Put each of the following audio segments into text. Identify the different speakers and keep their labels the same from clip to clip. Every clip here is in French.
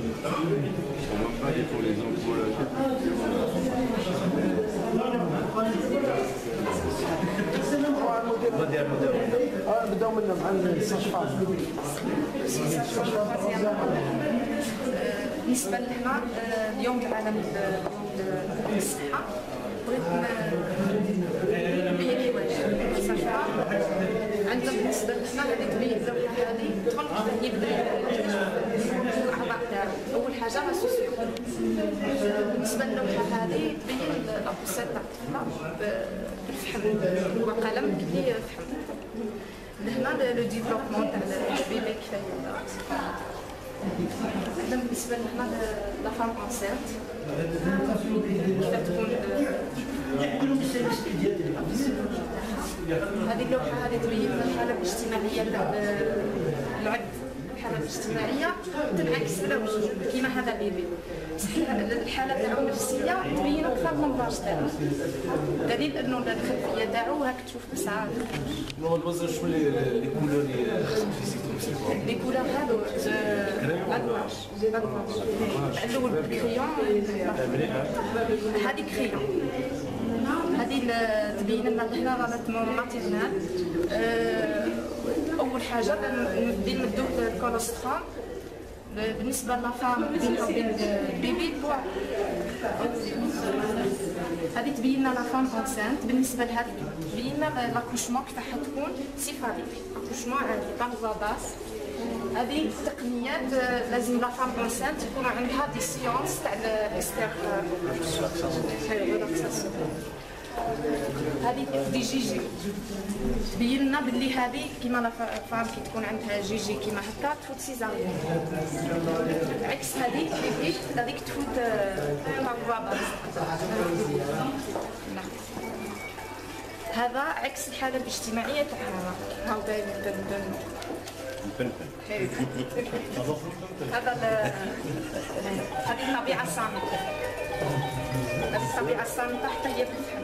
Speaker 1: pas pour les emplois là.
Speaker 2: بداو منا مع المستشفى.
Speaker 3: بالنسبه لهنا اليوم العالمي للصحه بغيت نبين حوايج المستشفى عندنا. بالنسبه لهنا غادي تبين اللوحه هذه تدخل يبدا الاعضاء تاعو. اول حاجه لا سوسيو. بالنسبه للوحه هذه تبين لابوسات تاع الطفله بالفحم وقلم كبير فحم. لهنا لو ديفلوبمون تاع البيبي كيفاه يبدا. هذا بالنسبه لهنا لا فام انسيرت كيفاه تكون. هذه اللوحه هذه تبين الحاله الاجتماعيه تاع العد. الحاله الاجتماعيه تنعكس على وجهه كيما هذا البيبي. الحاله تاعو النفسيه تبين اكثر من الباج تاعو. دليل انه الخلفيه تاعو هاك تشوف بساعه.
Speaker 4: نو الوزن شنو لي كولور
Speaker 3: لي كولور هادو ادواج الاول بالكريون. هذه كريون هذه تبين لنا هنا رالاتمون ماتيرنال. اول حاجه نمدو الكولوسترول بالنسبه لافام بينها وبين البيبي البوع. هذه تبين لنا لافام انسانت. بالنسبه لهذا تبين لنا لاكوشمون كيفاش تكون سيفاليك اكوشمون عادي بارفوا باس. هذه التقنيات لازم لافام انسانت يكون عندها دي سيونس تاع الاستير. هذه دي جي تبين لنا باللي هذه كيما لا فام كي تكون عندها جي كيما هكا تفوت سيزاريان. عكس هذيك هذيك تفوت بارفوا باس. هذا عكس الحاله الاجتماعيه تاعها. هاو باين هذا هذه الطبيعه الصامته. هذه الطبيعه الصامته حتى هي بالفحم.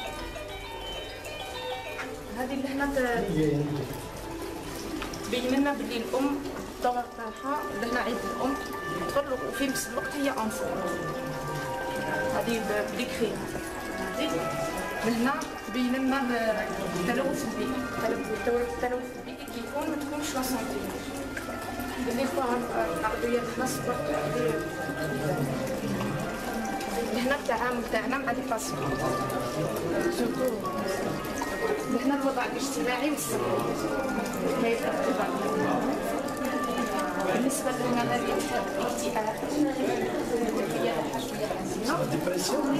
Speaker 3: هذه اللي هنا تبين لنا باللي الام الدور تاعها لهنا عيد الام تفرق وفي نفس الوقت هي انفون. هذه بليكري. هذه لهنا تبين لنا التلوث البيئي. التلوث البيئي كيكون ما تكونش لا سونتي. باللي العربيه تاعنا صبرت هنا التعامل تاعنا مع لي باسيون سورتو هنا الوضع الاجتماعي والصحي كيف بالنسبه لنا هذه الاكتئاب هي شويه حزينه ديبرسيون.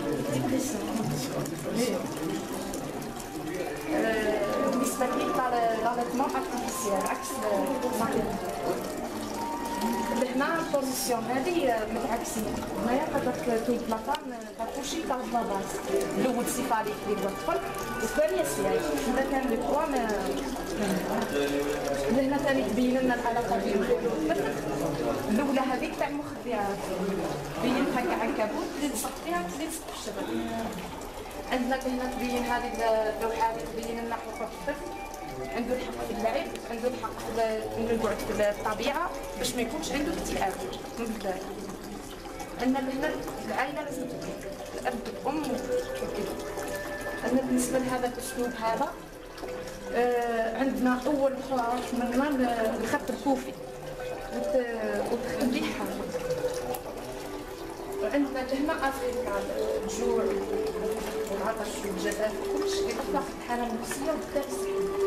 Speaker 3: بالنسبه للالتمون ارتيفيسيال عكس هنا البوزيسيون هذه متعكسين. هنايا قدرت تولد لافام تاكوشي تاع بلاص. الاول سيفاليك اللي هو الطفل والثانيه سياج. هذا كان لو كوا هنا ثاني تبين لنا العلاقه بين الطفل. الاولى هذيك تاع المخدرات تبين هكا عنكبوت اللي تصق فيها تزيد تصق الشبك. عندنا هنا تبين هذه اللوحه هذه تبين لنا حقوق الطفل. عنده الحق في اللعب، عنده الحق انه يقعد في الطبيعه باش ما يكونش عنده اكتئاب من البدايه. عندنا هنا العائله لازم تكون الاب والام وكذا. عندنا بالنسبه لهذا الاسلوب هذا عندنا اول خطوه من الخط الكوفي وتخلي حاجه. وعندنا هنا افريقيا الجوع والعطش والجفاف كلشي يطلق الحاله النفسيه والدرس.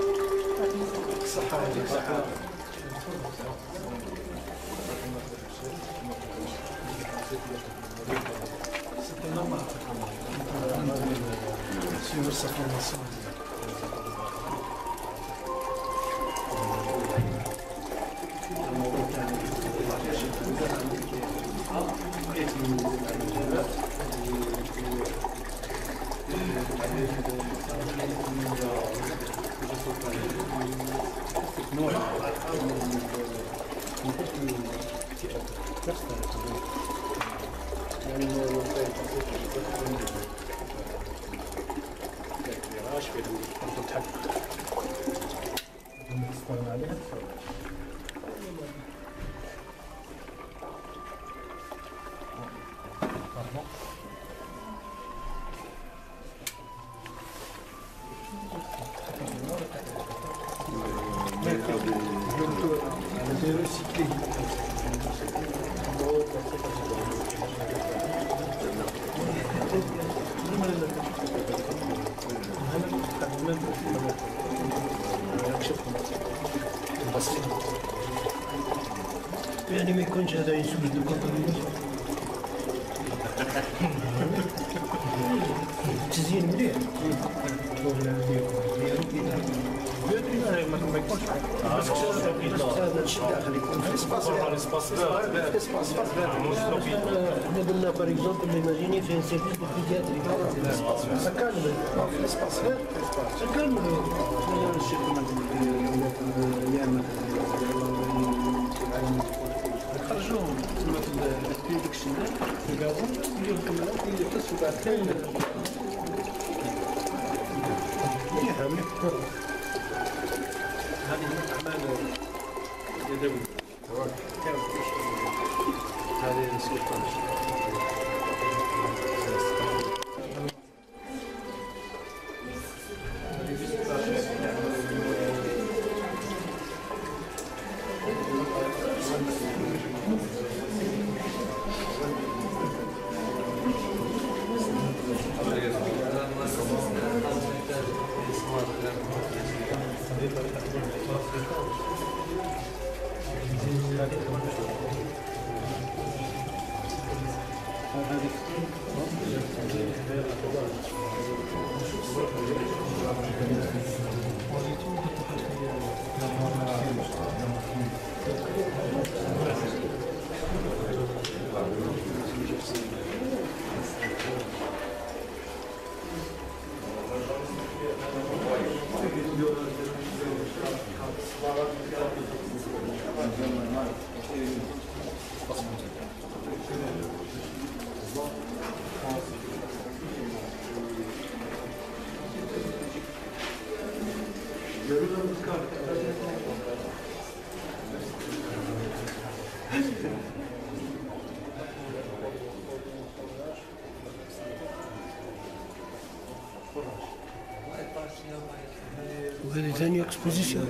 Speaker 4: صحة صحة.
Speaker 2: يعني ما يكونش هذا يسوق تزيين مليح ما يكونش هذا الشيء داخل يكون في اسباس احنا قلنا باغ اكزومبل ايماجيني في ان سيرفيس دو بيدياتري سكان في الاسباس غير سكان خرجوهم تما في ديك الشمال في الكازون نديرو الكاميرات اللي يتصلوا بعد كامل
Speaker 4: هذه من الاعمال اليدويه هذه السلطان
Speaker 2: وهذه ثاني اكسبوزيسيون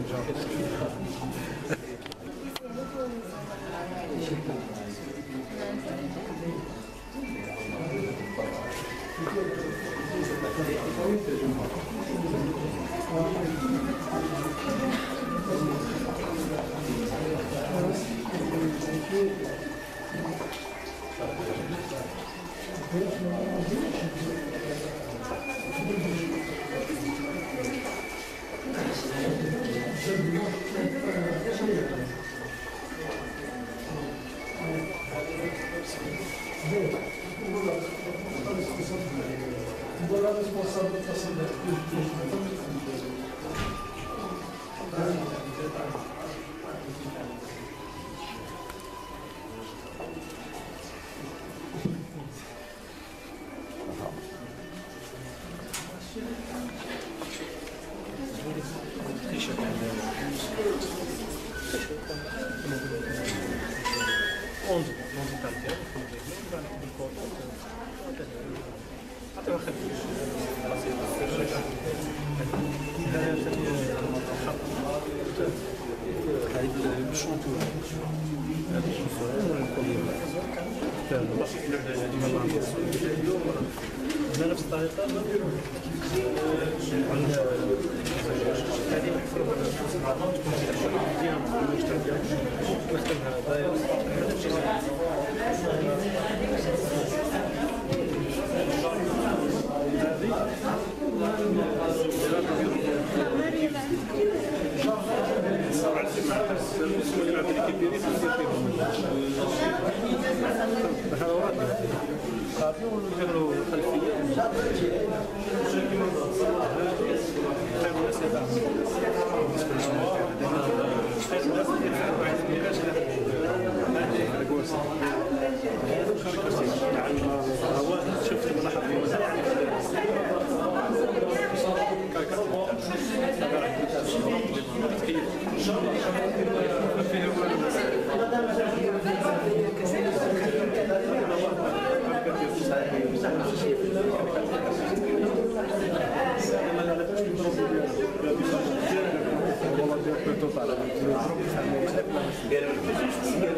Speaker 4: بنفس الطريقه هذه
Speaker 5: Biar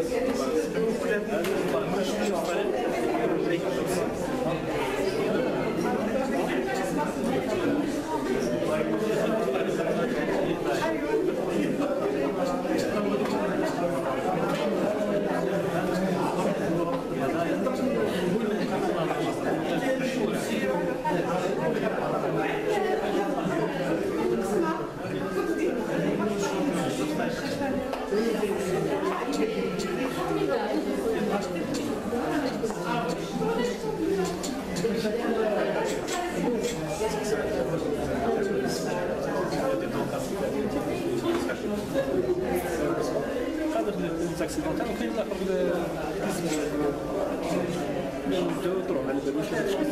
Speaker 4: اكسيدونتال وكاين الاخر نبداو تروح على بالو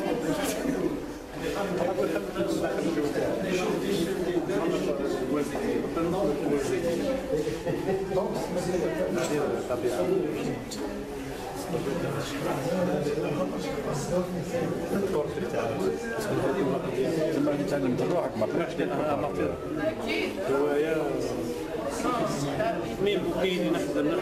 Speaker 1: زعما تعلمت روحك ما طلعش
Speaker 3: اكيد
Speaker 4: هواية مين بكيني نحضر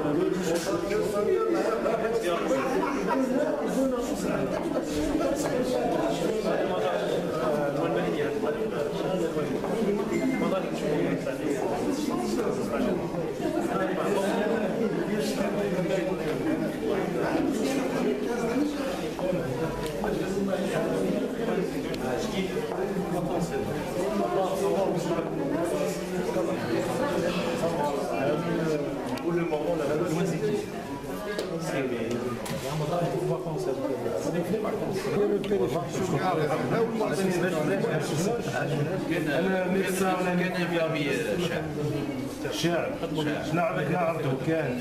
Speaker 1: شاعر نعرفه كان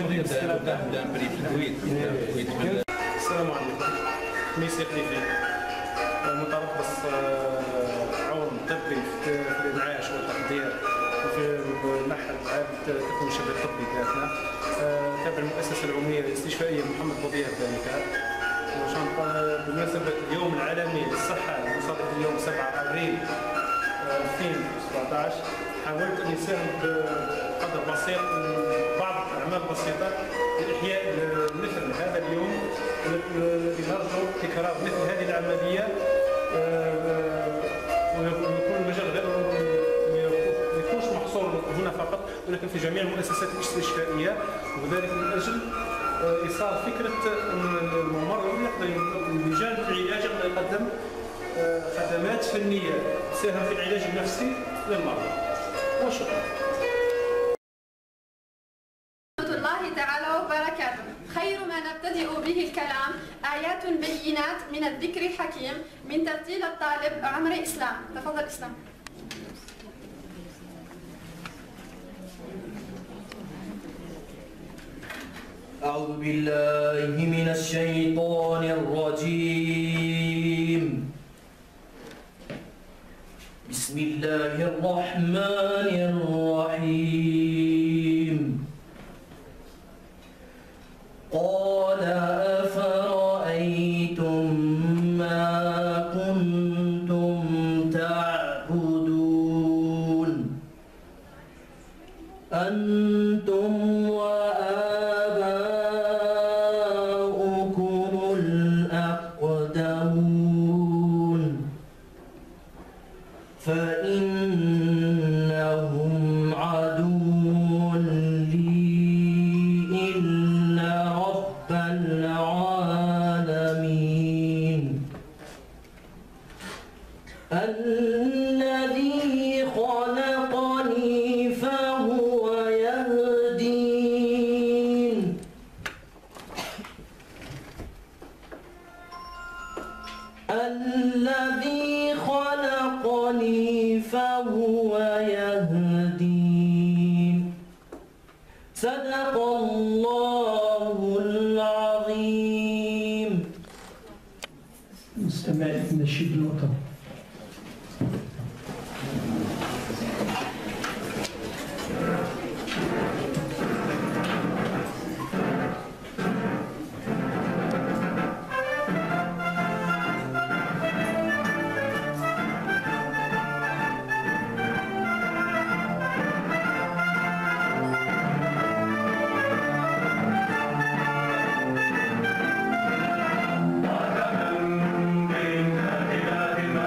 Speaker 4: السلام عليكم. ميسي خليفي متربص عون طبي في الانعاش والتخدير وفي نحل عام تكون الشباب الطبي ذاتنا. تابع المؤسسه العموميه الاستشفائيه محمد بوضياف ذلك. بمناسبه اليوم العالمي للصحه المصادف اليوم 7 ابريل 2017 حاولت ان اساهم بقدر بسيط بعض الاعمال البسيطه لاحياء مثل هذا اليوم الذي نرجو تكرار مثل هذه العمليه ويكون المجال غير ما يكونش محصور هنا فقط ولكن في جميع المؤسسات الاستشفائيه وذلك من اجل ايصال فكره الممرض بجانب العلاج يقدم خدمات فنيه تساهم في العلاج النفسي للمرضى. وشكرا.
Speaker 5: ورحمة الله تعالى وبركاته. خير ما نبتدئ به الكلام آيات بينات من الذكر الحكيم من ترتيل الطالب عمر إسلام. تفضل إسلام.
Speaker 6: أعوذ بالله من الشيطان الرجيم. بسم الله الرحمن الرحيم. قال أفرأيتم ما كنتم تعبدون أنتم وآباؤكم الأقدمون فإنهم عدو لي إلا رب العالمين الذي خلقني فهو يهدين الذي خلقني فهو يهدين. صدق الله العظيم.
Speaker 2: نستمع للنشيد الوطني.
Speaker 1: من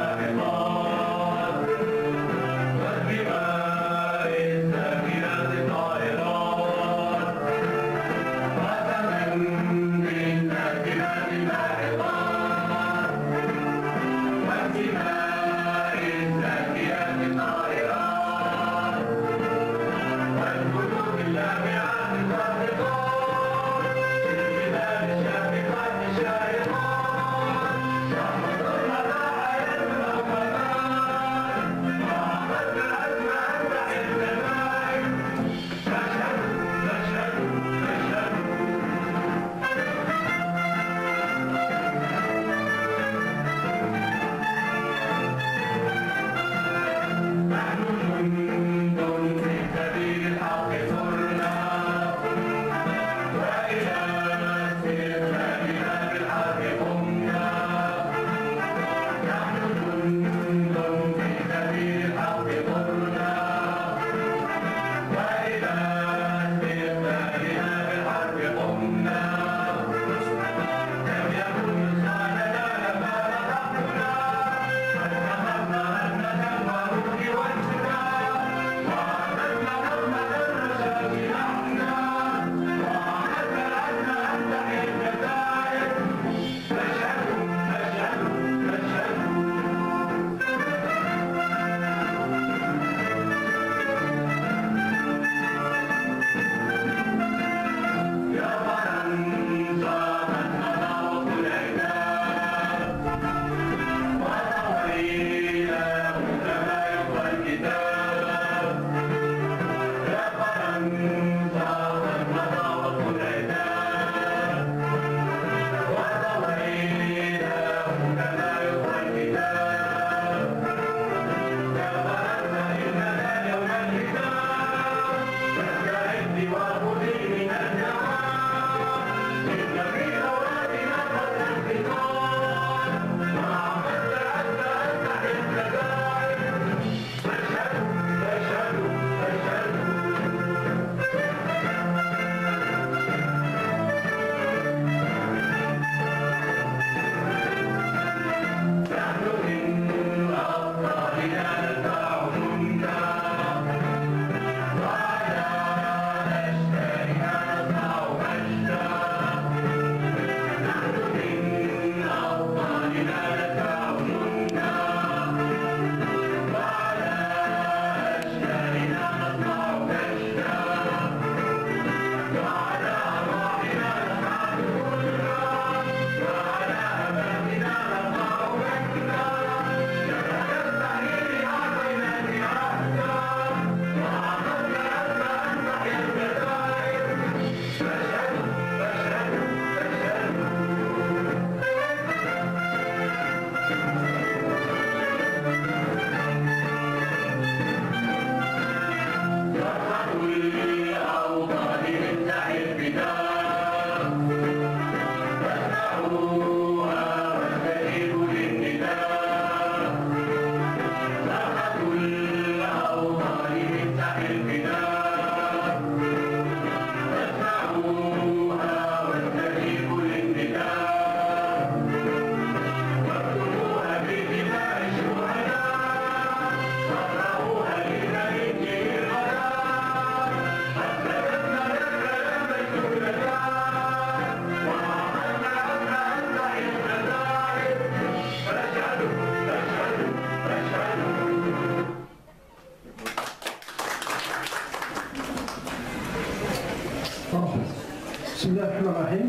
Speaker 2: بسم الله الرحمن الرحيم.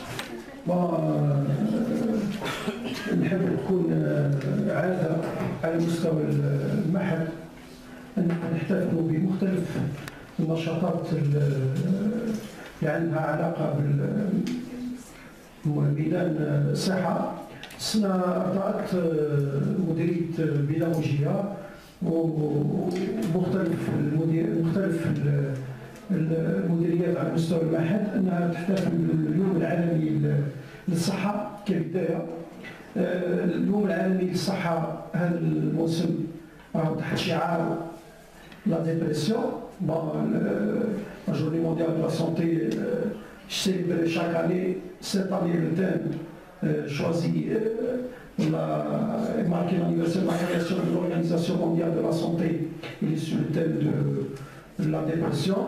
Speaker 2: نحب تكون عادة على مستوى المعهد أن نحتفلوا بمختلف النشاطات اللي عندها علاقة بميدان الصحة. السنة أعطت مديرية بيداغوجية ومختلف المديريات على مستوى المعهد أنها تحتفل باليوم العالمي للصحة كبداية. اليوم العالمي للصحة هذا الموسم تحت شعار لا ديبرسيون. La journée mondiale de la santé célébrée chaque année. Cette année, le thème choisi marqué l'anniversaire de la création de l'Organisation mondiale de la santé. Il est sur le thème de la dépression.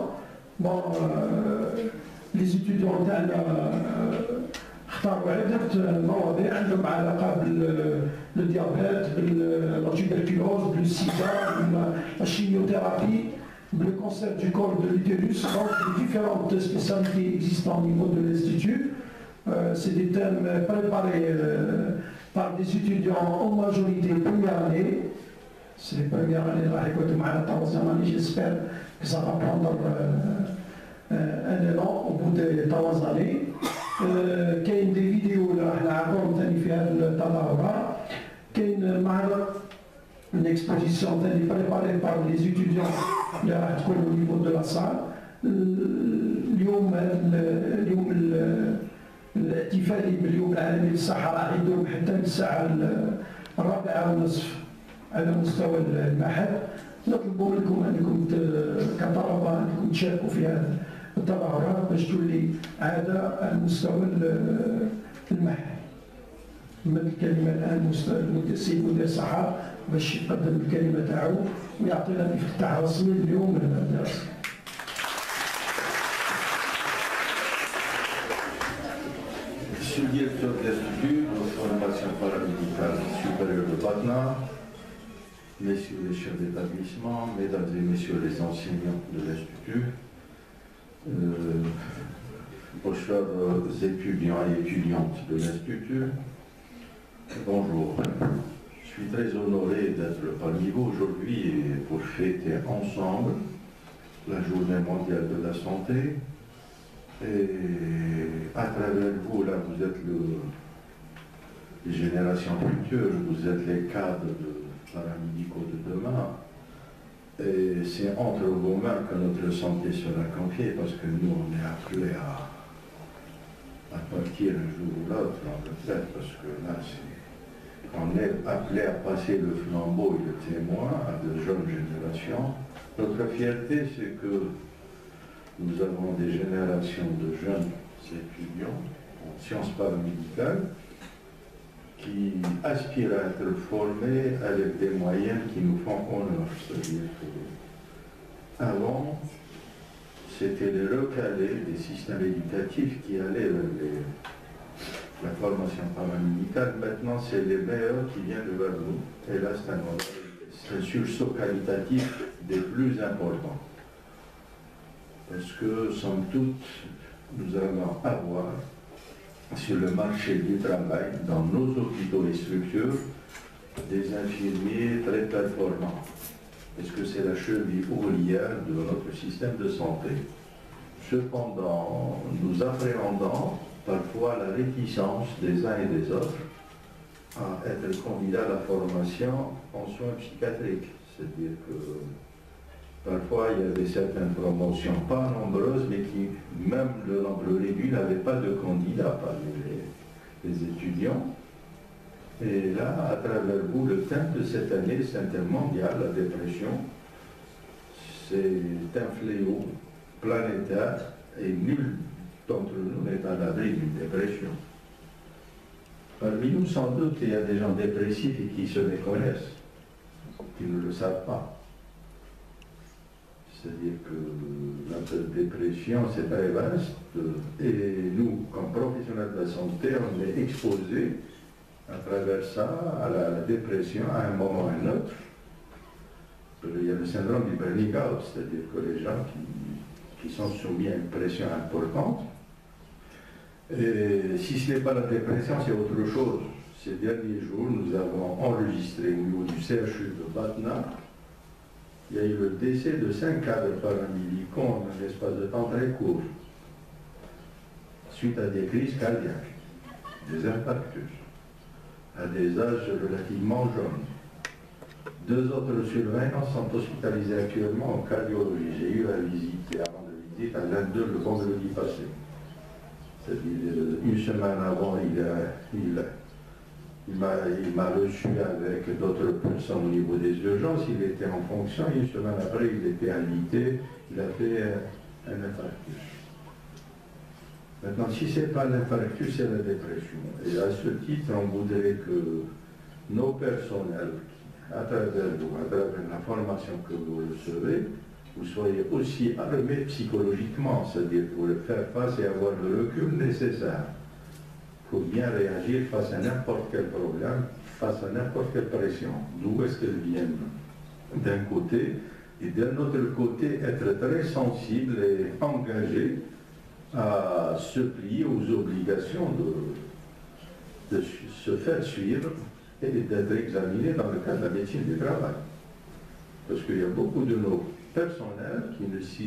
Speaker 2: Les étudiants اختاروا عدة مواضيع عندهم علاقة بالديابète, la tuberculose, le sida, la chimiothérapie, le cancer du col de l'utérus, donc les différentes spécialités existantes au niveau de l'Institut. C'est des thèmes préparés par des étudiants en majorité première année. C'est les premières années de la récolte de la troisième année, j'espère que ça va prendre un élan au bout des 3 années. كاين دي فيديو اللي راح نعرضهم ثاني في هذه التظاهرات. كاين معرض une exposition ثاني préparée par les étudiants اللي راح تكون au niveau de la salle. اليوم الاحتفالي باليوم العالمي للصحة راح يدوم حتى الساعة 4:30 على مستوى المعهد. نطلب منكم انكم كطلبة انكم تشاركوا في هذا التظاهرات باش تولي عادة على مستوى المعهد. من الكلمة الآن السيد مدير الصحة باش يقدم الكلمة تاعو ويعطينا الافتتاح رسمي اليوم الدراسي.
Speaker 7: Je suis directeur de l'Institut de formation paramédicale supérieure de Patna, messieurs les chefs d'établissement, mesdames et messieurs les enseignants de l'Institut, aux chers étudiants et étudiantes de l'Institut, bonjour. Je suis très honoré d'être parmi vous aujourd'hui pour fêter ensemble la Journée mondiale de la santé. Et à travers vous, là, vous êtes les générations futures, vous êtes les cadres paramédicaux de demain. Et c'est entre vos mains que notre santé sera confiée, parce que nous, on est appelés à partir un jour ou l'autre en retraite, parce que là, on est appelé à passer le flambeau et le témoin à de jeunes générations. Notre fierté, c'est que nous avons des générations de jeunes étudiants en sciences paramédicales qui aspirent à être formés avec des moyens qui nous font honneur. C'est-à-dire qu'avant, c'était les recalés des systèmes éducatifs qui allaient vers la formation paramédicale. Maintenant, c'est les meilleurs qui viennent vers nous. Et là, c'est un sursaut qualitatif des plus importants. Parce que, somme toute, nous allons avoir sur le marché du travail, dans nos hôpitaux et structures, des infirmiers très performants. Parce que c'est la cheville ouvrière de notre système de santé. Cependant, nous appréhendons parfois la réticence des uns et des autres à être convidés à la formation en soins psychiatriques. C'est-à-dire que parfois, il y avait certaines promotions, pas nombreuses, mais qui, même le nombre réduit, n'avait pas de candidats parmi les étudiants. Et là, à travers vous, le thème de cette année, c'est un thème mondial, la dépression. C'est un fléau planétaire et nul d'entre nous n'est à l'abri d'une dépression. Parmi nous, sans doute, il y a des gens dépressifs et qui se méconnaissent, qui ne le savent pas. C'est-à-dire que notre dépression, c'est très vaste, et nous, comme professionnels de la santé, on est exposés à travers ça à la dépression à un moment ou à un autre. Il y a le syndrome du burning out, c'est-à-dire que les gens qui sont soumis à une pression importante Et si ce n'est pas la dépression, c'est autre chose. Ces derniers jours, nous avons enregistré au niveau du CHU de Batna, il y a eu le décès de 5 cadres paramédicaux en un espace de temps très court, suite à des crises cardiaques, des infarctus, à des âges relativement jeunes. 2 autres surveillants sont hospitalisés actuellement en cardiologie. J'ai eu à visiter, avant de visiter, à l'un d'eux le vendredi passé. C'est-à-dire, une semaine avant, il m'a reçu avec d'autres personnes au niveau des urgences, il était en fonction, et une semaine après, il était invité, il a fait un infarctus. Maintenant, si ce n'est pas l'infarctus, c'est la dépression. Et à ce titre, on voudrait que nos personnels, à travers vous, à travers la formation que vous recevez, vous soyez aussi armés psychologiquement, c'est-à-dire pour faire face et avoir le recul nécessaire pour bien réagir face à n'importe quel problème, face à n'importe quelle pression. D'où est-ce qu'elle vient d'un côté, et d'un autre côté, être très sensible et engagé à se plier aux obligations de se faire suivre et d'être examiné dans le cadre de la médecine du travail. Parce qu'il y a beaucoup de nos personnels qui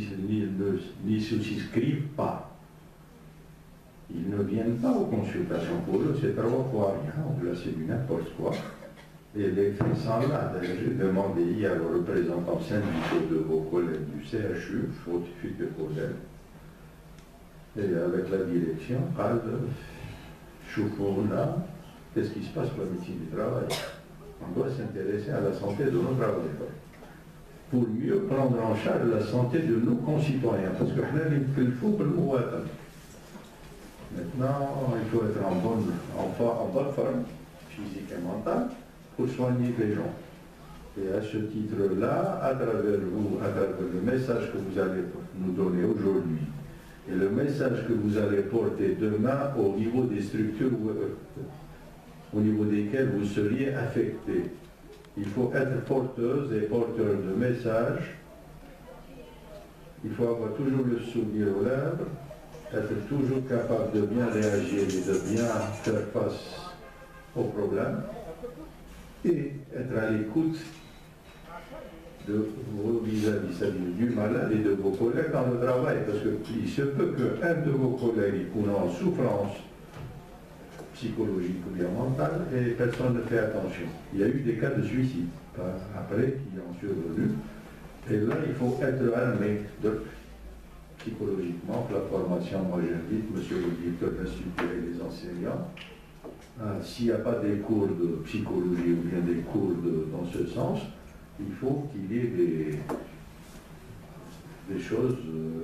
Speaker 7: n'y se souscrivent pas. Ils ne viennent pas aux consultations. Pour eux, c'est 3 fois rien. Là, c'est du n'importe quoi. Et les faits sont là. D'ailleurs, j'ai demandé hier aux représentants syndicaux de vos collègues du CHU, futurs collègues, et avec la direction, parle de Choufouna, qu'est-ce qui se passe pour la médecine du travail. On doit s'intéresser à la santé de nos travailleurs pour mieux prendre en charge la santé de nos concitoyens. Parce que il faut que le mot attende. Maintenant, il faut être en bonne forme, physique et mentale, pour soigner les gens. Et à ce titre-là, à travers vous, à travers le message que vous allez nous donner aujourd'hui, et le message que vous allez porter demain au niveau des structures au niveau desquelles vous seriez affectés, il faut être porteuse et porteur de messages. Il faut avoir toujours le sourire aux lèvres, être toujours capable de bien réagir et de bien faire face aux problèmes, et être à l'écoute de vos vis-à-vis, c'est-à-dire du malade et de vos collègues dans le travail, parce qu'il se peut qu'un de vos collègues soit en souffrance psychologique ou bien mentale et personne ne fait attention. Il y a eu des cas de suicide après qui ont survenu, et là il faut être armé psychologiquement. La formation, moi j'invite monsieur le directeur de l'Institut et les enseignants, s'il n'y a pas des cours de psychologie ou bien des cours dans ce sens, il faut qu'il y ait des choses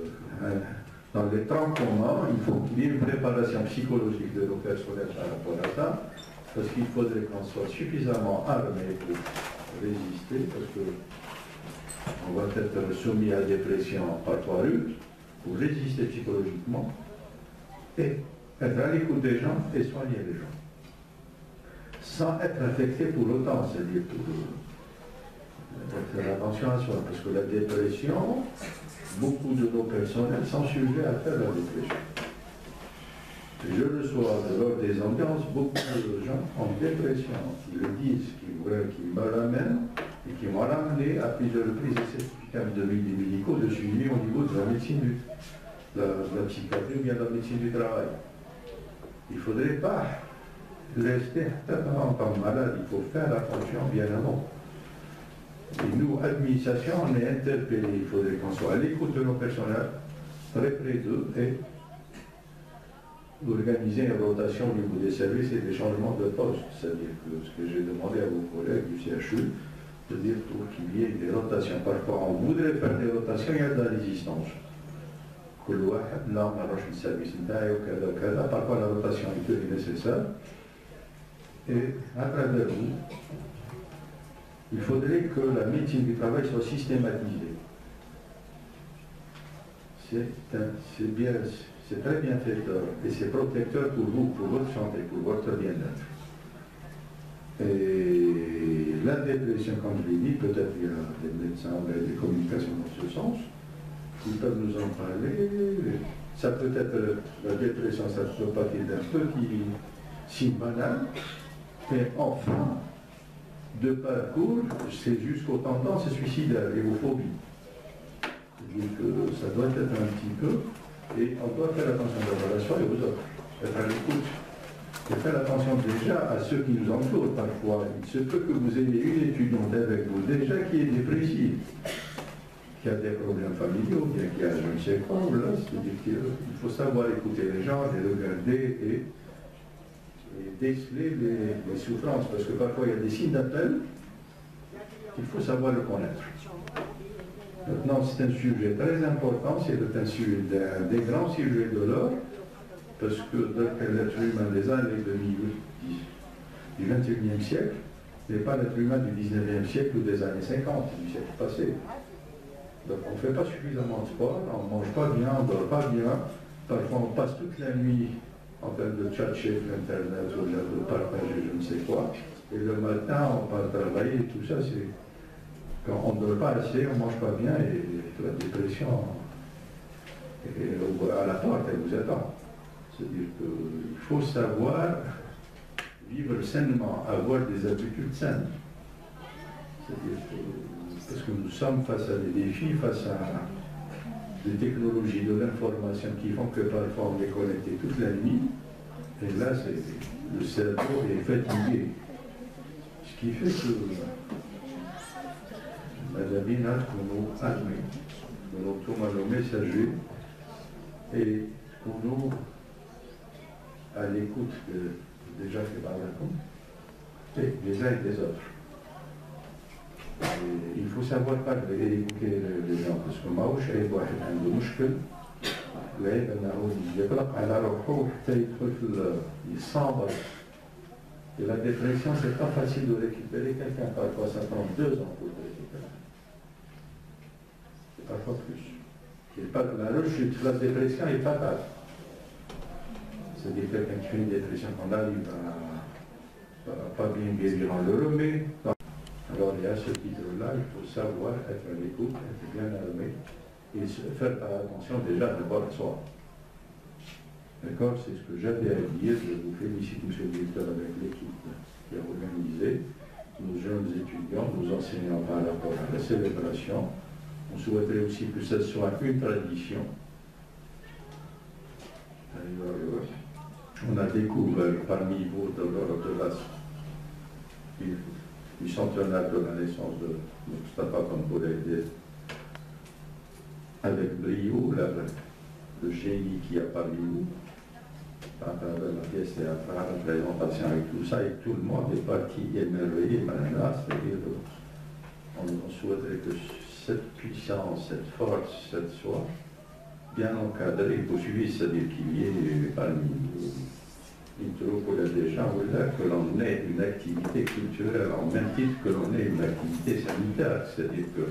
Speaker 7: dans les temps communs. Il faut qu'il y ait une préparation psychologique de nos personnels par rapport à ça, parce qu'il faudrait qu'on soit suffisamment armé pour résister, parce qu'on va être soumis à des pressions parfois rudes, pour résister psychologiquement et être à l'écoute des gens et soigner les gens, sans être affecté pour autant, c'est-à-dire pour faire attention à soi, parce que la dépression, beaucoup de nos personnels sont sujets à faire la dépression. Et je reçois lors des ambiances beaucoup de gens en dépression qui le disent, qui me ramènent et qui m'ont ramené à plusieurs reprises des certificats de médicaux de suivi au niveau de la médecine de la psychiatrie ou bien de la médecine du travail. Il ne faudrait pas rester en tant que malade, il faut faire attention bien avant. Et nous, administration, on est interpellés. Il faudrait qu'on soit à l'écoute de nos personnels, très près d'eux, et organiser une rotation au niveau des services et des changements de poste. C'est-à-dire que ce que j'ai demandé à vos collègues du CHU, c'est-à-dire pour qu'il y ait des rotations. Parfois, on voudrait faire des rotations, il y a de la résistance. Parfois, la rotation est nécessaire. Et à travers vous, il faudrait que la médecine du travail soit systématisée. C'est très bienfaiteur et c'est protecteur pour vous, pour votre santé, pour votre bien-être. Et la dépression, comme je l'ai dit, peut-être il y a des médecins, des communications dans ce sens, ils peuvent nous en parler. Ça peut être la dépression, ça peut partir d'un petit signe banal, mais enfin, de parcours, c'est jusqu'aux tendances suicidaires et aux phobies. C'est-à-dire que ça doit être un petit peu, et on doit faire attention d'abord à soi et aux autres, être à l'écoute. Et faire attention déjà à ceux qui nous entourent parfois. Il se peut que vous ayez une étudiante avec vous déjà qui est dépressive, qui a des problèmes familiaux, bien qui a je ne sais quoi, c'est-à-dire qu'il faut savoir écouter les gens, les regarder et déceler les souffrances, parce que parfois il y a des signes d'appel qu'il faut savoir le connaître. Maintenant, c'est un sujet très important, c'est un sujet des grands sujets de l'or, parce que l'être humain des années du XXIe siècle n'est pas l'être humain du XIXe siècle ou des années 50, du siècle passé. Donc on ne fait pas suffisamment de sport, on ne mange pas bien, on ne dort pas bien, parfois on passe toute la nuit en train de tchatcher sur Internet ou de partager je ne sais quoi, et le matin on part travailler, et tout ça, c'est quand on ne dort pas assez, on ne mange pas bien, et la dépression à la porte, elle vous attend. C'est-à-dire qu'il faut savoir vivre sainement, avoir des habitudes saines. C'est-à-dire que, parce que nous sommes face à des défis, face à des technologies de l'information qui font que parfois on est connecté toute la nuit, et là, le cerveau est fatigué. Ce qui fait que Madame Binat, nous admet, nous tomons le messager, et nous à l'écoute des gens qui parlent et des uns et des autres. Et il faut savoir parler et écouter les gens, parce que ماهوش أي واحد عنده مشكل ويعيب أنه يطلق على روحه حتى يدخل في الصامت. Et la dépression, c'est pas facile de récupérer quelqu'un, parfois ça prend 2 ans pour le récupérer. Et parfois plus. La rechute, la dépression est fatale. C'est-à-dire quelqu'un qui fait une dépression qu'on arrive à pas bien guérir, on le remet. Alors il y a ce titre-là, il faut savoir être à l'écoute, être bien armé et faire attention déjà d'abord à soi. D'accord? C'est ce que j'avais à dire. Je vous félicite, M. le directeur, avec l'équipe qui a organisé, nos jeunes étudiants, nos enseignants par rapport à la célébration. On souhaiterait aussi que ce soit une tradition. On a découvert parmi vous du centenaire de la naissance de Mustafa Kamboulaïdé avec brio le génie qui a parmi vous, à travers la pièce théâtrale, la présentation avec tout ça, et tout le monde est parti émerveillé maintenant, c'est-à-dire on souhaiterait que cette puissance, cette force, cette soie, bien encadrée, poursuivie, c'est-à-dire qu'il y ait parmi une troupe des gens que l'on ait une activité culturelle en même titre que l'on ait une activité sanitaire, c'est-à-dire que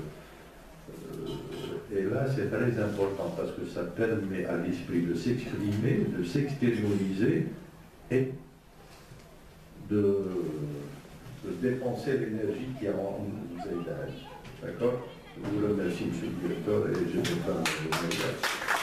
Speaker 7: et là c'est très important parce que ça permet à l'esprit de s'exprimer, de s'extérioriser et de dépenser l'énergie qui est en nous aide. D'accord? Je vous remercie, M. le directeur, et je vais faire le message.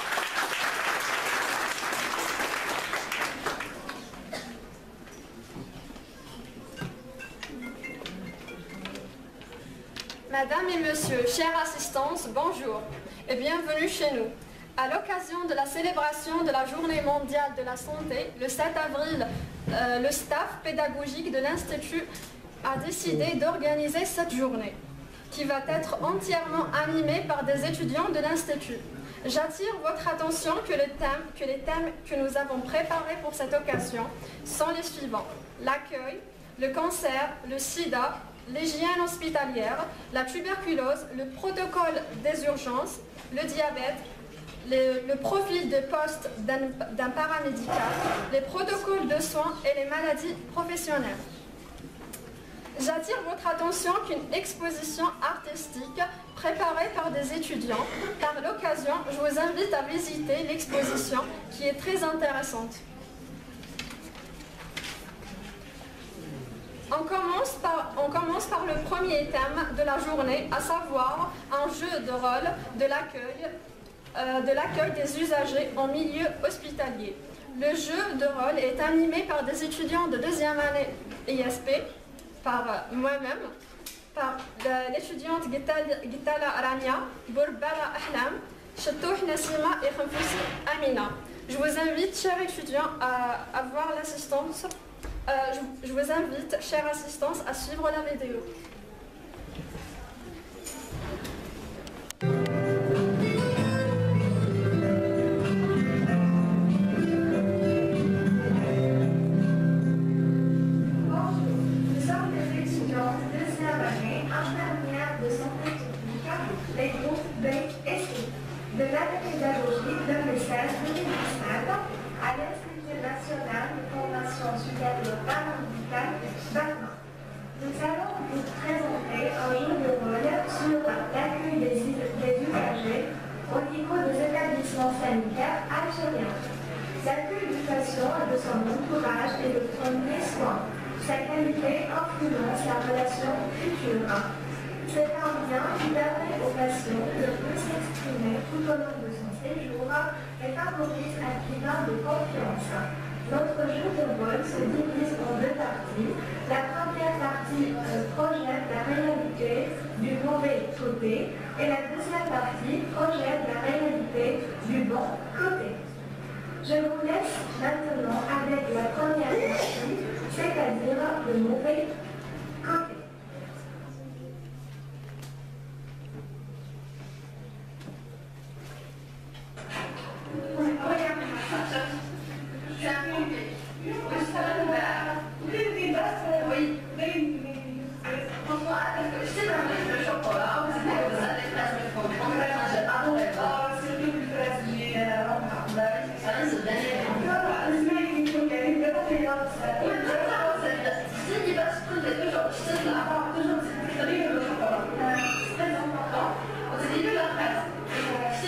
Speaker 5: Mesdames et messieurs, chère assistance, bonjour et bienvenue chez nous. À l'occasion de la célébration de la Journée mondiale de la santé, le 7 avril, le staff pédagogique de l'Institut a décidé d'organiser cette journée, qui va être entièrement animée par des étudiants de l'Institut. J'attire votre attention que les thèmes que nous avons préparés pour cette occasion sont les suivants: l'accueil, le cancer, le sida, l'hygiène hospitalière, la tuberculose, le protocole des urgences, le diabète, le profil de poste d'un paramédical, les protocoles de soins et les maladies professionnelles. J'attire votre attention qu'une exposition artistique préparée par des étudiants. Par l'occasion, je vous invite à visiter l'exposition qui est très intéressante. On commence par le premier thème de la journée, à savoir un jeu de rôle de l'accueil de l'accueil des usagers en milieu hospitalier. Le jeu de rôle est animé par des étudiants de deuxième année ISP, par moi-même, par l'étudiante Gitala Rania, Bourbala Ahlam, Chatouh Nassima et Khamfoussi Amina. Je vous invite, chers étudiants, à voir l'assistance. Je vous invite, chère assistance, à suivre la vidéo.
Speaker 8: Les groupes B et C de l'année pédagogique 2016-2017 à l'Institut national de formation supérieure paramédicale d'Allemagne. Nous allons vous présenter un jeu de rôle sur l'accueil des usagers au niveau des établissements sanitaires algériens. L'accueil du patient et de son entourage est le premier soin. Sa qualité influence la relation future. C'est un bien qui permet au patient de mieux s'exprimer tout au long de son séjour et favorise un climat de confiance. Notre jeu de rôle se divise en deux parties. La première partie projette la réalité du mauvais côté et la deuxième partie projette la réalité du bon côté. Je vous laisse maintenant avec la première partie, c'est-à-dire le mauvais côté.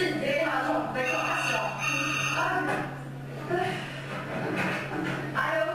Speaker 8: Alors,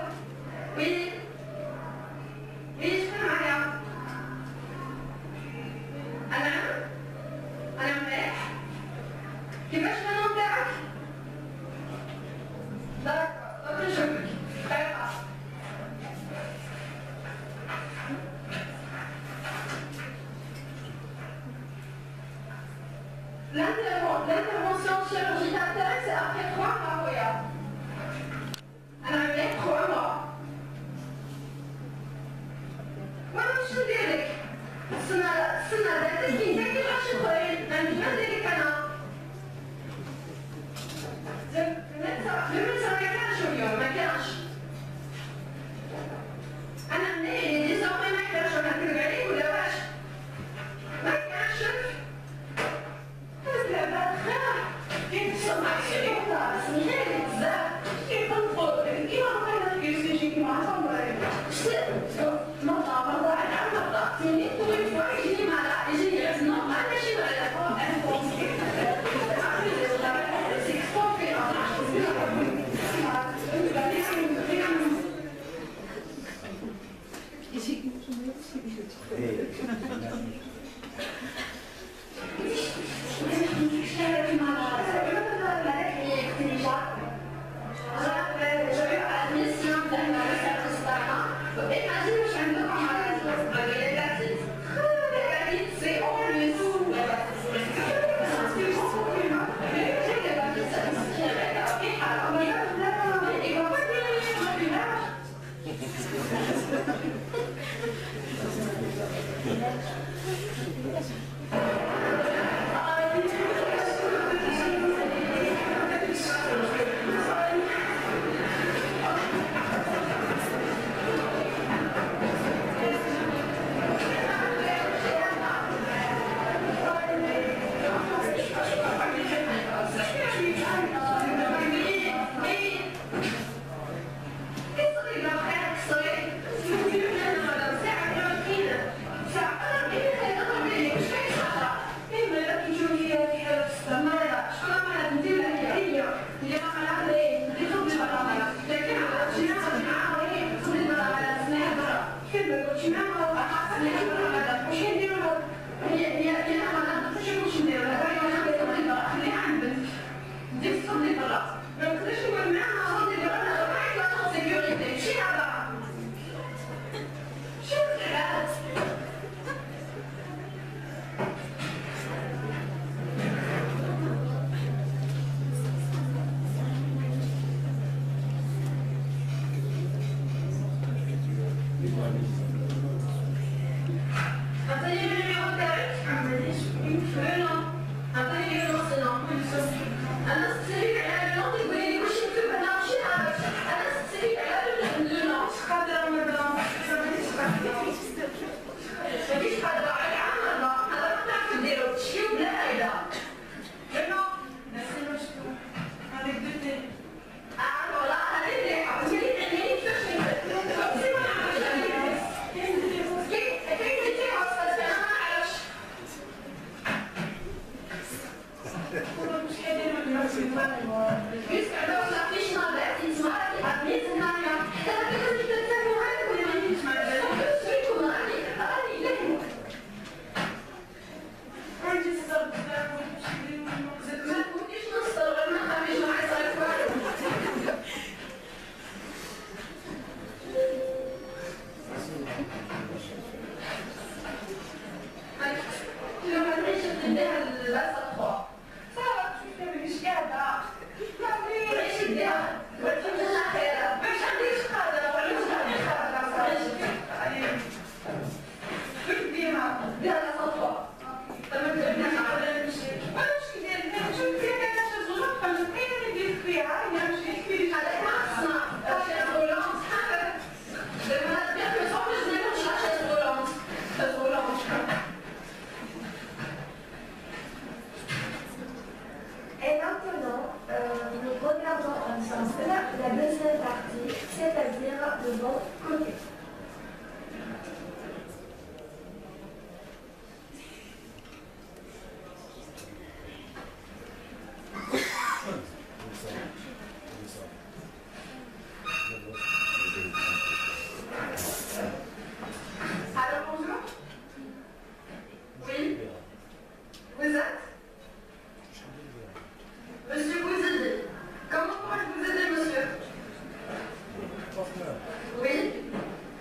Speaker 8: Attendez le numéro de tarif. Le nom. Attendez le nom, c'est non. أنا سيري على النوم تقولي لي واش نكتب أنا ماشي عارف. أنا سيري على النوم قادر مثلا ما فيش قادر على العام هذا ما تعرف ديرو تشكي ولا هيدا. شنو؟ هذيك درتي. والله هذيك اللي عرفتي لي تعملي كيفاش نكتب.
Speaker 9: Et maintenant, nous regardons ensemble la deuxième partie, c'est-à-dire le bon côté.
Speaker 8: Alors bonjour. Oui. Vous êtes Monsieur Bouzidi. Comment pourrais-je vous aider, monsieur? Oui.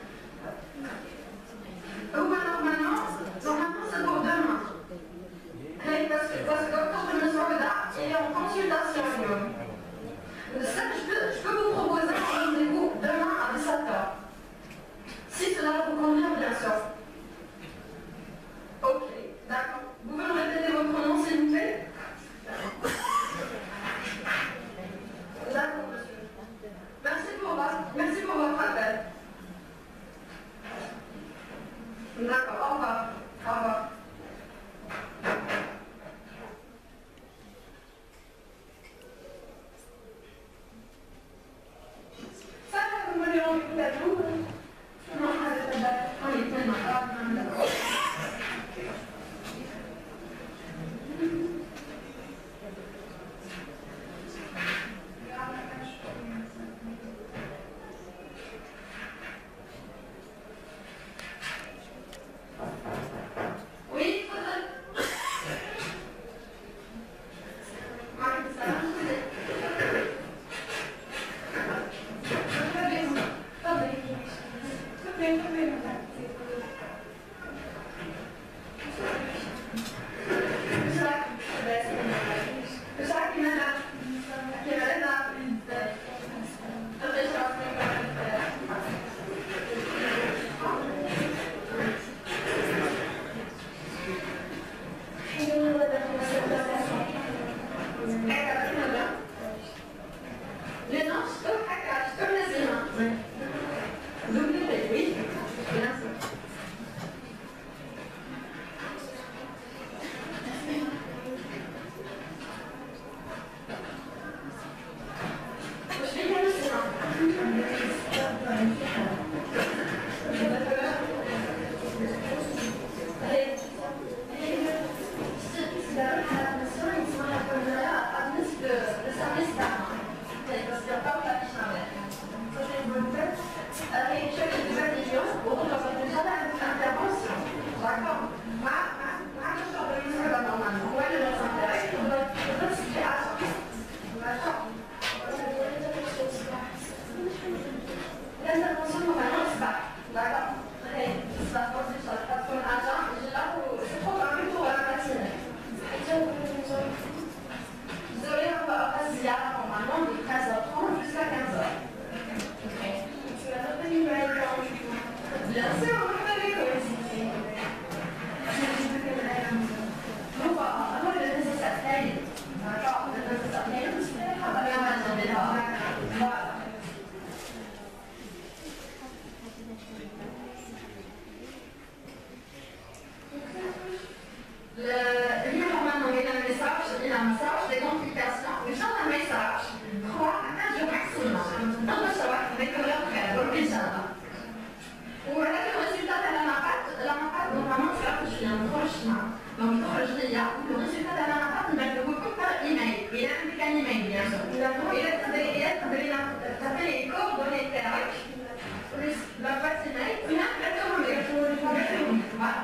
Speaker 10: découvert بالبيجامه وهذا الريزلtat تاع لامابات نورمالمون تعرفوا شنو تخرجنا دونك تخرج ليا الريزلtat تاع لامابات نبعثه لكم بار ايميل الى عندك ان ايميل بيان سور الى تقدري تعطيني الكوردوني تاعك لا بات ايميل ونبعثهم لكم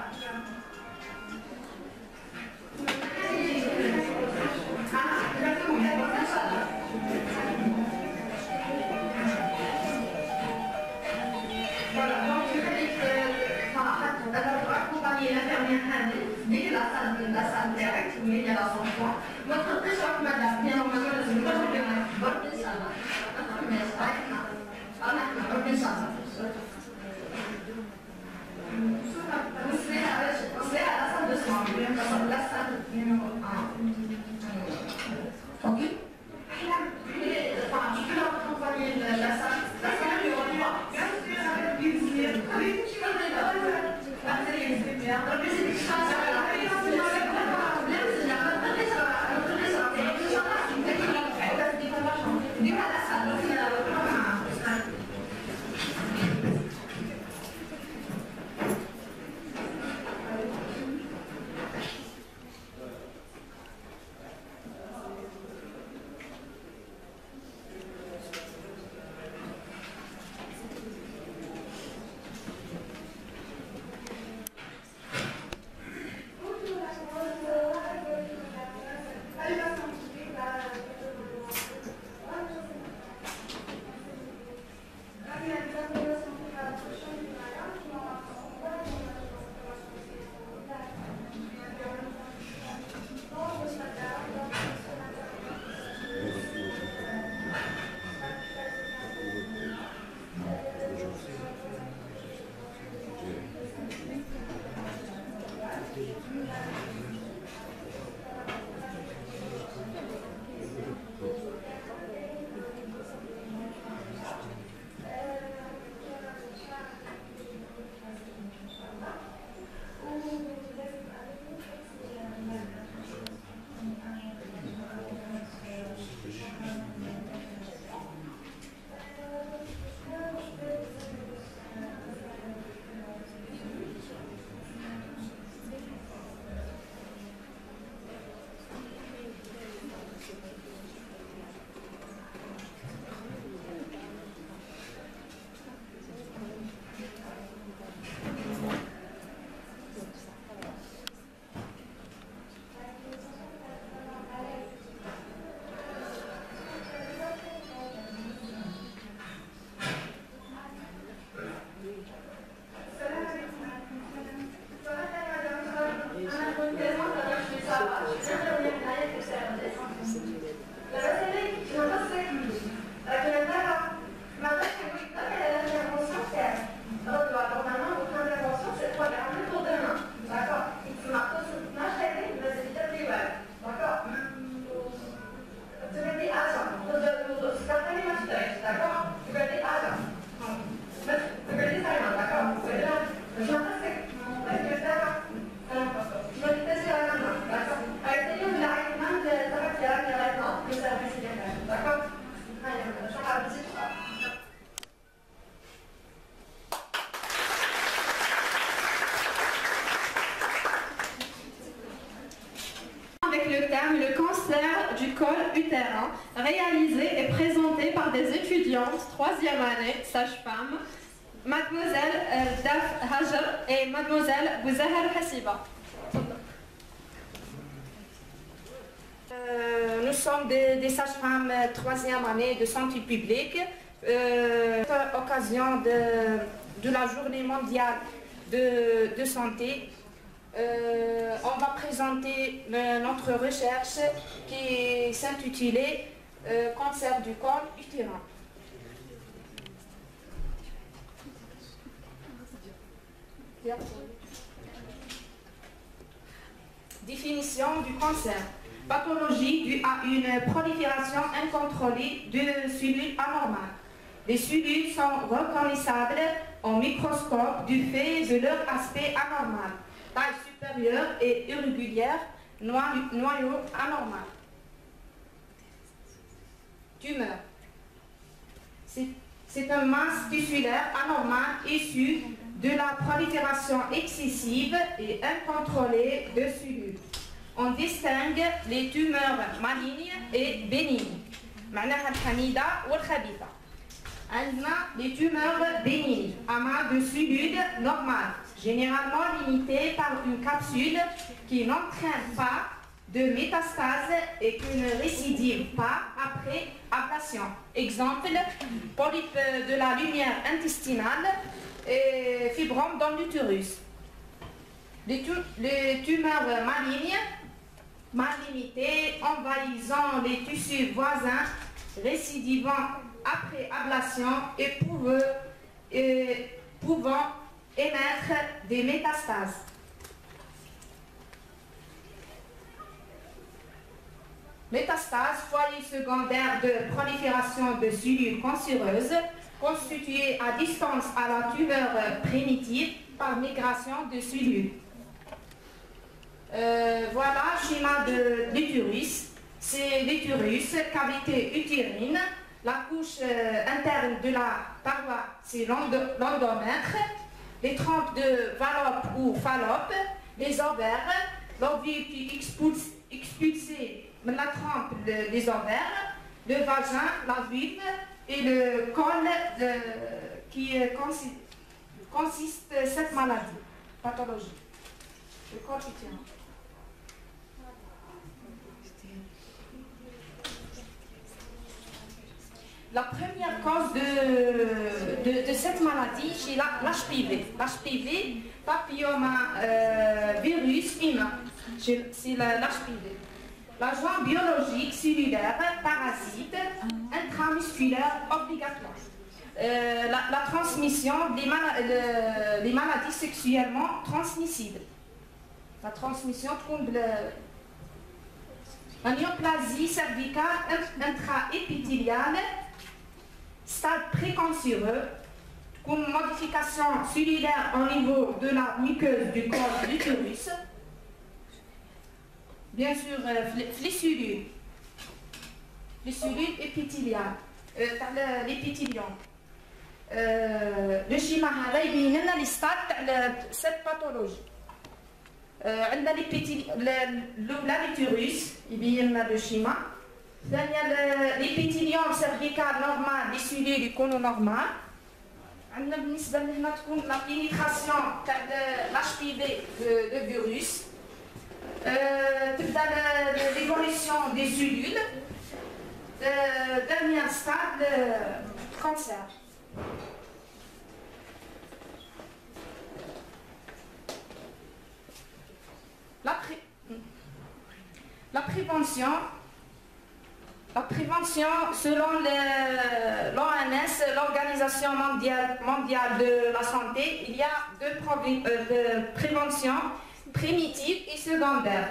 Speaker 10: l'infirmière Hadi, dès que la salle directe, où il y a la sanction, votre pression, madame, bien normalement, je ne sais pas si vous avez bonne personne. Vous serez à la salle de soins, la salle numéro 1. Ok? Enfin, je peux leur accompagner la salle numéro 3. Bien sûr, le cancer du col utérin, réalisé et présenté par des étudiantes 3e année, sage-femme, mademoiselle Daf Hajar et mademoiselle Bouzahar Hassiba. Nous sommes des sages-femmes 3e année de santé publique. À l'occasion de la journée mondiale de santé, on va présenter notre recherche qui s'intitulait cancer du col utérin. Définition du cancer. Pathologie due à une prolifération incontrôlée de cellules anormales. Les cellules sont reconnaissables au microscope du fait de leur aspect anormal. Taille supérieure et irrégulière, noyau anormal. Tumeur.
Speaker 11: C'est une masse tissulaire anormale issue de la prolifération excessive et incontrôlée de cellules. On distingue les tumeurs malignes et bénignes. معناها الحميدة والخبيثة. عندنا les tumeurs bénignes, amas de cellules normales, généralement limitées par une capsule qui n'entraîne pas de métastase et qui ne récidive pas après ablation. Exemple, polype de la lumière intestinale et fibrome dans l'utérus. Les tumeurs malignes, mal limitées, envahissant les tissus voisins, récidivant après ablation et pouvant émettre des métastases. Métastase, foyer secondaire de prolifération de cellules cancéreuses constituées à distance à la tumeur primitive par migration de cellules. Voilà schéma de l'utérus. C'est l'utérus, cavité utérine. La couche interne de la paroi, c'est l'endomètre. Les trompes de Fallope ou Fallope, les ovaires, l'ovule qui expulsé la trompe des ovaires, le vagin, la vulve et le col qui consiste cette maladie, pathologie. Le col utérin. La première cause de cette maladie, c'est l'HPV. L'HPV, papilloma virus humain. C'est l'HPV. L'agent biologique cellulaire parasite intramusculaire obligatoire. La transmission des maladies sexuellement transmissibles. La transmission de la néoplasie cervicale intraépithéliale, stade précancéreux, une modification cellulaire au niveau de la muqueuse du col de l'utérus. Bien sûr, les cellules épithéliales, l'épithélium. Le schéma هذا يبين لنا les stades de cette pathologie. عندنا الأولى l'utérus يبين لنا le schéma. الثانية l'épithélium cervical normal, les cellules يكونوا normal. عندنا بالنسبة لهنا تكون la pénétration تاع l'HPV de virus. L'évolution des cellules, dernier stade, cancer. La prévention, selon l'OMS, l'Organisation mondiale de la santé, il y a deux préventions. Primitive et secondaire.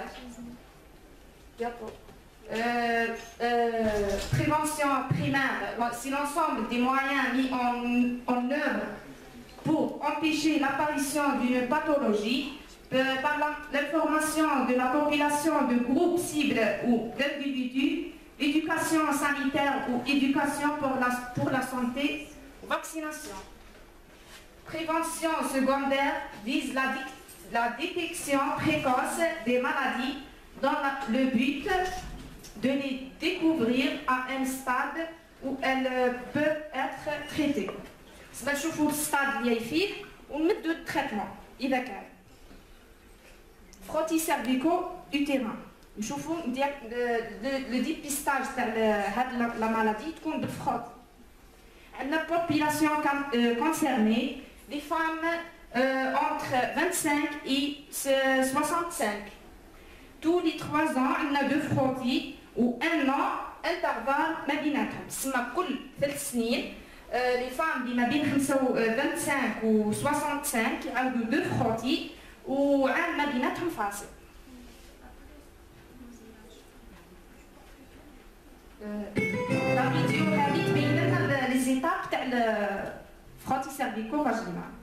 Speaker 11: Prévention primaire, c'est l'ensemble des moyens mis en œuvre pour empêcher l'apparition d'une pathologie par l'information de la population de groupes cibles ou d'individus, éducation sanitaire ou éducation pour la santé, vaccination. Prévention secondaire vise la détection précoce des maladies dans le but de les découvrir à un stade où elles peuvent être traitées. C'est نشوفوا الستاد اللي فيه ونمدوا التريتمون إذا كان. Frottis cervicaux utérin. نشوفوا le dépistage تاع هاد la maladie تكون بالفروت. عندنا population concernée, les femmes entre 25 et 65. Tous les 3 ans, on a 2 frottis ou 1 an intervalle ما بيناتهم. تسمى كل 3 سنين les femmes اللي ما بين 25 و 65 يعاودوا 2 frottis وعام ما بيناتهم فاصل. La vidéo هذه تبين لنا les étapes تاع frottis cervicaux vaginal.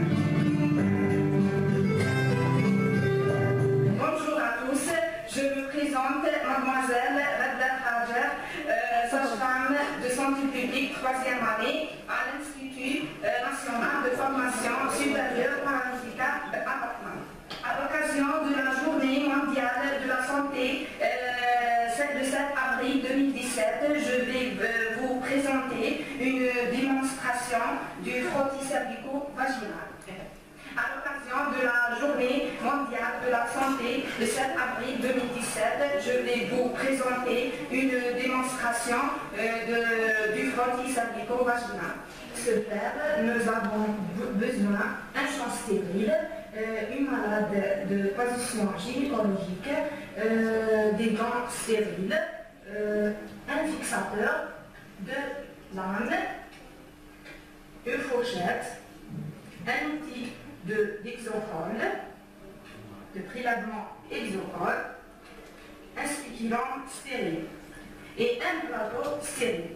Speaker 11: Bonjour à tous, je me présente. présente mademoiselle Radda Hajer, sage-femme de santé publique 3e année à l'Institut national de formation supérieure par handicap à Batman. À l'occasion de la journée mondiale de la santé, celle de 7 avril 2017, je vais vous présenter une démonstration du frottis cervico-vaginal. À l'occasion de la journée mondiale de la santé, le 7 avril 2017, je vais vous présenter une démonstration du frottis cervico-vaginal. Ce faire, nous avons besoin d'un champ stérile, une malade de position gynécologique, des gants stériles, un fixateur, de lames, une fourchette, un outil d'exocol, de prélèvement exocol, un spéculant stérile et un plateau stérile.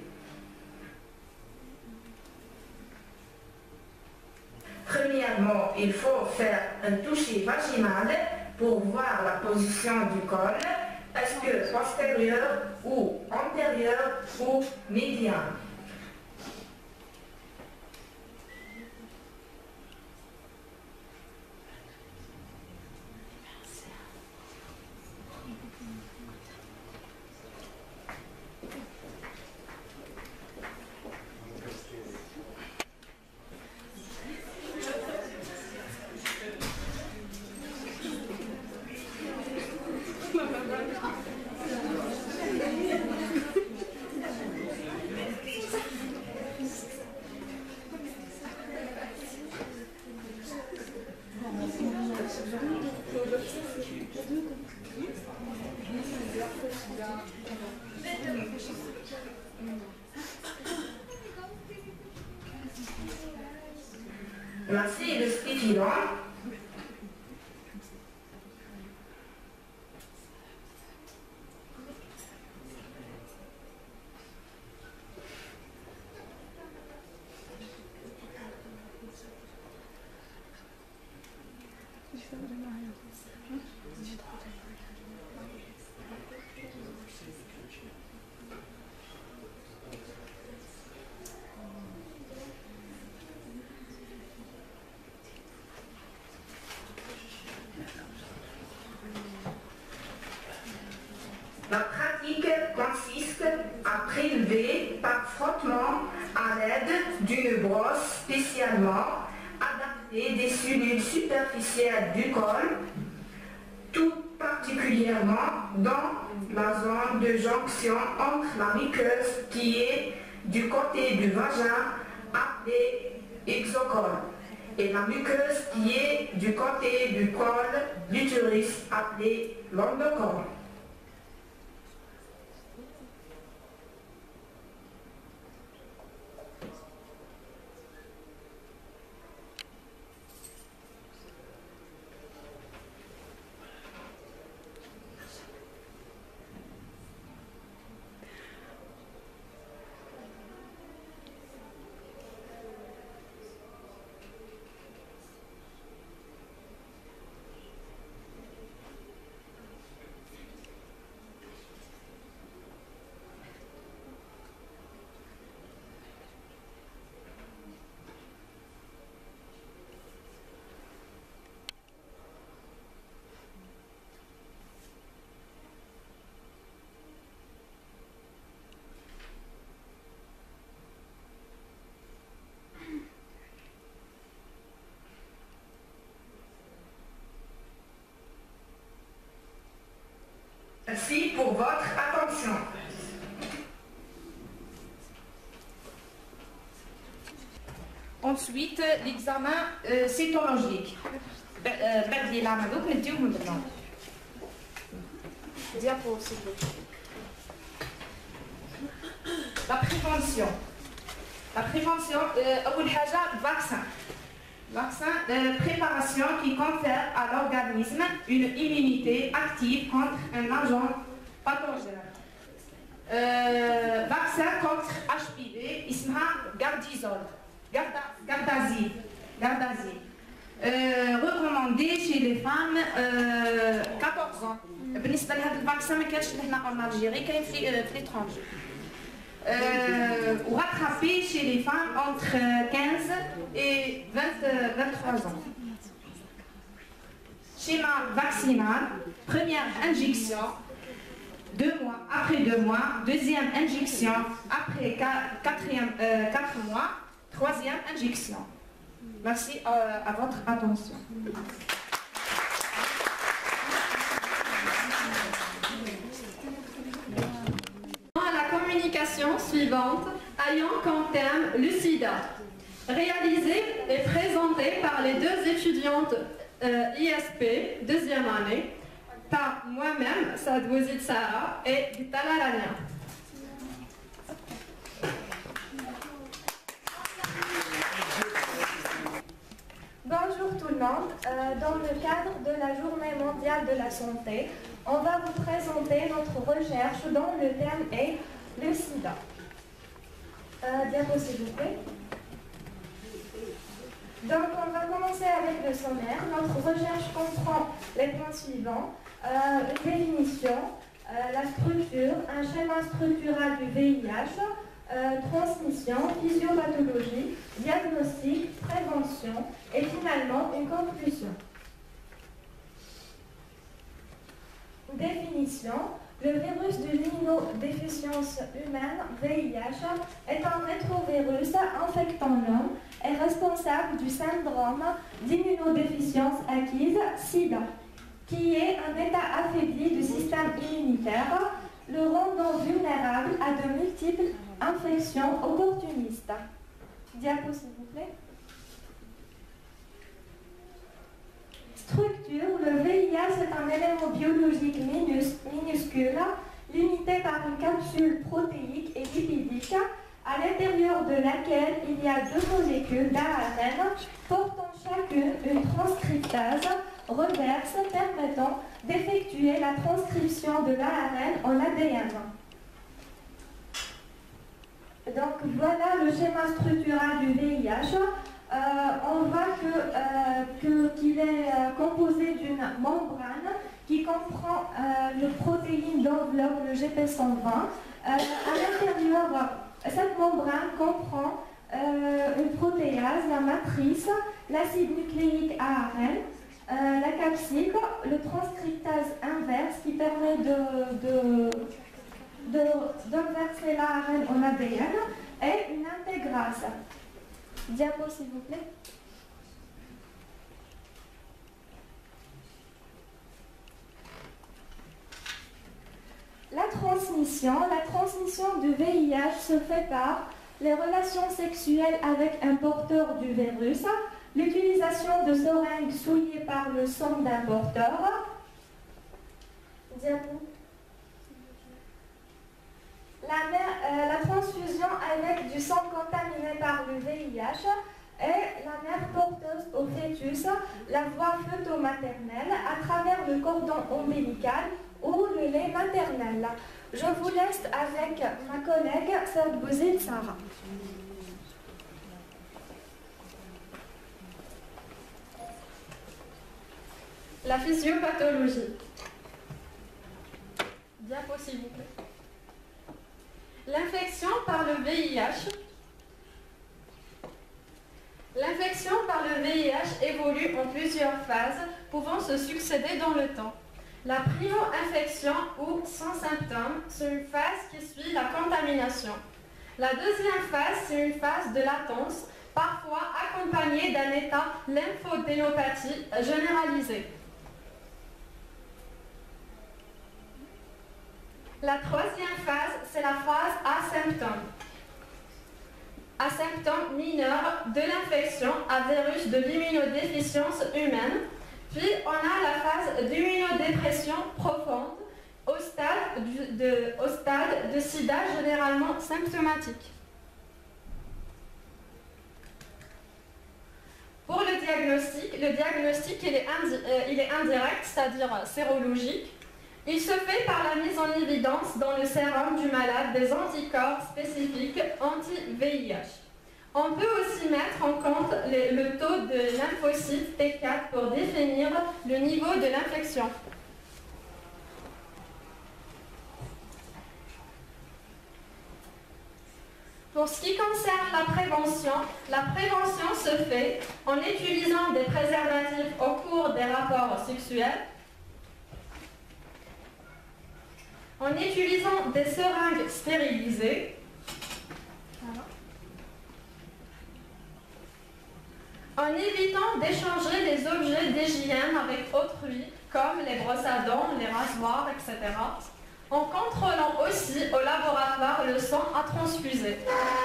Speaker 11: Premièrement, il faut faire un toucher vaginal pour voir la position du col, est-ce que postérieur ou antérieur ou médian. Placez le spéculant. La pratique consiste à prélever par frottement à l'aide d'une brosse spécialement adaptée des cellules superficielles du col, tout particulièrement dans la zone de jonction entre la muqueuse qui est du côté du vagin appelée exocol et la muqueuse qui est du côté du col d'utérus appelée l'endocol. Merci pour votre attention. Ensuite, l'examen cytologique. La prévention. La prévention, vaccin. Vaccin, préparation qui confère à l'organisme une immunité active contre un agent pathogène. Vaccin contre HPV, isma Gardasil. recommandé chez les femmes 14 ans. بالنسبة لهذا الفاكسان ما كانش هنا en Algérie, كاين في l'étranger. Ou rattrapé chez les femmes entre 15 et 23 ans. Schéma vaccinal, première injection, 2 mois après 2 mois, deuxième injection après 4 mois, troisième injection. Merci à votre attention.
Speaker 5: La communication suivante ayant comme thème le sida, réalisée et présentée par les 2 étudiantes ISP, 2e année, par moi-même, Saad Bouzid Sarah et Bitala Rania.
Speaker 9: Bonjour tout le monde. Dans le cadre de la Journée mondiale de la santé, on va vous présenter notre recherche dont le thème est le sida. Diapo s'il vous plaît. Donc on va commencer avec le sommaire. Notre recherche comprend les points suivants. Une définition, la structure, un schéma structural du VIH, transmission, physiopathologie, diagnostic, prévention et finalement une conclusion. Définition, le virus de l'immunodéficience humaine, VIH, est un rétrovirus infectant l'homme et responsable du syndrome d'immunodéficience acquise, SIDA, qui est un état affaibli du système immunitaire, le rendant vulnérable à de multiples infections opportunistes. Diapo s'il vous plaît. Structure, le VIH est un élément biologique minuscule, limité par une capsule protéique et lipidique, à l'intérieur de laquelle il y a 2 molécules d'ARN portant chacune une transcriptase reverse permettant d'effectuer la transcription de l'ARN en ADN. Donc voilà le schéma structural du VIH. On voit qu'il est composé d'une membrane qui comprend le protéine d'enveloppe, le GP120. À l'intérieur, cette membrane comprend une protéase, la matrice, l'acide nucléique ARN, la capside, le transcriptase inverse qui permet d'inverser l'ARN en ADN et une intégrase. Diapo s'il vous plaît. La transmission du VIH se fait par les relations sexuelles avec un porteur du virus, l'utilisation de seringues souillées par le sang d'un porteur. Diapo. La transfusion avec du sang contaminé par le VIH est la mère porteuse au fœtus, la voie fœto-maternelle à travers le cordon ombilical ou le lait maternel. Je vous laisse avec ma collègue Saad Bouzid Sarah.
Speaker 5: La physiopathologie. Diapo s'il vous plaît. L'infection par le VIH. L'infection par le VIH évolue en plusieurs phases pouvant se succéder dans le temps. La primo-infection ou sans symptômes, c'est une phase qui suit la contamination. La deuxième phase, c'est une phase de latence, parfois accompagnée d'un état lymphodénopathie généralisée. La troisième phase, c'est la phase asymptôme. Asymptôme mineur de l'infection à virus de l'immunodéficience humaine. Puis on a la phase d'immunodépression profonde au stade de sida généralement symptomatique. Pour le diagnostic il est indirect, c'est-à-dire sérologique. Il se fait par la mise en évidence dans le sérum du malade des anticorps spécifiques anti-VIH. On peut aussi mettre en compte le taux de lymphocytes T4 pour définir le niveau de l'infection. Pour ce qui concerne la prévention se fait en utilisant des préservatifs au cours des rapports sexuels, en utilisant des seringues stérilisées, en évitant d'échanger des objets d'hygiène avec autrui, comme les brosses à dents, les rasoirs, etc., en contrôlant aussi au laboratoire le sang à transfuser.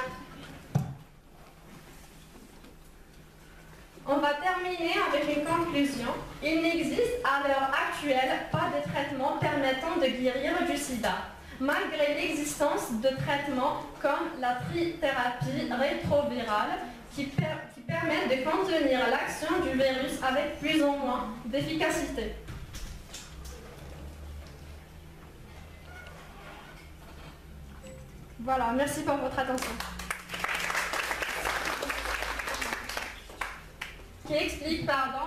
Speaker 5: On va terminer avec une conclusion. Il n'existe à l'heure actuelle pas de traitement permettant de guérir du sida, malgré l'existence de traitements comme la trithérapie rétrovirale qui permet de contenir l'action du virus avec plus ou moins d'efficacité. Voilà, merci pour votre attention. Qui explique,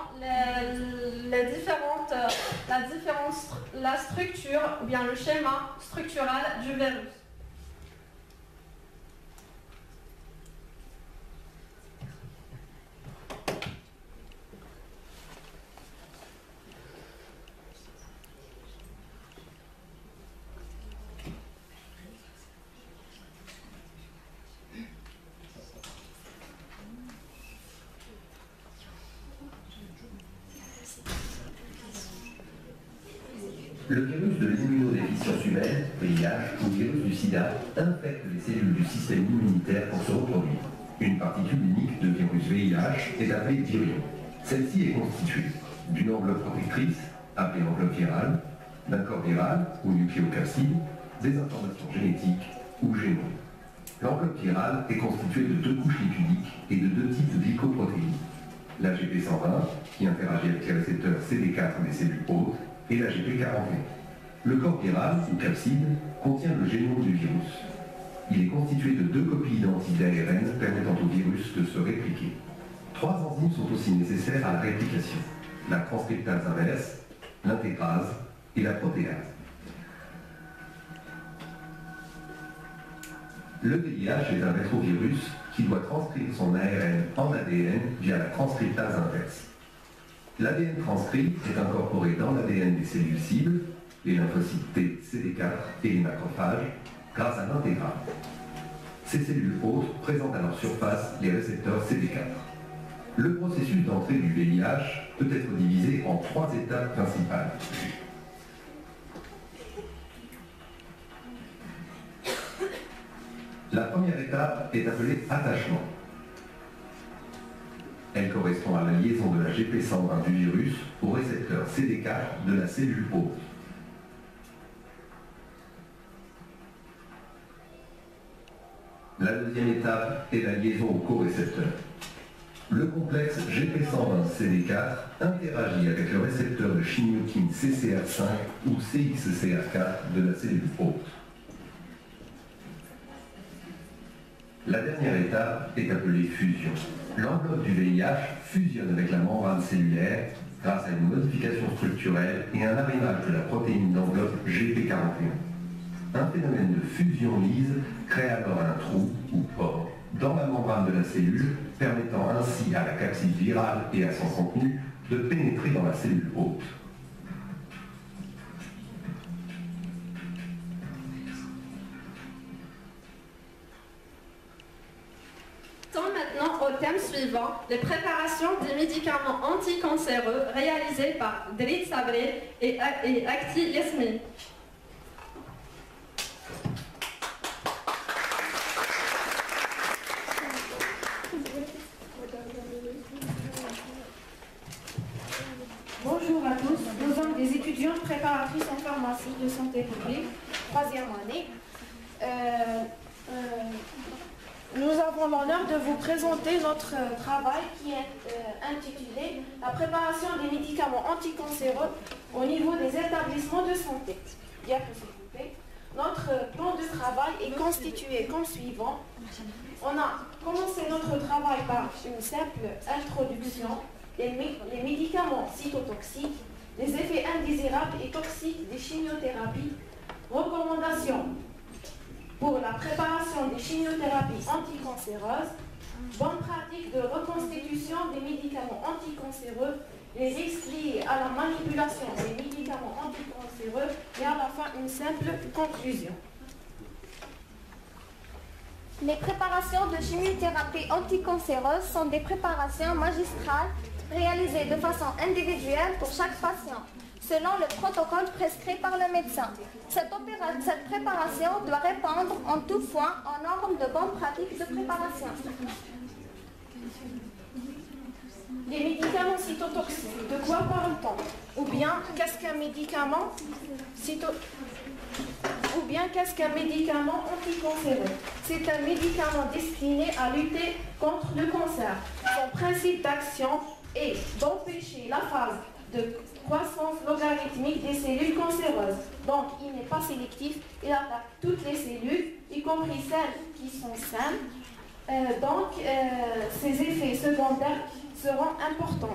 Speaker 5: la structure ou bien le schéma structural du virus.
Speaker 12: Le virus de l'immunodéficience humaine, VIH, ou virus du sida, infecte les cellules du système immunitaire pour se reproduire. Une particule unique de virus VIH est appelée virion. Celle-ci est constituée d'une enveloppe protectrice, appelée enveloppe virale, d'un corps viral ou nucléocapside, des informations génétiques ou génomes. L'enveloppe virale est constituée de 2 couches lipidiques et de 2 types de glycoprotéines. La GP120, qui interagit avec les récepteurs CD4 des cellules hôtes, et la GP41. Le corps viral, ou capside, contient le génome du virus. Il est constitué de 2 copies identiques d'ARN permettant au virus de se répliquer. 3 enzymes sont aussi nécessaires à la réplication: la transcriptase inverse, l'intégrase et la protéase. Le VIH est un rétrovirus qui doit transcrire son ARN en ADN via la transcriptase inverse. L'ADN transcrit est incorporé dans l'ADN des cellules cibles, les lymphocytes T, CD4 et les macrophages, grâce à l'intégrale. Ces cellules hôtes présentent à leur surface les récepteurs CD4. Le processus d'entrée du VIH peut être divisé en 3 étapes principales. La première étape est appelée attachement. Elle correspond à la liaison de la GP120 du virus au récepteur CD4 de la cellule hôte. La deuxième étape est la liaison au corécepteur. Le complexe GP120-CD4 interagit avec le récepteur de chimiokine CCR5 ou CXCR4 de la cellule hôte. La dernière étape est appelée fusion. L'enveloppe du VIH fusionne avec la membrane cellulaire grâce à une modification structurelle et un arrimage de la protéine d'enveloppe GP41. Un phénomène de fusion-lyse crée alors un trou ou pore dans la membrane de la cellule, permettant ainsi à la capside virale et à son contenu de pénétrer dans la cellule hôte.
Speaker 5: Maintenant au thème suivant, les préparations des médicaments anticancéreux réalisés par Drit Sabri et Akti Yasmine.
Speaker 13: Bonjour à tous, nous sommes des étudiantes préparatrices en pharmacie de santé publique, 3e année. Nous avons l'honneur de vous présenter notre travail qui est intitulé « La préparation des médicaments anticancéreux au niveau des établissements de santé ». Diapo, s'il vous plaît. Notre plan de travail est constitué comme suivant. On a commencé notre travail par une simple introduction, les médicaments cytotoxiques, les effets indésirables et toxiques des chimiothérapies, recommandations pour la préparation des chimiothérapies anticancéreuses, bonne pratique de reconstitution des médicaments anticancéreux, les risques liés à la manipulation des médicaments anticancéreux et à la fin une simple conclusion.
Speaker 14: Les préparations de chimiothérapie anticancéreuse sont des préparations magistrales réalisées de façon individuelle pour chaque patient, selon le protocole prescrit par le médecin. Cette préparation doit répondre en tout point aux normes de bonne pratique de préparation.
Speaker 13: Les médicaments cytotoxiques, de quoi parle-t-on? Ou bien, qu'est-ce qu'un médicament anticancéreux? C'est un médicament destiné à lutter contre le cancer. Son principe d'action est d'empêcher la phase de croissance logarithmique des cellules cancéreuses. Donc, il n'est pas sélectif, il attaque toutes les cellules, y compris celles qui sont saines. Ces effets secondaires seront importants.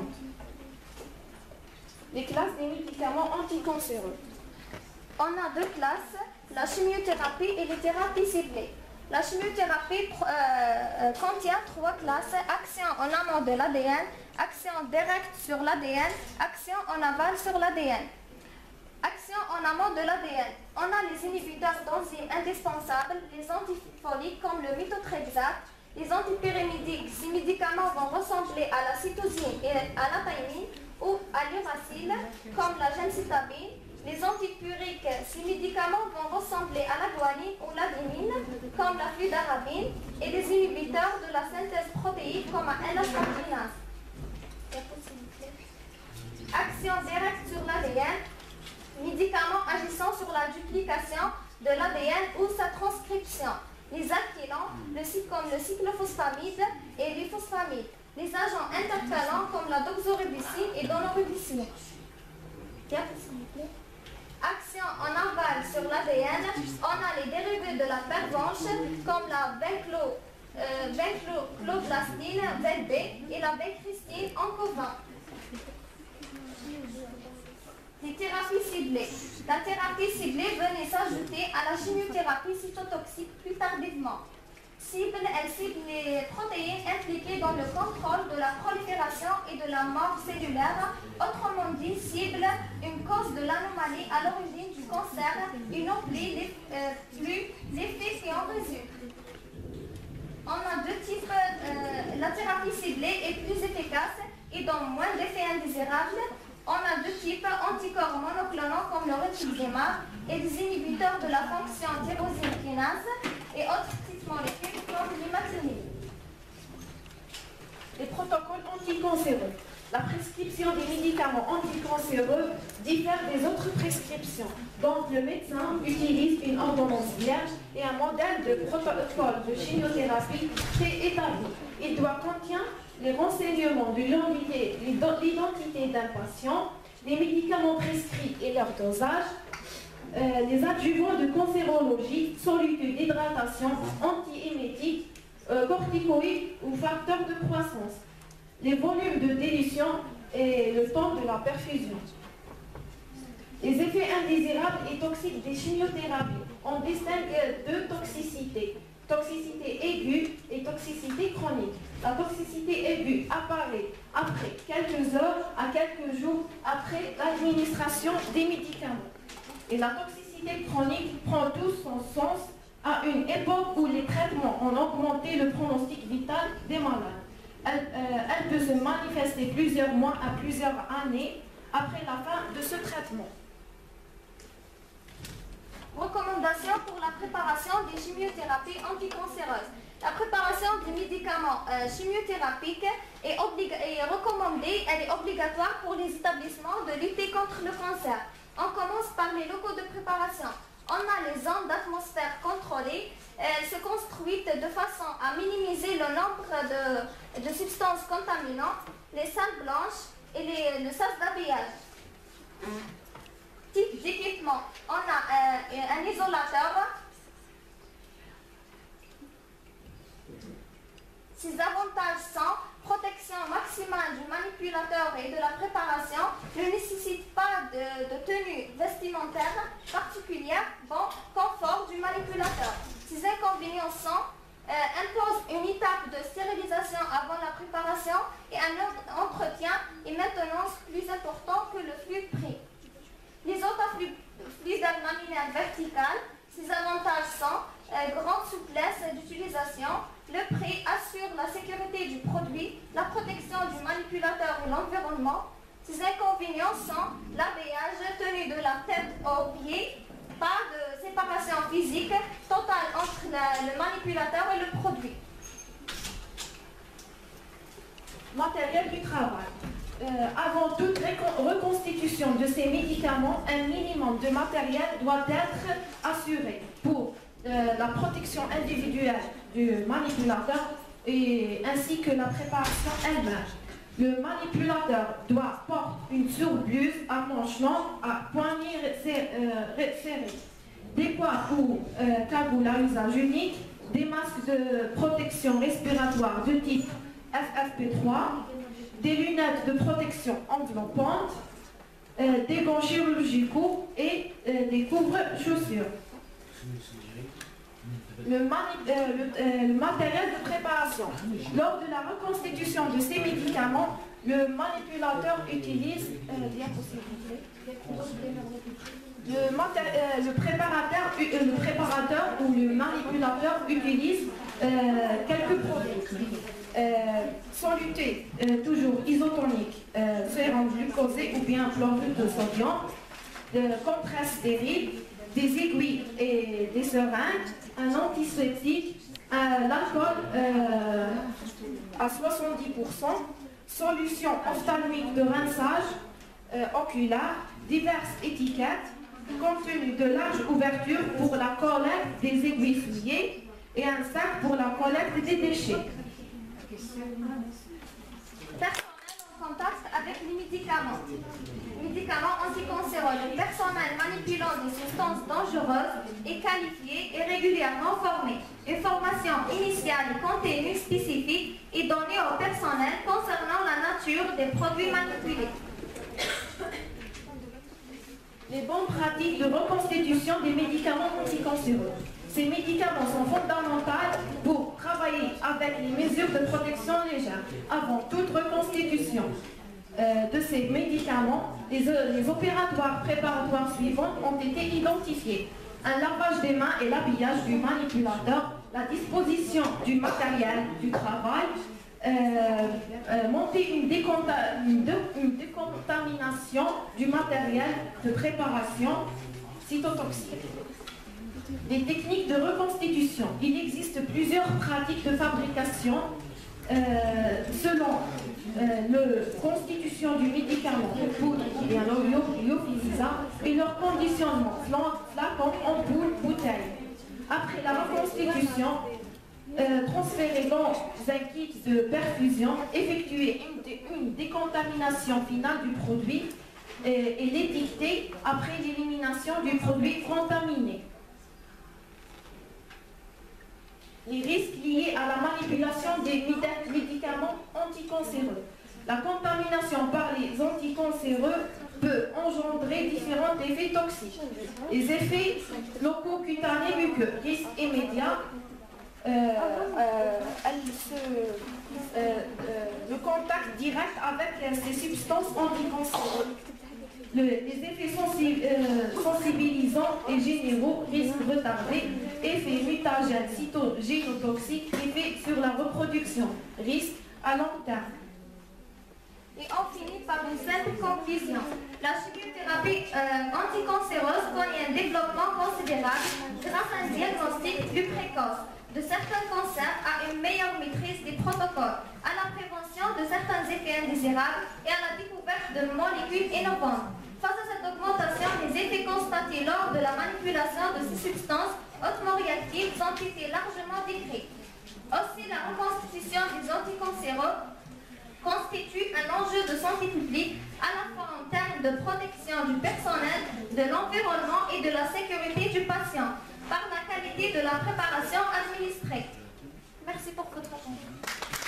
Speaker 13: Les classes des médicaments anticancéreux.
Speaker 14: On a deux classes, la chimiothérapie et les thérapies ciblées. La chimiothérapie contient trois classes: action en amont de l'ADN, action directe sur l'ADN, action en aval sur l'ADN. Action en amont de l'ADN. On a les inhibiteurs d'enzymes indispensables, les antifoliques comme le méthotrexate, les antipyrimidiques. Ces médicaments vont ressembler à la cytosine et à la thymine ou à l'uracile comme la gemcitabine. Les antipyriques, ces médicaments vont ressembler à la guanine ou l'adénine comme la fludarabine, et les inhibiteurs de la synthèse protéique comme la N-acetylkinase. Action directe sur l'ADN, médicaments agissant sur la duplication de l'ADN ou sa transcription. Les alkylants, comme le cyclophosphamide et l'ifosfamide. Les agents intercalants comme la doxorubicine et donorubicine. Action en aval sur l'ADN, on a les dérivés de la pervenche comme la vincloclastine, VB, et la vincristine en covin. Les thérapies ciblées. La thérapie ciblée venait s'ajouter à la chimiothérapie cytotoxique plus tardivement. Elle cible les protéines impliquées dans le contrôle de la prolifération et de la mort cellulaire. Autrement dit, cible une cause de l'anomalie à l'origine du cancer et non plus l'effet qui en résulte. On a deux types. La thérapie ciblée est plus efficace et donne moins d'effets indésirables. On a deux types, anticorps monoclonaux comme le rituximab et des inhibiteurs de la fonction tyrosine kinase et autres types molécules comme l'imatinib.
Speaker 13: Les protocoles anticancéreux. La prescription des médicaments anticancéreux diffère des autres prescriptions. Donc le médecin utilise une ordonnance vierge et un modèle de protocole de chimiothérapie préétabli. Il doit contenir les renseignements de l'identité d'un patient, les médicaments prescrits et leur dosage, les adjuvants de cancérologie, solitude d'hydratation, antiémétiques, corticoïdes ou facteurs de croissance, les volumes de dilution et le temps de la perfusion. Les effets indésirables et toxiques des chimiothérapies. On distingue deux toxicités. Toxicité aiguë et toxicité chronique. La toxicité aiguë apparaît après quelques heures à quelques jours après l'administration des médicaments. Et la toxicité chronique prend tout son sens à une époque où les traitements ont augmenté le pronostic vital des malades. Elle peut se manifester plusieurs mois à plusieurs années après la fin de ce traitement.
Speaker 14: Recommandations pour la préparation des chimiothérapies anticancéreuses. La préparation des médicaments chimiothérapiques est recommandée, elle est obligatoire pour les établissements de lutter contre le cancer. On commence par les locaux de préparation. On a les zones d'atmosphère contrôlées. Elles se construisent de façon à minimiser le nombre de substances contaminantes, les salles blanches et le sas d'habillage. Type d'équipement, on a un isolateur Ces avantages sont protection maximale du manipulateur et de la préparation, ne nécessite pas de tenue vestimentaire particulière, bon confort du manipulateur. Ces inconvénients sont impose une étape de stérilisation avant la préparation et un entretien et maintenance plus important que le flux pris. Les autres flux laminaires verticales, ces avantages sont grande souplesse d'utilisation, le prix assure la sécurité du produit, la protection du manipulateur et l'environnement. Ces inconvénients sont l'habillage tenu de la tête aux pieds, pas de séparation physique totale entre le manipulateur et le produit.
Speaker 13: Matériel du travail. Avant toute reconstitution de ces médicaments, un minimum de matériel doit être assuré pour la protection individuelle du manipulateur et ainsi que la préparation elle-même. Le manipulateur doit porter une surblouse à manches longues à poignée serrée, des coiffes ou cagoules à usage unique, des masques de protection respiratoire de type FFP3, des lunettes de protection enveloppantes, des gants chirurgicaux et des couvre-chaussures. Le matériel de préparation. Lors de la reconstitution de ces médicaments, le manipulateur utilise le préparateur ou le manipulateur utilise quelques produits. Soluté, toujours isotonique, sérum glucosé ou bien chlorure de sodium, compresse stérile, des aiguilles et des seringues, un antiseptique, l'alcool à 70%, solution ophtalmique de rinçage oculaire, diverses étiquettes, contenu de large ouverture pour la collecte des aiguilles souillées et un sac pour la collecte des déchets.
Speaker 14: Personnel en contact avec les médicaments. Médicaments anticancéreux. Le personnel manipulant des substances dangereuses est qualifié et régulièrement formé. Une formation initiale et contenue spécifique est donnée au personnel concernant la nature des produits manipulés.
Speaker 13: Les bonnes pratiques de reconstitution des médicaments anticancéreux. Ces médicaments sont fondamentaux pour travailler avec les mesures de protection légère. Avant toute reconstitution de ces médicaments, les opératoires préparatoires suivants ont été identifiés. Un lavage des mains et l'habillage du manipulateur, la disposition du matériel du travail, monter une décontamination du matériel de préparation cytotoxique. Les techniques de reconstitution. Il existe plusieurs pratiques de fabrication selon la constitution du médicament, le poudre ou bien l'ophilisa et leur conditionnement, flacon, ampoule, bouteille. Après la reconstitution, transférer dans un kit de perfusion, effectuer une décontamination finale du produit et l'étiqueter après l'élimination du produit contaminé. Les risques liés à la manipulation des médicaments anticancéreux. La contamination par les anticancéreux peut engendrer différents effets toxiques. Les effets locaux cutanés muqueux, risque immédiat, le contact direct avec ces substances anticancéreuses. Les effets sensibilisants et généraux, risques retardés, effets mutagènes, cytogénotoxiques, effets sur la reproduction, risques à long terme.
Speaker 14: Et on finit par une simple conclusion. La chimiothérapie anticancéreuse connaît un développement considérable grâce à un diagnostic plus précoce de certains cancers, à une meilleure maîtrise des protocoles, à la prévention de certains effets indésirables et à la découverte de molécules innovantes. Face à cette augmentation, les effets constatés lors de la manipulation de ces substances hautement réactives ont été largement décrits. Aussi, la reconstitution des anticancéreux constitue un enjeu de santé publique à la fois en termes de protection du personnel, de l'environnement et de la sécurité du patient, par la qualité de la préparation administrée. Merci pour votre attention.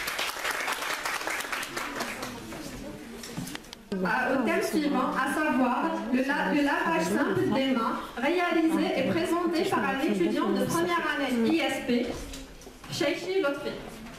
Speaker 5: au thème suivant, à savoir le lavage simple des mains, réalisé et présenté par un étudiant de première année ISP, Cheikhi Lotfi.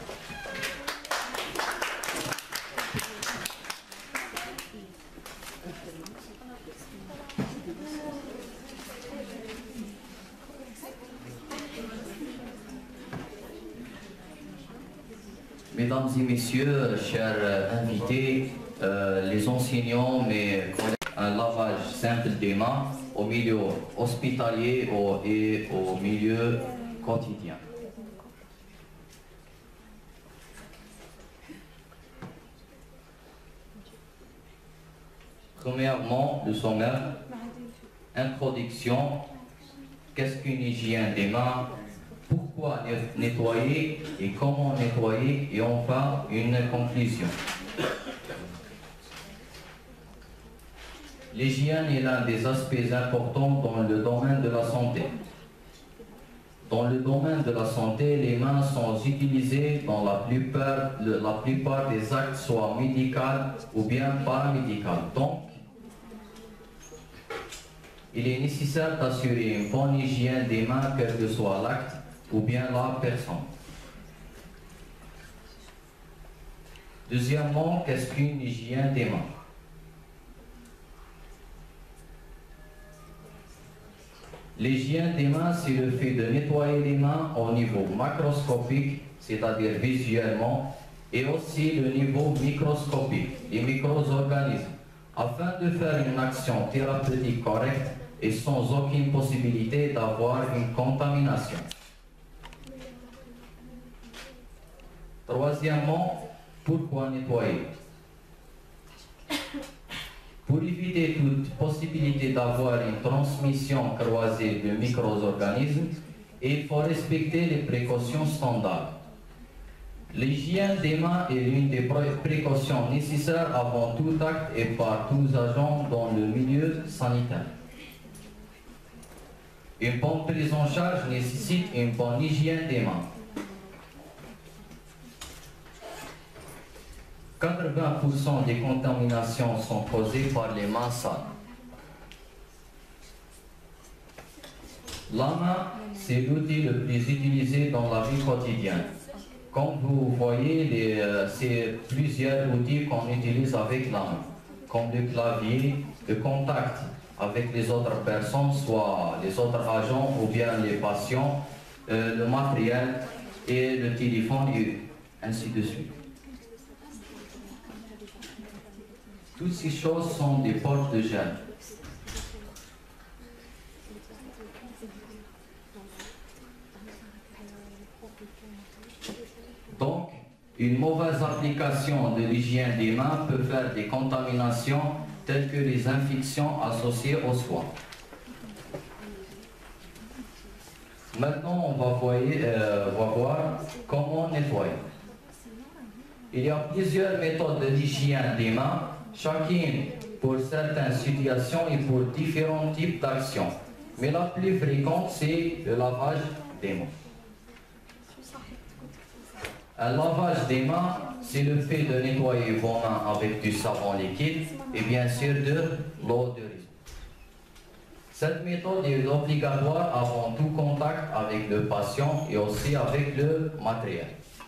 Speaker 15: Mesdames et messieurs, chers invités, les enseignants, mes collègues, un lavage simple des mains au milieu hospitalier et au milieu quotidien. Premièrement, le sommaire, introduction, qu'est-ce qu'une hygiène des mains, pourquoi nettoyer et comment nettoyer, et enfin une conclusion. L'hygiène est l'un des aspects importants dans le domaine de la santé. Dans le domaine de la santé, les mains sont utilisées dans la plupart des actes, soit médicaux ou bien paramédicaux. Donc, il est nécessaire d'assurer une bonne hygiène des mains, quel que soit l'acte ou bien la personne. Deuxièmement, qu'est-ce qu'une hygiène des mains? L'hygiène des mains, c'est le fait de nettoyer les mains au niveau macroscopique, c'est-à-dire visuellement, et aussi le niveau microscopique, les micro-organismes, afin de faire une action thérapeutique correcte et sans aucune possibilité d'avoir une contamination. Troisièmement, pourquoi nettoyer? Pour éviter toute possibilité d'avoir une transmission croisée de micro-organismes, il faut respecter les précautions standards. L'hygiène des mains est l'une des précautions nécessaires avant tout acte et par tous agents dans le milieu sanitaire. Une bonne prise en charge nécessite une bonne hygiène des mains. 80% des contaminations sont causées par les mains sales. La main, c'est l'outil le plus utilisé dans la vie quotidienne. Comme vous voyez, c'est plusieurs outils qu'on utilise avec la main, comme le clavier, le contact avec les autres personnes, soit les autres agents ou bien les patients, le matériel et le téléphone et ainsi de suite. Toutes ces choses sont des portes de gel. Donc, une mauvaise application de l'hygiène des mains peut faire des contaminations telles que les infections associées aux soins. Maintenant, on va voir comment nettoyer. Il y a plusieurs méthodes d'hygiène des mains, chacune pour certaines situations et pour différents types d'actions. Mais la plus fréquente, c'est le lavage des mains. Un lavage des mains, c'est le fait de nettoyer vos mains avec du savon liquide et bien sûr de l'eau de rose. Cette méthode est obligatoire avant tout contact avec le patient et aussi avec le matériel.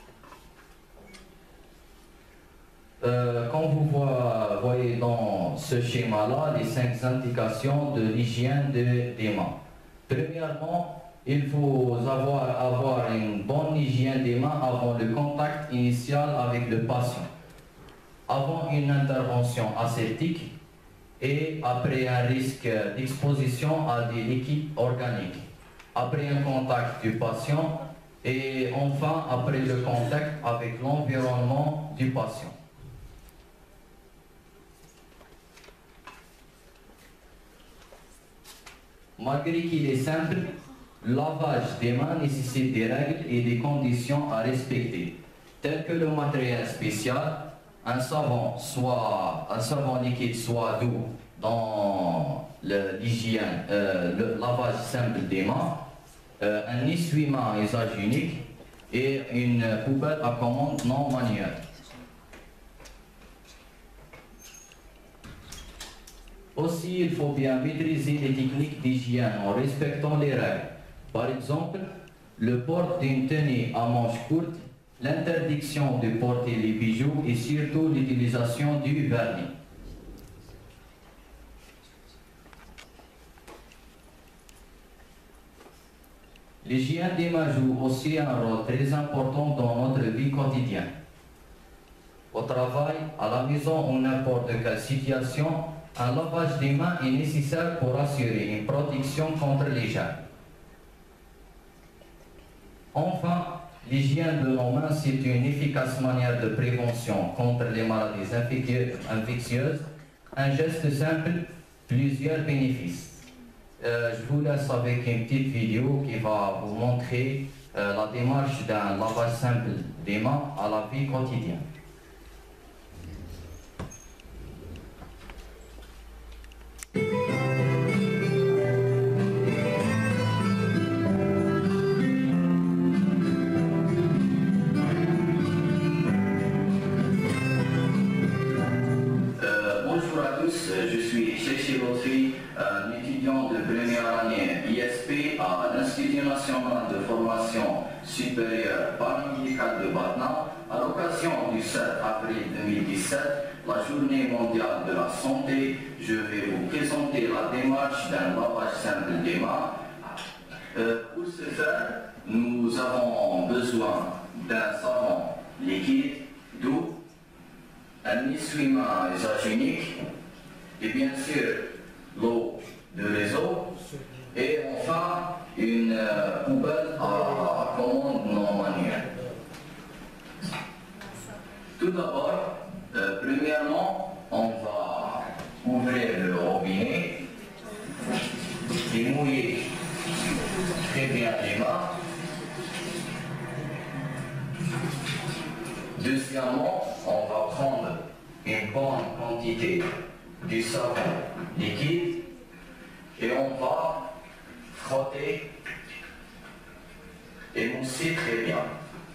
Speaker 15: Comme vous voyez dans ce schéma-là, les 5 indications de l'hygiène des mains. Premièrement, il faut avoir une bonne hygiène des mains avant le contact initial avec le patient, avant une intervention aseptique et après un risque d'exposition à des liquides organiques, après un contact du patient et enfin après le contact avec l'environnement du patient. Malgré qu'il est simple, le lavage des mains nécessite des règles et des conditions à respecter, telles que le matériel spécial, un savon liquide soit doux dans l'hygiène, le lavage simple des mains, un essuie-main à usage unique et une poubelle à commande non manuelle. Aussi, il faut bien maîtriser les techniques d'hygiène en respectant les règles. Par exemple, le port d'une tenue à manches courtes, l'interdiction de porter les bijoux et surtout l'utilisation du vernis. L'hygiène des mains joue aussi un rôle très important dans notre vie quotidienne. Au travail, à la maison ou n'importe quelle situation, un lavage des mains est nécessaire pour assurer une protection contre les germes. Enfin, l'hygiène de nos mains, c'est une efficace manière de prévention contre les maladies infectieuses. Un geste simple, plusieurs bénéfices. Je vous laisse avec une petite vidéo qui va vous montrer la démarche d'un lavage simple des mains à la vie quotidienne. Bonjour à tous, je suis Cheikh Lotfi, un étudiant de première année ISP à l'Institut national de formation supérieure paramédicale de Batna. À l'occasion du 7 avril 2017, la journée mondiale de la santé, je vais vous présenter la démarche d'un lavage simple des mains. Pour ce faire, nous avons besoin d'un savon liquide, d'eau, un essuie-main à usage unique et bien sûr l'eau de réseau et enfin une poubelle à commande non manuelle. Tout d'abord, premièrement, on va ouvrir le robinet et mouiller très bien les mains. Deuxièmement, on va prendre une bonne quantité du savon liquide et on va frotter et mousser très bien.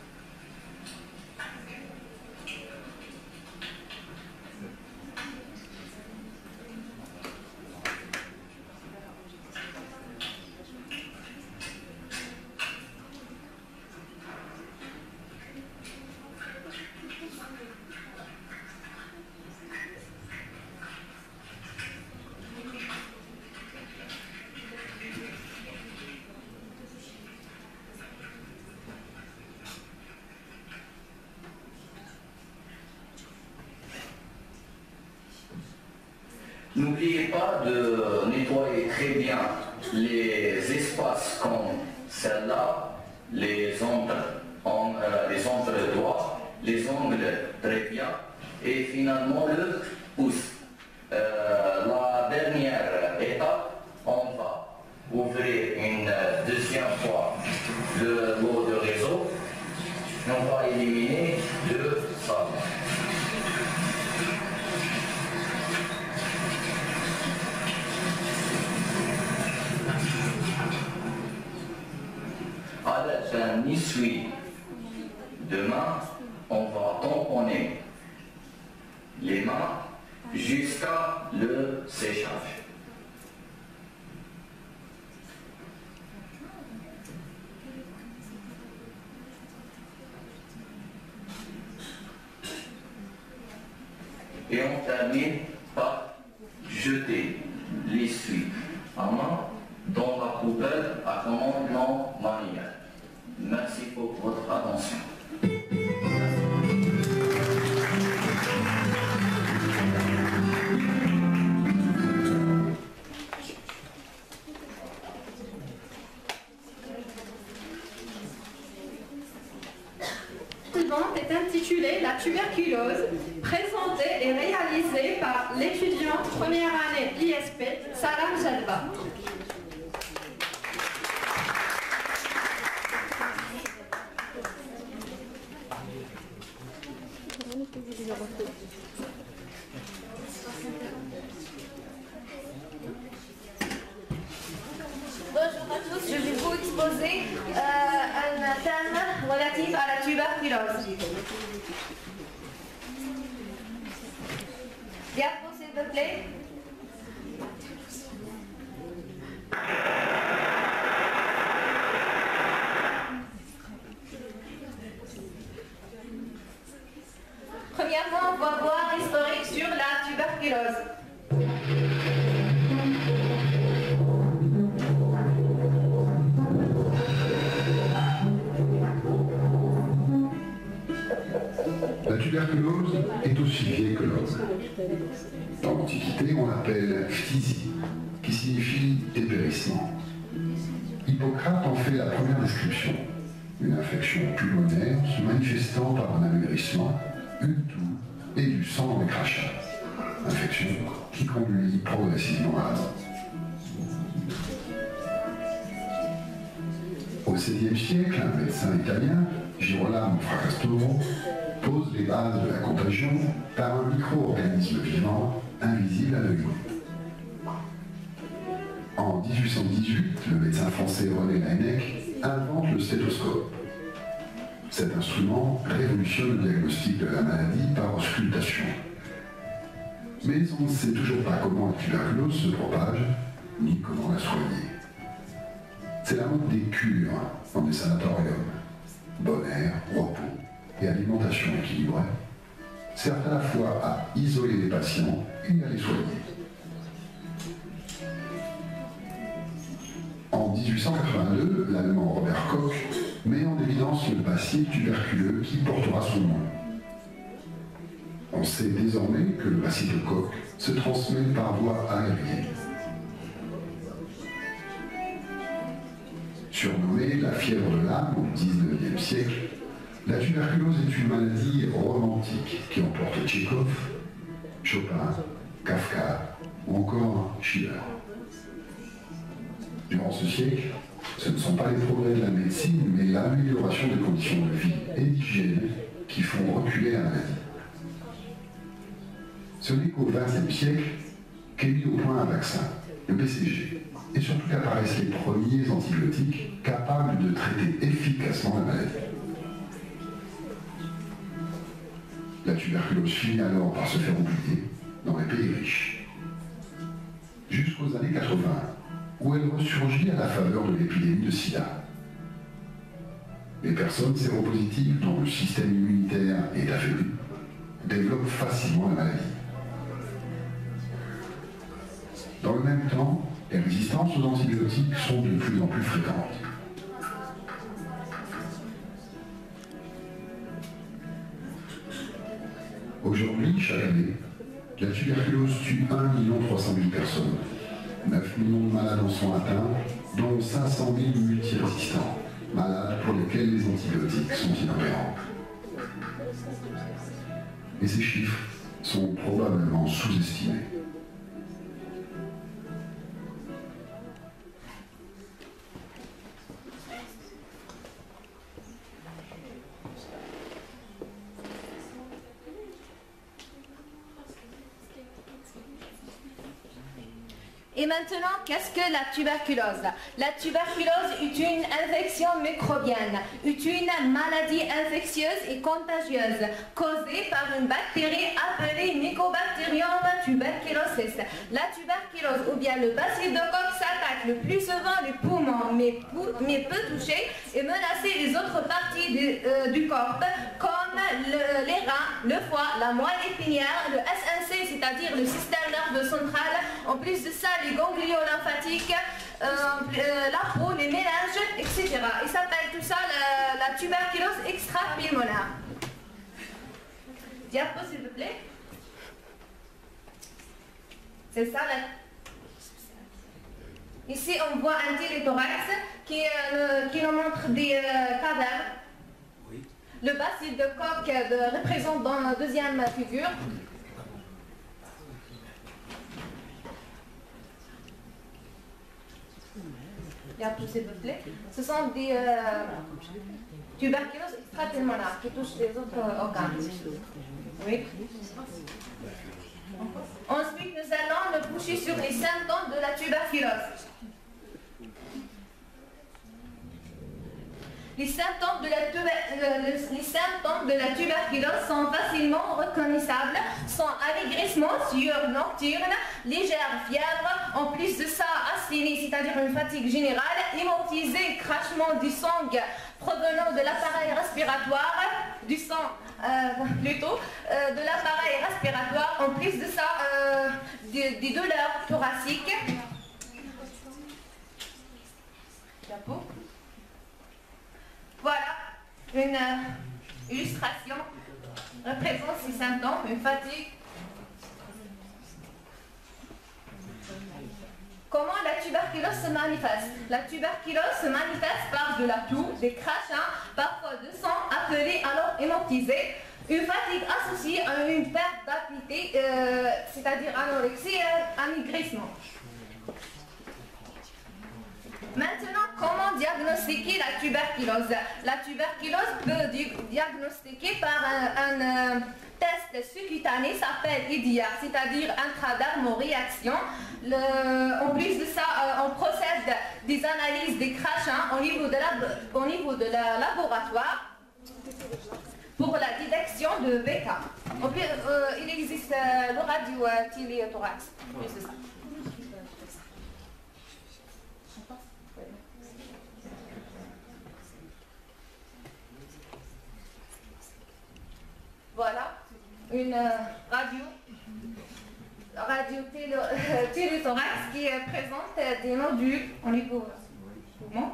Speaker 15: N'oubliez pas de nettoyer très bien les espaces comme celle-là, les ongles droits, les ongles très bien, et finalement le pouce. La dernière étape, on va ouvrir une deuxième fois l'eau de réseau, et on va éliminer le savon. À l'aide d'un essuie de main, on va tamponner les mains jusqu'à le séchage. Et on termine par jeter l'essuie à main dans la poubelle à commande non manuelle. Merci pour votre attention.
Speaker 5: Suivante est intitulée La tuberculose, présentée et réalisée par l'étudiante première année ISP Salam Jadba.
Speaker 14: Bonjour à tous, je vais vous exposer un thème relatif à la tuberculose. Diapo, s'il vous plaît.
Speaker 16: tuberculose est aussi vieille que l'homme. Dans l'Antiquité, on l'appelle phtisie, qui signifie dépérissement. Hippocrate en fait la première description, une infection pulmonaire se manifestant par un amaigrissement, une toux et du sang dans les crachats. Infection qui conduit progressivement à la mort. Au XVIe siècle, un médecin italien, Girolamo Fracastoro, pose les bases de la contagion par un micro-organisme vivant invisible à l'œil nu. En 1818, le médecin français René Laennec invente le stéthoscope. Cet instrument révolutionne le diagnostic de la maladie par auscultation. Mais on ne sait toujours pas comment la tuberculose se propage, ni comment la soigner. C'est la mode des cures dans des sanatoriums. Bon air, repos et alimentation équilibrée servent à la fois à isoler les patients et à les soigner. En 1882, l'Allemand Robert Koch met en évidence le bacille tuberculeux qui portera son nom. On sait désormais que le bacille de Koch se transmet par voie aérienne. Surnommée la fièvre de l'âme au XIXe siècle, la tuberculose est une maladie romantique qui emporte Tchekhov, Chopin, Kafka ou encore Schiller. Durant ce siècle, ce ne sont pas les progrès de la médecine, mais l'amélioration des conditions de vie et d'hygiène qui font reculer la maladie. Ce n'est qu'au XXe siècle qu'est mis au point un vaccin, le BCG, et surtout qu'apparaissent les premiers antibiotiques capables de traiter efficacement la maladie. La tuberculose finit alors par se faire oublier dans les pays riches. Jusqu'aux années 80, où elle ressurgit à la faveur de l'épidémie de sida. Les personnes séropositives dont le système immunitaire est affaibli développent facilement la maladie. Dans le même temps, les résistances aux antibiotiques sont de plus en plus fréquentes. Aujourd'hui, chaque année, la tuberculose tue 1 300 000 personnes. 9 millions de malades en sont atteints, dont 500 000 multirésistants, malades pour lesquels les antibiotiques sont inopérants. Et ces chiffres sont probablement sous-estimés.
Speaker 17: Et maintenant, qu'est-ce que la tuberculose? La tuberculose est une infection microbienne, est une maladie infectieuse et contagieuse causée par une bactérie appelée Mycobacterium tuberculosis. La tuberculose ou bien le bacille de Koch s'attaque le plus souvent les poumons, mais peut toucher et menacer les autres parties du corps, comme les reins, le foie, la moelle épinière, le SNC, c'est-à-dire le système nerveux central. En plus de ça, les ganglions lymphatiques, la peau, les méninges, etc. Il s'appelle tout ça la tuberculose extra-pulmonaire. Diapo, s'il vous plaît. C'est ça Ici, on voit un téléthorax qui nous montre des cadavres. Le bacille de Koch représente dans la deuxième figure. S'il vous plaît. Ce sont des tuberculoses extra-pulmonaires qui touchent les autres organes. Oui. Ensuite, nous allons nous coucher sur les symptômes de la tuberculose. Les symptômes de la tuberculose sont facilement reconnaissables, sont amaigrissement, sueur nocturne, légère fièvre, en plus de ça, asthénie, c'est-à-dire une fatigue générale, immobilisé, crachement du sang provenant de l'appareil respiratoire, du sang de l'appareil respiratoire, en plus de ça, des douleurs thoraciques. Diapo. Voilà une illustration représente ces symptômes, une fatigue. Comment la tuberculose se manifeste? La tuberculose se manifeste par de la toux, des crachats, parfois de sang, appelé alors hémortisé, une fatigue associée à une perte d'appétit, c'est-à-dire anorexie et amaigrissement. Maintenant, comment diagnostiquer la tuberculose? La tuberculose peut diagnostiquer par un test sous-cutané, s'appelle IDR, c'est-à-dire intradermoréaction. En plus de ça, on procède des analyses des crachats au niveau de la laboratoire pour la détection de bêta. Il existe le radio-téléthorax. C'est ça. Voilà, une radio-téléthorax qui présente des nodules au niveau du poumon.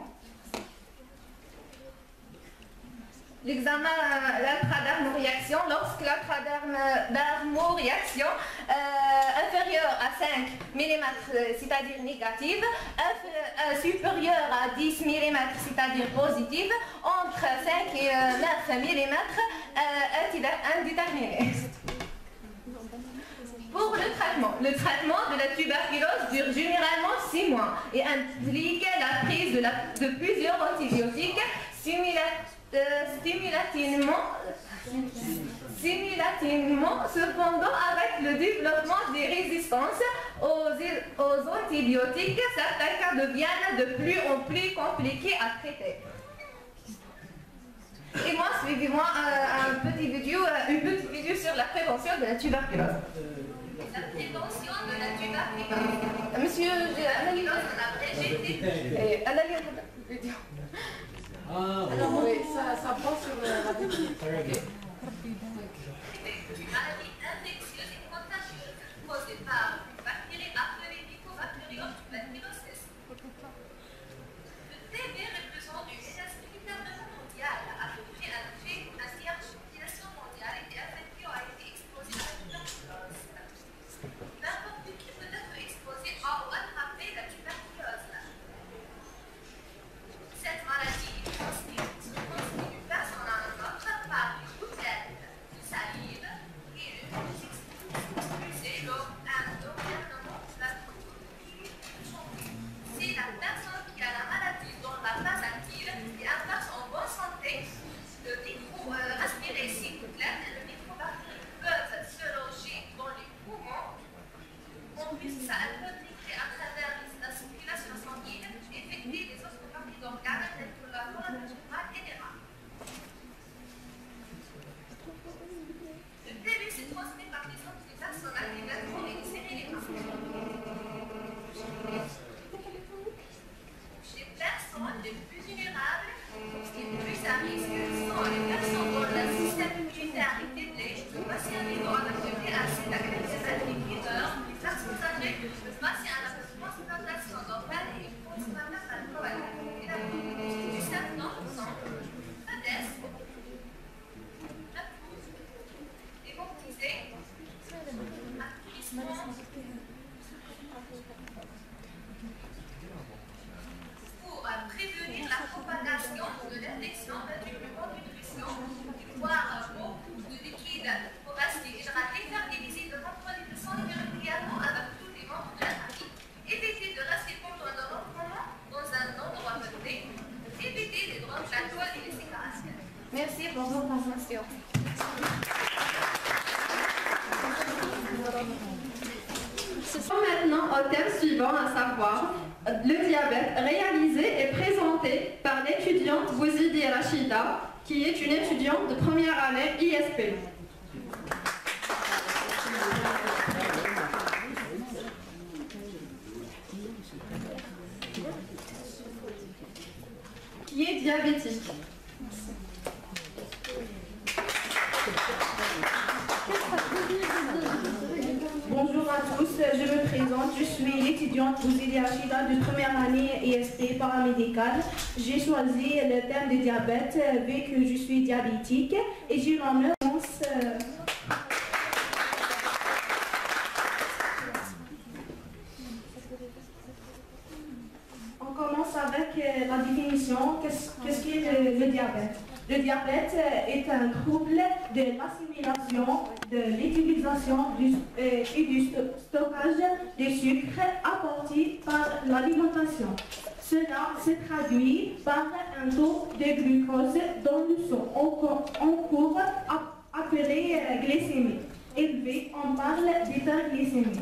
Speaker 17: L'examen, l'intradermoréaction, lorsque l'intradermoréaction inférieure à 5 mm, c'est-à-dire négative, supérieure à 10 mm, c'est-à-dire positive, entre 5 et 9 mm, indéterminée. Pour le traitement de la tuberculose dure généralement 6 mois et implique la prise de plusieurs antibiotiques simultanément, cependant avec le développement des résistances aux antibiotiques, certains cas deviennent de plus en plus compliqués à traiter. Et moi, suivez-moi une petite vidéo sur la prévention de la tuberculose. La prévention de la tuberculose. Monsieur, vidéo.
Speaker 3: Alors, oui, ça prend sur la vidéo.
Speaker 17: Maladie infectieuse et contagieuse causée par une bactérie appelée Mycobacterium tuberculosis. Le TB représente une menace militaire mondiale, à peu près un tiers de la population mondiale est affectée ou a été exposée à la tuberculose. N'importe qui peut être exposé ou attraper la tuberculose. Cette maladie se transmet d'une personne à une autre par une gouttette de salive et une expulsée lors d'un gouvernement de la peau. Si la personne qui a la maladie dans la phase active et une personne en bonne santé, le micro-respirer ces gouttelettes et le microbactérie peuvent se loger dans les poumons. En plus, ça peut filtrer à travers la circulation sanguine et effectuer des autres parties d'organes telles que la colonne vertébrale et les reins. Le TB se transmet par les autres personnes à des vêtements et des séries les les personnes les plus vulnérables, les plus à risque, sont les personnes dont le système immunitaire est faible, les patients vivant avec des réactions d'agressivité inhibiteurs, les personnes âgées, les patients à la transplantation d'organes et une transplantation alcoolique. Et la communauté du symptôme sont faiblesse, repousse, hémortisé, attouchissement. Pour prévenir la propagation de l'infection du nutrition, boire beaucoup de liquide pour rester hydraté, faire des visites de contrôle de santé régulièrement avec tous les membres de la famille, éviter de rester pendant un moment dans un endroit peuplé, éviter les drogues, l'alcool et les cigarettes. Merci pour votre attention.
Speaker 5: Maintenant au thème suivant, à savoir le diabète, réalisé et présenté par l'étudiante Bouzidi Rachida, qui est une étudiante de première année ISP. Qui est diabétique.
Speaker 18: Bonjour à tous, je me présente, je suis l'étudiante Bouzidi Rachida de première année ISP paramédicale. J'ai choisi le thème de diabète vu que je suis diabétique et j'ai l'honneur
Speaker 13: On commence avec la définition. Qu'est-ce qu'est le diabète? Le diabète est un trouble de l'assimilation, de l'utilisation et du stockage des sucres apportés par l'alimentation. Cela se traduit par un taux de glucose dans le sang en cours appelé glycémie. Élevé, on parle d'hyperglycémie.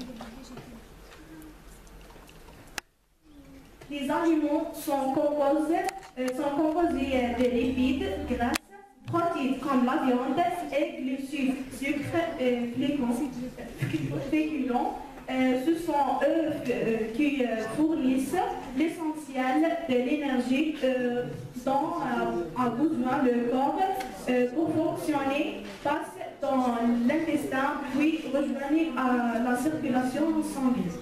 Speaker 13: Les aliments sont composés de lipides, graisses, protéines comme la viande et glucides, sucres, féculents. Ce sont eux qui fournissent l'essentiel de l'énergie dont a besoin le corps pour fonctionner, passe dans l'intestin puis rejoignent la circulation sanguine.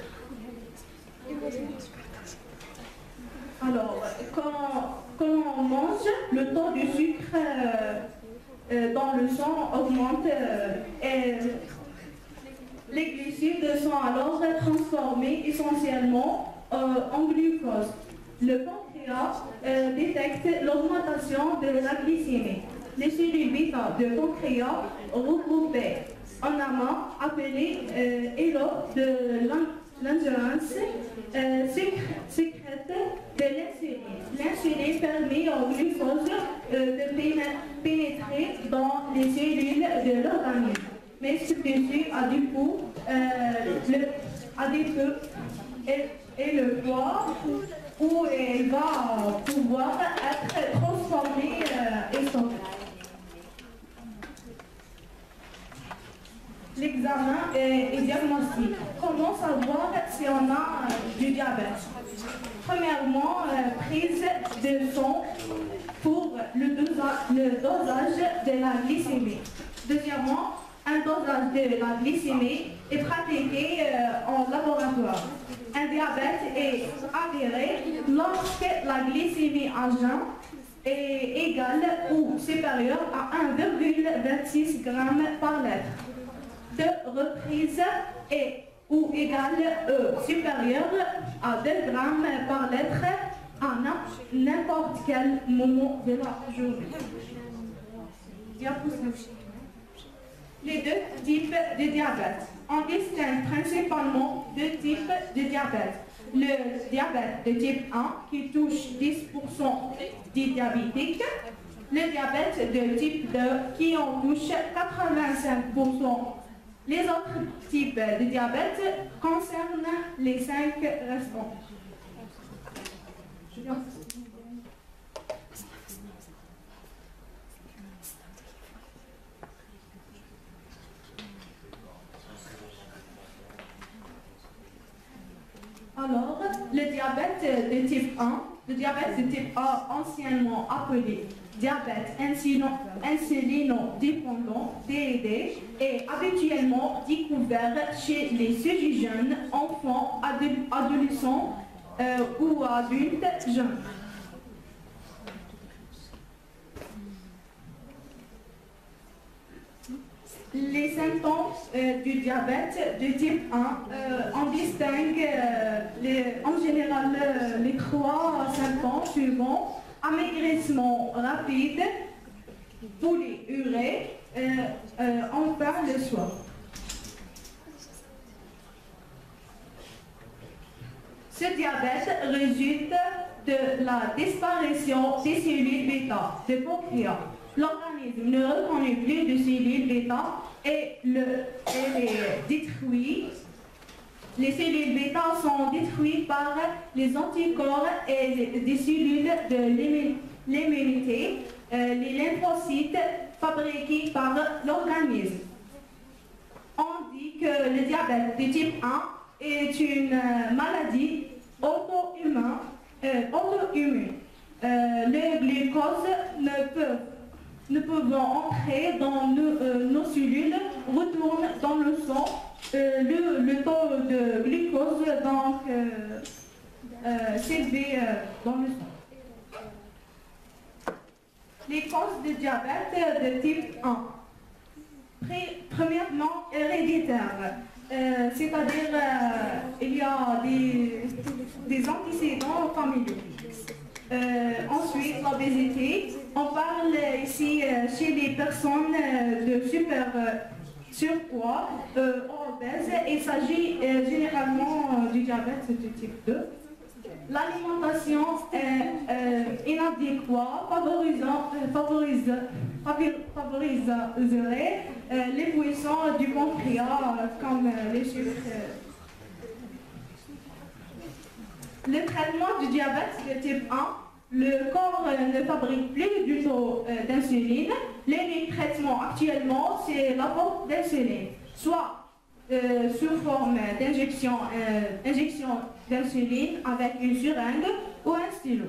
Speaker 13: Alors, quand on mange, le taux de sucre dans le sang augmente et les glucides sont alors transformés essentiellement en glucose. Le pancréas détecte l'augmentation de la glycémie. Les cellules bêta de pancréas regroupées en amont, appelées élo de l'endurance, sécrète de l'insuline. L'insuline permet au glucose de pénétrer dans les cellules de l'organisme. Mais celui-ci a du coup et le poids où il va pouvoir être transformé et stocké. L'examen et diagnostic. Comment savoir si on a du diabète? Premièrement, prise de sang pour le dosage de la glycémie. Deuxièmement, un dosage de la glycémie est pratiqué en laboratoire. Un diabète est avéré lorsque la glycémie à jeun est égale ou supérieure à 1,26 g par litre. De reprise est ou égale supérieure à 2 g par litre à n'importe quel moment de la journée. Les deux types de diabète. On distingue principalement deux types de diabète. Le diabète de type 1 qui touche 10% des diabétiques. Le diabète de type 2 qui en touche 85%. Les autres types de diabète concernent les 5 restants. Alors, le diabète de type 1, le diabète de type A, anciennement appelé diabète insulino-dépendant, DID, est habituellement découvert chez les sujets jeunes, enfants, adolescents ou adultes jeunes. Les symptômes du diabète de type 1, on distingue en général les 3 symptômes suivants. Amaigrissement rapide, polyurie, enfin le soir. Ce diabète résulte de la disparition des cellules bêta de pancréas. L'organisme ne reconnaît plus de cellules bêta et les détruit. Les cellules bêta sont détruites par les anticorps et des cellules de l'immunité, les lymphocytes fabriqués par l'organisme. On dit que le diabète de type 1 est une maladie auto-immune. Le glucose ne pouvant entrer dans nos cellules retourne dans le sang. Le taux de glucose donc s'élevé dans le sang. Les causes de diabète de type 1. Premièrement, héréditaire. C'est-à-dire il y a des antécédents familiaux. Ensuite, l'obésité. On parle ici chez les personnes de surpoids obèses. Il s'agit généralement du diabète de type 2. L'alimentation inadéquate favoriserait l'évolution du pancréas comme les sucres. Le traitement du diabète de type 1, le corps ne fabrique plus du tout d'insuline. Les traitements actuellement, c'est l'apport d'insuline, soit sous forme d'injection d'insuline avec une seringue ou un stylo.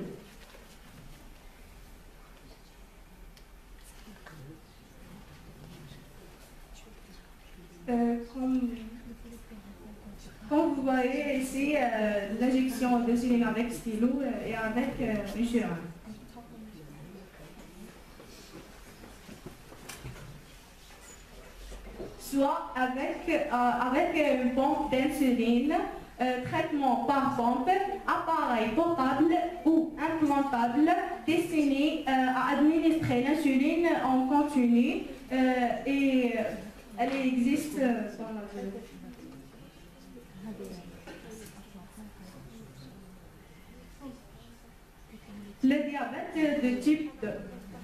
Speaker 13: Comme vous voyez ici, l'injection d'insuline avec stylo et avec une seringue. Soit avec une pompe d'insuline, traitement par pompe, appareil portable ou implantable destiné à administrer l'insuline en continu et elle existe dans la vie. Le diabète de type 2.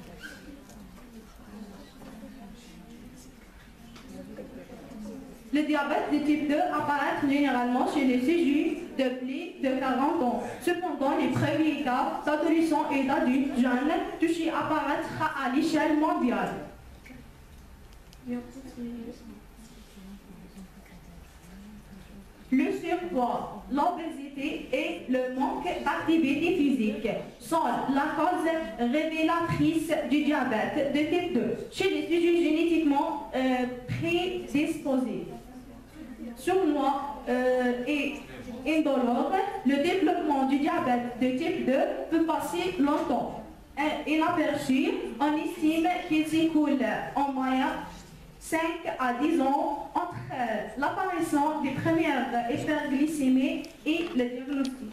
Speaker 13: Le diabète de type 2 apparaît généralement chez les sujets de plus de 40 ans. Cependant, les premiers cas d'adolescents et d'adultes jeunes touchés apparaîtra à l'échelle mondiale. Le surpoids, l'obésité et le manque d'activité physique sont la cause révélatrice du diabète de type 2 chez les sujets génétiquement prédisposés. Sournois et indolore, le développement du diabète de type 2 peut passer longtemps. Inaperçu, on estime qu'il s'écoule en moyenne 5 à 10 ans entre l'apparition des premières hyperglycémies et le diagnostic.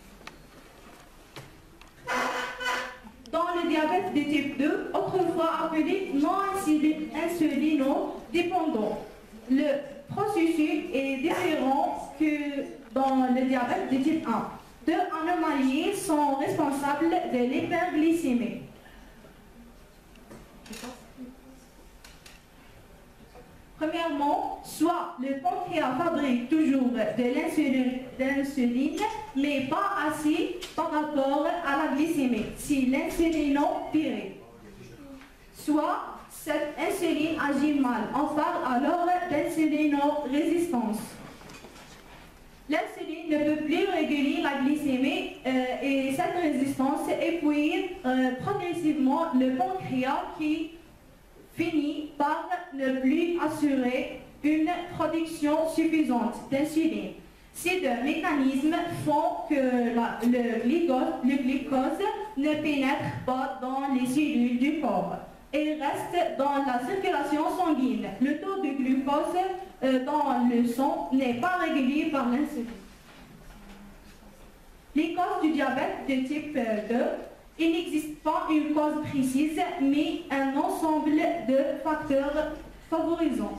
Speaker 13: Dans le diabète de type 2, autrefois appelé non-insulino-dépendant, le processus est différent que dans le diabète de type 1. Deux anomalies sont responsables de l'hyperglycémie. Premièrement, soit le pancréas fabrique toujours de l'insuline, mais pas assez par rapport à la glycémie, si l'insulinopyrée. Soit cette insuline agit mal, on parle alors d'insulinorésistance. L'insuline ne peut plus réguler la glycémie et cette résistance épuise progressivement le pancréas qui finit par ne plus assurer une production suffisante d'insuline. Ces deux mécanismes font que le glucose ne pénètre pas dans les cellules du corps et reste dans la circulation sanguine. Le taux de glucose dans le sang n'est pas régulier par l'insuline. Les causes du diabète de type 2, il n'existe pas une cause précise, mais un ensemble de facteurs favorisants.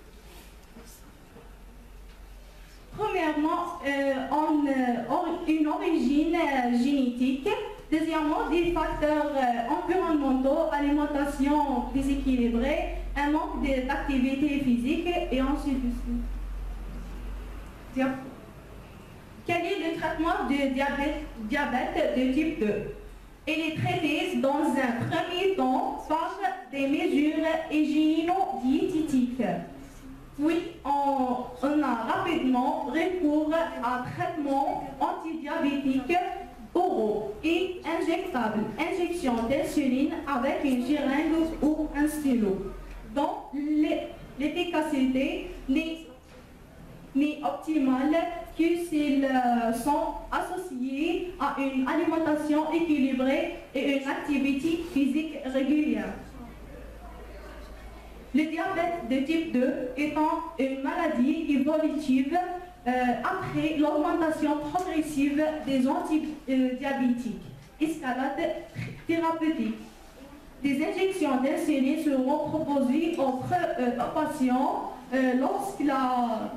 Speaker 13: Premièrement, une origine génétique. Deuxièmement, des facteurs environnementaux, alimentation déséquilibrée, un manque d'activité physique et ensuite quel est le traitement du diabète de type 2? Il est traité dans un premier temps par des mesures hygiéno-diététiques. Puis on a rapidement recours à un traitement antidiabétique oraux et injectables, injection d'insuline avec une seringue ou un stylo, dont l'efficacité n'est optimale que s'ils sont associés à une alimentation équilibrée et une activité physique régulière. Le diabète de type 2 étant une maladie évolutive après l'augmentation progressive des antidiabétiques, escalade thérapeutique. Des injections d'insuline seront proposées aux patients lorsque la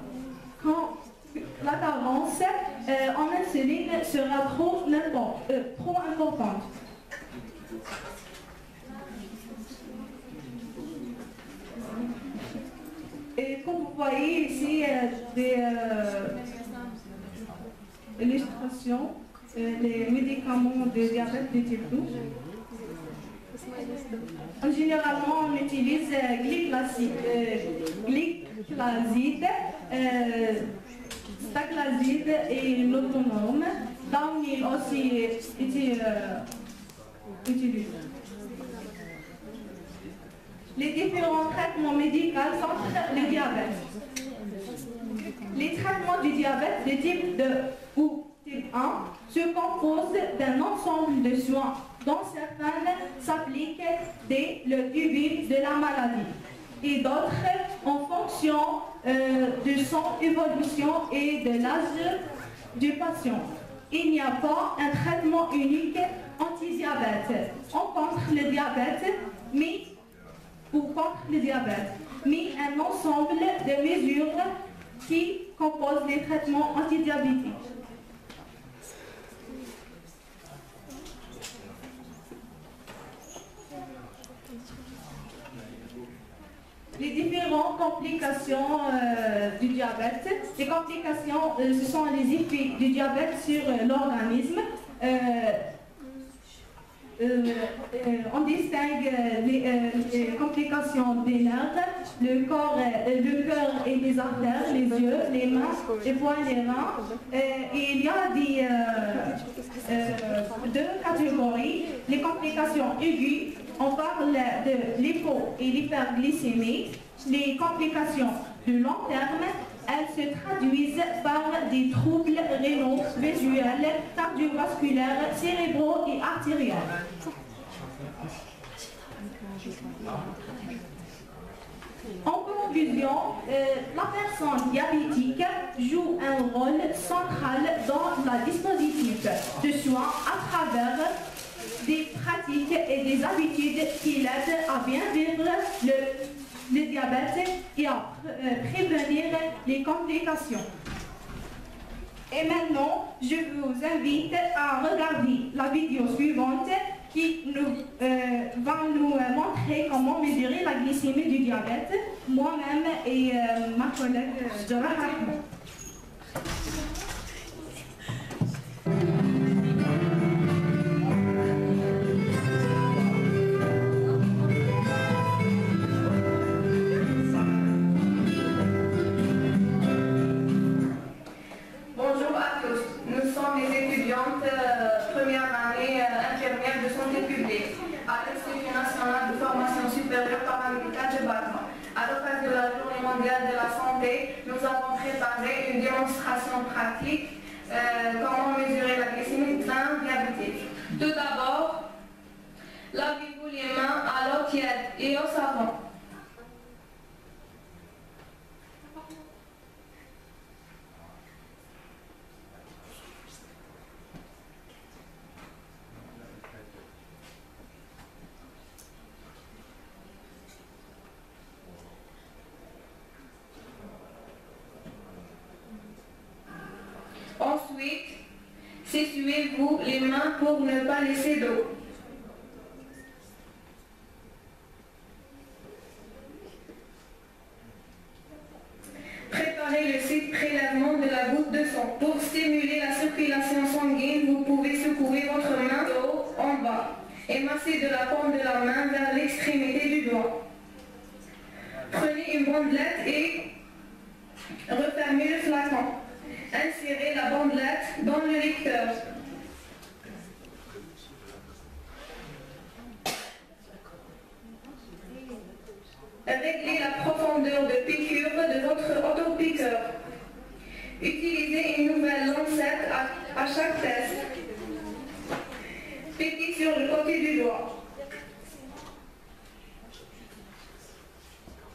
Speaker 13: carence en insuline sera trop importante. Et comme vous voyez ici, des illustrations, les médicaments de diabète de type 2. Généralement, on utilise glyclazide, staclazide et l'autonome. Downhill aussi utilisé. Les différents traitements médicaux contre le diabète. Les traitements du diabète de type 2 ou type 1 se composent d'un ensemble de soins dont certaines s'appliquent dès le début de la maladie et d'autres en fonction de son évolution et de l'âge du patient. Il n'y a pas un traitement unique anti-diabète. On contre le diabète, mais un ensemble de mesures qui composent les traitements antidiabétiques. Les différentes complications du diabète. Les complications, ce sont les effets du diabète sur l'organisme. On distingue les complications des nerfs, le cœur et les artères, les yeux, les mains, les poings, les reins. Et il y a deux catégories. Les complications aiguës, on parle de l'hypo et l'hyperglycémie. Les complications de long terme, elles se traduisent par des troubles rénaux, visuels, cardiovasculaires, cérébraux et artériels. En conclusion, la personne diabétique joue un rôle central dans le dispositif de soins à travers des pratiques et des habitudes qui l'aident à bien vivre le diabète et à prévenir les complications. Et maintenant, je vous invite à regarder la vidéo suivante qui va nous montrer comment mesurer la glycémie du diabète, moi-même et ma collègue Jara Rahman.
Speaker 11: Bonjour à tous, nous sommes les étudiantes première année infirmière de santé publique à l'Institut national de formation supérieure paramédicale de Batman. À l'occasion de la Journée mondiale de la santé, nous avons préparé une démonstration pratique comment mesurer la glycémie d'un diabétique. Tout d'abord, lavez-vous les mains à l'eau tiède et au savon. Ensuite, s'essuyez-vous les mains pour ne pas laisser d'eau. Préparez le prélèvement de la goutte de sang. Pour stimuler la circulation sanguine, vous pouvez secouer votre main de haut en bas et masser de la paume de la main vers l'extrémité du doigt. Prenez une bandelette et refermez le flacon. Insérez la bandelette dans le lecteur. Réglez la profondeur de piqûre de votre autopiqueur. Utilisez une nouvelle lancette à chaque test. Piquez sur le côté du doigt.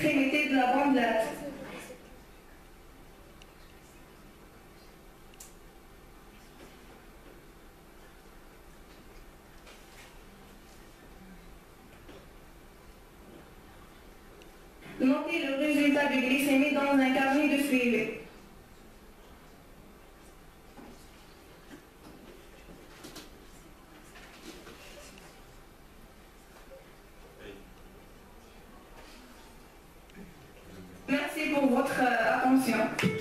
Speaker 10: l'extrémité de la bandelette. Notez le résultat de glycémie dans un carnet de suivi. Merci pour votre attention.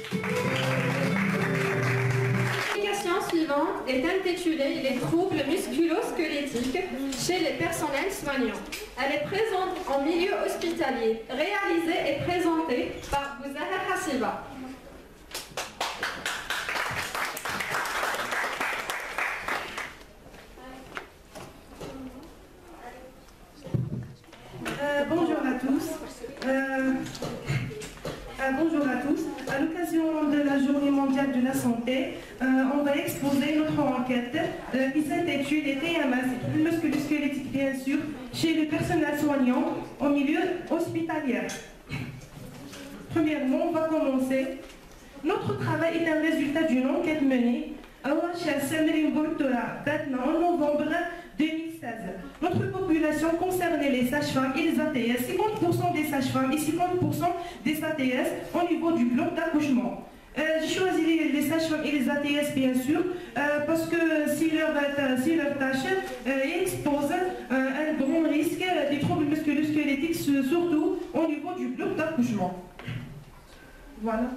Speaker 5: L'application suivante est intitulée Les troubles musculo-squelettiques chez les personnels soignants. Elle est présente en milieu hospitalier, réalisée et présentée par Bouzaha Hassiba.
Speaker 18: Bonjour à tous. Bonjour à tous. À l'occasion de la Journée mondiale de la santé, on va exposer notre enquête qui s'intitule Les TMS, les troubles musculo-squelettiques bien sûr, chez le personnel soignant au milieu hospitalier. Premièrement, on va commencer. Notre travail est un résultat d'une enquête menée à OHS Merimbultura en novembre 2016. Notre population concernait les sages-femmes et les ATS, 50% des sages-femmes et 50% des ATS au niveau du bloc d'accouchement. J'ai choisi les sages-femmes et les ATS bien sûr parce que si leur tâche expose un grand risque des troubles musculo-squelettiques, surtout au niveau du bloc d'accouchement. Voilà.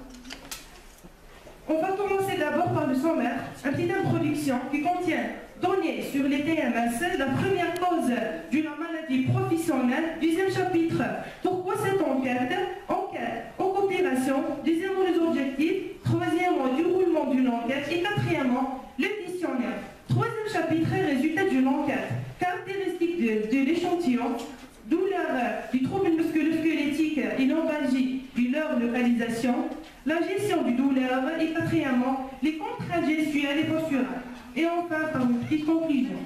Speaker 18: On va commencer d'abord par le sommaire, une petite introduction qui contient données sur les TMS, la première cause d'une maladie professionnelle, deuxième chapitre, pourquoi cette enquête, en coopération, deuxièmement les objectifs, troisièmement déroulement d'une enquête et quatrièmement le questionnaire. Troisième chapitre, résultat d'une enquête, caractéristiques de l'échantillon, douleur du trouble musculo-squelettique et lombalgie et leur localisation, la gestion du douleur et quatrièmement les contraintes gestuelles et posturales. Et enfin, par une petite conclusion.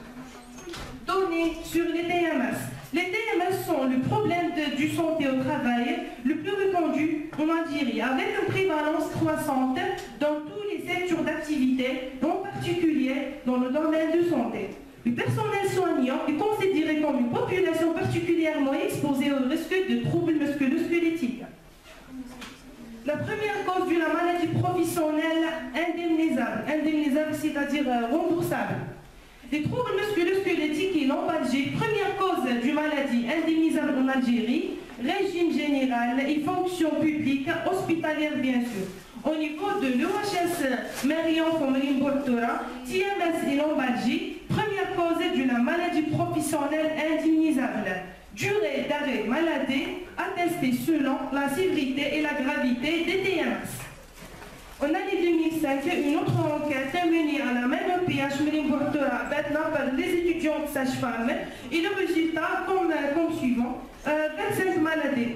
Speaker 18: Données sur les TMS. Les TMS sont le problème du santé au travail le plus répandu en Algérie, avec une prévalence croissante dans tous les secteurs d'activité, en particulier dans le domaine de santé. Le personnel soignant est considéré comme une population particulièrement exposée au risque de troubles musculo-squelettiques. La première cause d'une maladie professionnelle indemnisable, c'est-à-dire remboursable. Les troubles musculo-squelettiques et lombalgie, première cause d'une maladie indemnisable en Algérie, régime général et fonction publique, hospitalière bien sûr. Au niveau de l'OHS Meriam Merimbultura, TMS et lombalgie, première cause d'une maladie professionnelle indemnisable. Durée d'arrêt maladie attestée selon la sévérité et la gravité des TMS. En année 2005, une autre enquête menée à la même OPH Merimbultura par les étudiants sages-femmes et le résultat comme suivant 25 maladies.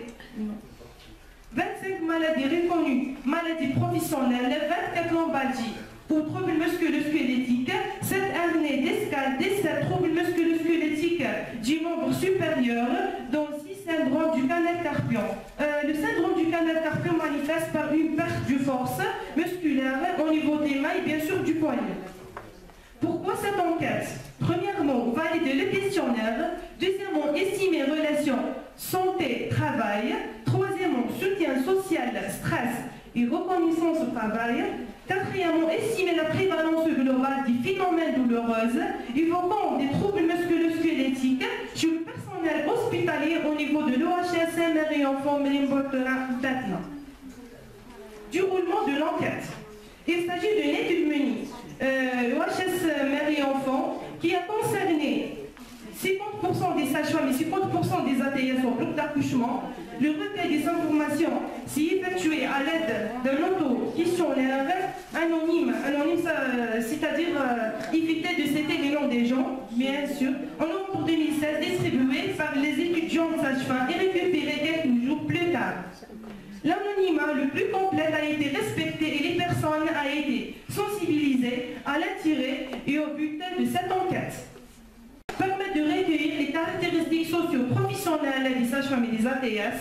Speaker 18: 25 maladies reconnues, maladies professionnelles, 24 lombalgies. Pour troubles musculo-squelettiques, cette année d'escale 17 troubles musculo-squelettiques du membre supérieur, dont 6 syndromes du canal carpien. Le syndrome du canal carpien manifeste par une perte de force musculaire au niveau des mains et bien sûr du poignet. Pourquoi cette enquête? Premièrement, valider le questionnaire. Deuxièmement, estimer relation santé-travail. Troisièmement, soutien social, stress et reconnaissance au travail. Quatrièmement, estimer la prévalence globale des phénomènes douloureux, évoquant des troubles musculo-squelettiques chez le personnel hospitalier au niveau de l'OHS mère et enfant Merimbultura d'Atlan. Déroulement de l'enquête. Il s'agit d'une étude menée l'OHS mère et enfant qui a concerné 50% des sages-femmes et 50% des ATS au bloc d'accouchement. Le recueil des informations s'est effectué à l'aide d'un auto-questionnaire anonyme, c'est-à-dire éviter de citer les noms des gens, bien sûr, en novembre 2016, distribué par les étudiants sages-femmes et récupéré quelques jours plus tard. L'anonymat le plus complet a été respecté et les personnes ont été sensibilisées à l'intérêt et au but de cette enquête. Permet de recueillir les caractéristiques socio-professionnelles des sages-femmes et des ATS,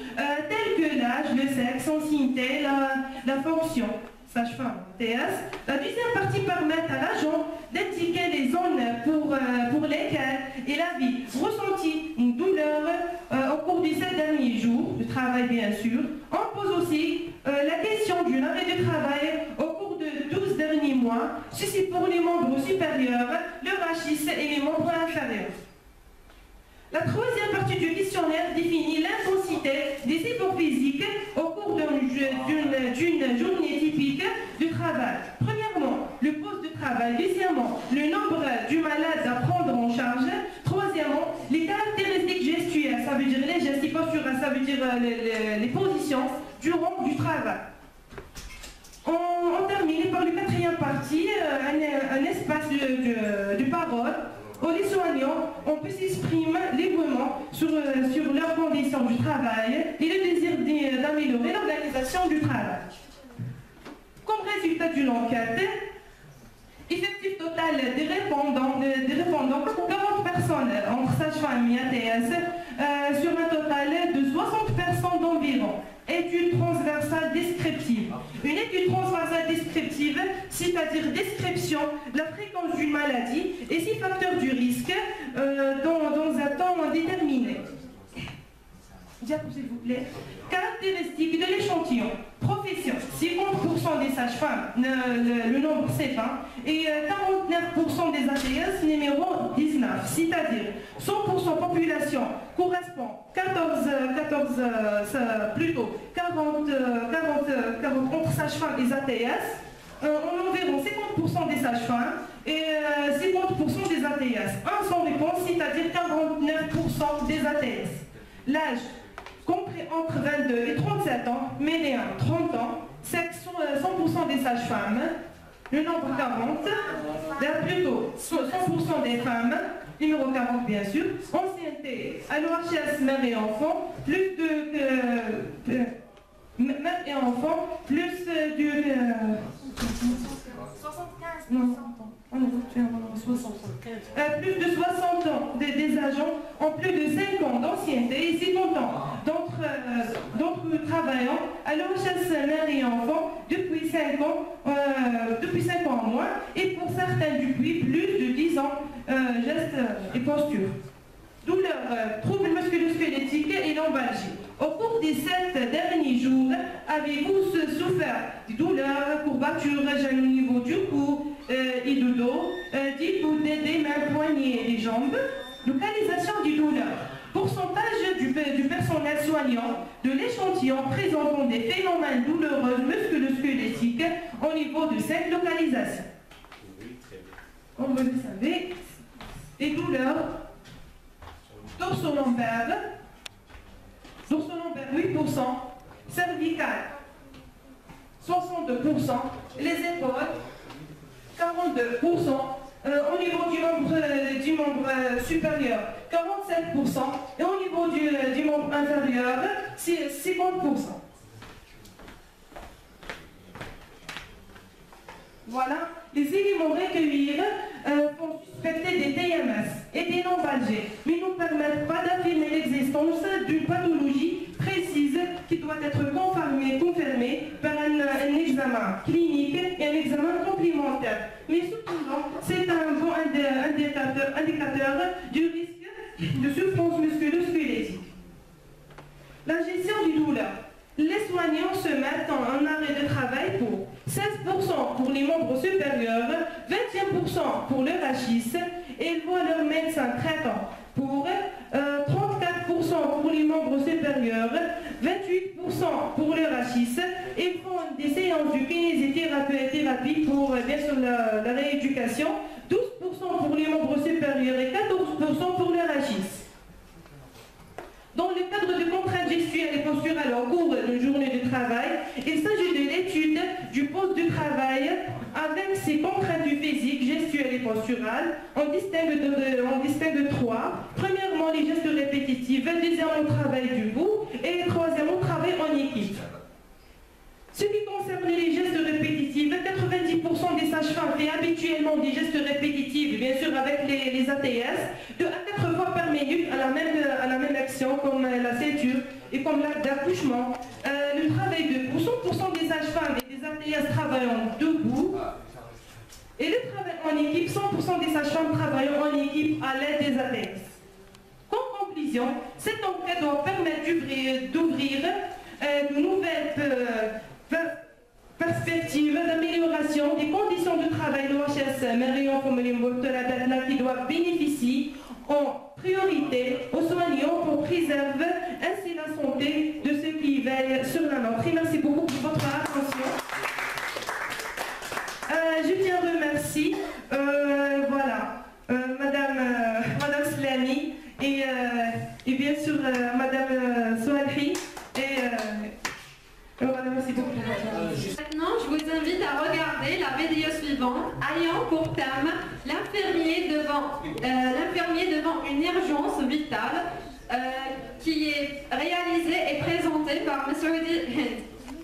Speaker 18: tels que l'âge, le sexe, l'ancienneté, la fonction, sage-femme, TS. La deuxième partie permet à l'agent d'indiquer les zones pour lesquelles il a ressenti une douleur au cours de ces derniers jours, de travail bien sûr. On pose aussi la question du arrêt de travail au cours de 12 derniers mois, ceci pour les membres supérieurs, le rachis et les membres inférieurs. La troisième partie du questionnaire définit l'intensité des efforts physiques au cours d'une journée typique de travail. Premièrement, le poste de travail. Deuxièmement, le nombre du malade à prendre en charge. Troisièmement, les caractéristiques gestuelles, ça veut dire les gestes posturaux, ça veut dire les positions durant du travail. On termine par la quatrième partie, un espace de parole. Où les soignants, on peut s'exprimer librement sur leurs conditions du travail et le désir d'améliorer l'organisation du travail. Comme résultat d'une enquête, effectif total des répondants 40 personnes entre sages-femmes et ATS sur un total de 60 personnes d'environ. Étude transversale descriptive. Une étude transversale descriptive, c'est-à-dire description de la fréquence d'une maladie et ses facteurs du risque dans un temps déterminé. Diapo s'il vous plaît. Caractéristiques de l'échantillon. Profession, 50% des sages-femmes, le nombre c'est 20, et 49% des ATS numéro 19, c'est-à-dire 100% population correspond 40 entre sages-femmes et ATS, environ 50% des sages-femmes et 50% des ATS. Un sans réponse, c'est-à-dire 49% des ATS. L'âge compris entre 22 et 37 ans, médian 30 ans, sexe 100% des sages-femmes, le nombre 40, plutôt 100% des femmes, numéro 40 bien sûr, ancienneté à l'OHS mère et enfant, plus de mère et enfant, plus du 75 non. Plus de 60 ans des agents ont plus de 5 ans d'ancienneté et 50 ans d'entre travaillant à l'OHS mère et enfant depuis 5 ans en moins et pour certains depuis plus de 10 ans gestes et postures. Douleurs, troubles musculo-squelettiques et lombalgie. Au cours des 7 derniers jours, avez-vous souffert de douleurs, courbatures, gêne au niveau du cou et du dos, des mains, poignets et des jambes? Localisation des douleurs. Pourcentage du personnel soignant de l'échantillon présentant des phénomènes douloureux musculo-squelettiques au niveau de 5 localisations. Comme vous le savez, les douleurs dorso-lombaires 8%, cervical 62%, les épaules 42%, au niveau du membre supérieur 47% et au niveau du membre inférieur 50%. Voilà, les éléments recueillis font suspecter des TMS et des lombalgies, mais ne permettent pas d'affirmer l'existence d'une pathologie précise qui doit être confirmée par un examen clinique et un examen complémentaire. Mais cependant, c'est un bon indicateur du risque de souffrance musculo-squelettique. La gestion du douleur. Les soignants se mettent en arrêt de travail pour 16% pour les membres supérieurs, 21% pour le rachis, et ils voient leur médecin traitant pour 34% pour les membres supérieurs, 28% pour le rachis, et font des séances de kinésithérapie pour bien sûr la rééducation, 12% pour les membres supérieurs et 14% pour le rachis. Dans le cadre de contraintes gestuelles et posturales au cours d'une journée de travail, il s'agit de l'étude du poste de travail avec ses contraintes physiques, gestuelles et posturales. On distingue trois. Premièrement, les gestes répétitifs. Deuxièmement, le travail debout. Et troisièmement, le travail en équipe. Ce qui concerne les gestes répétitifs, 90% des sages-femmes font habituellement des gestes répétitifs, bien sûr avec les ATS, 2 à 4 fois par minute à la même action, comme la ceinture, et comme l'acte d'accouchement, le travail debout, 100% des sages-femmes et des ATS travaillant debout, et le travail en équipe, 100% des sages-femmes travaillant en équipe à l'aide des ATS. En conclusion, cette enquête doit permettre d'ouvrir de nouvelles perspectives d'amélioration des conditions de travail de l'OHS Marion Fomelimbo-Toradatna qui doivent bénéficier en priorité aux soignants pour préserver ainsi la santé de ceux qui veillent sur la nôtre. Et merci beaucoup pour votre attention. Je tiens à remercier Madame Slani et bien sûr Madame Soualhi merci beaucoup.
Speaker 5: Maintenant, je vous invite à regarder la vidéo suivante ayant pour thème l'infirmier devant une urgence vitale qui est réalisée et présentée par M. Hind.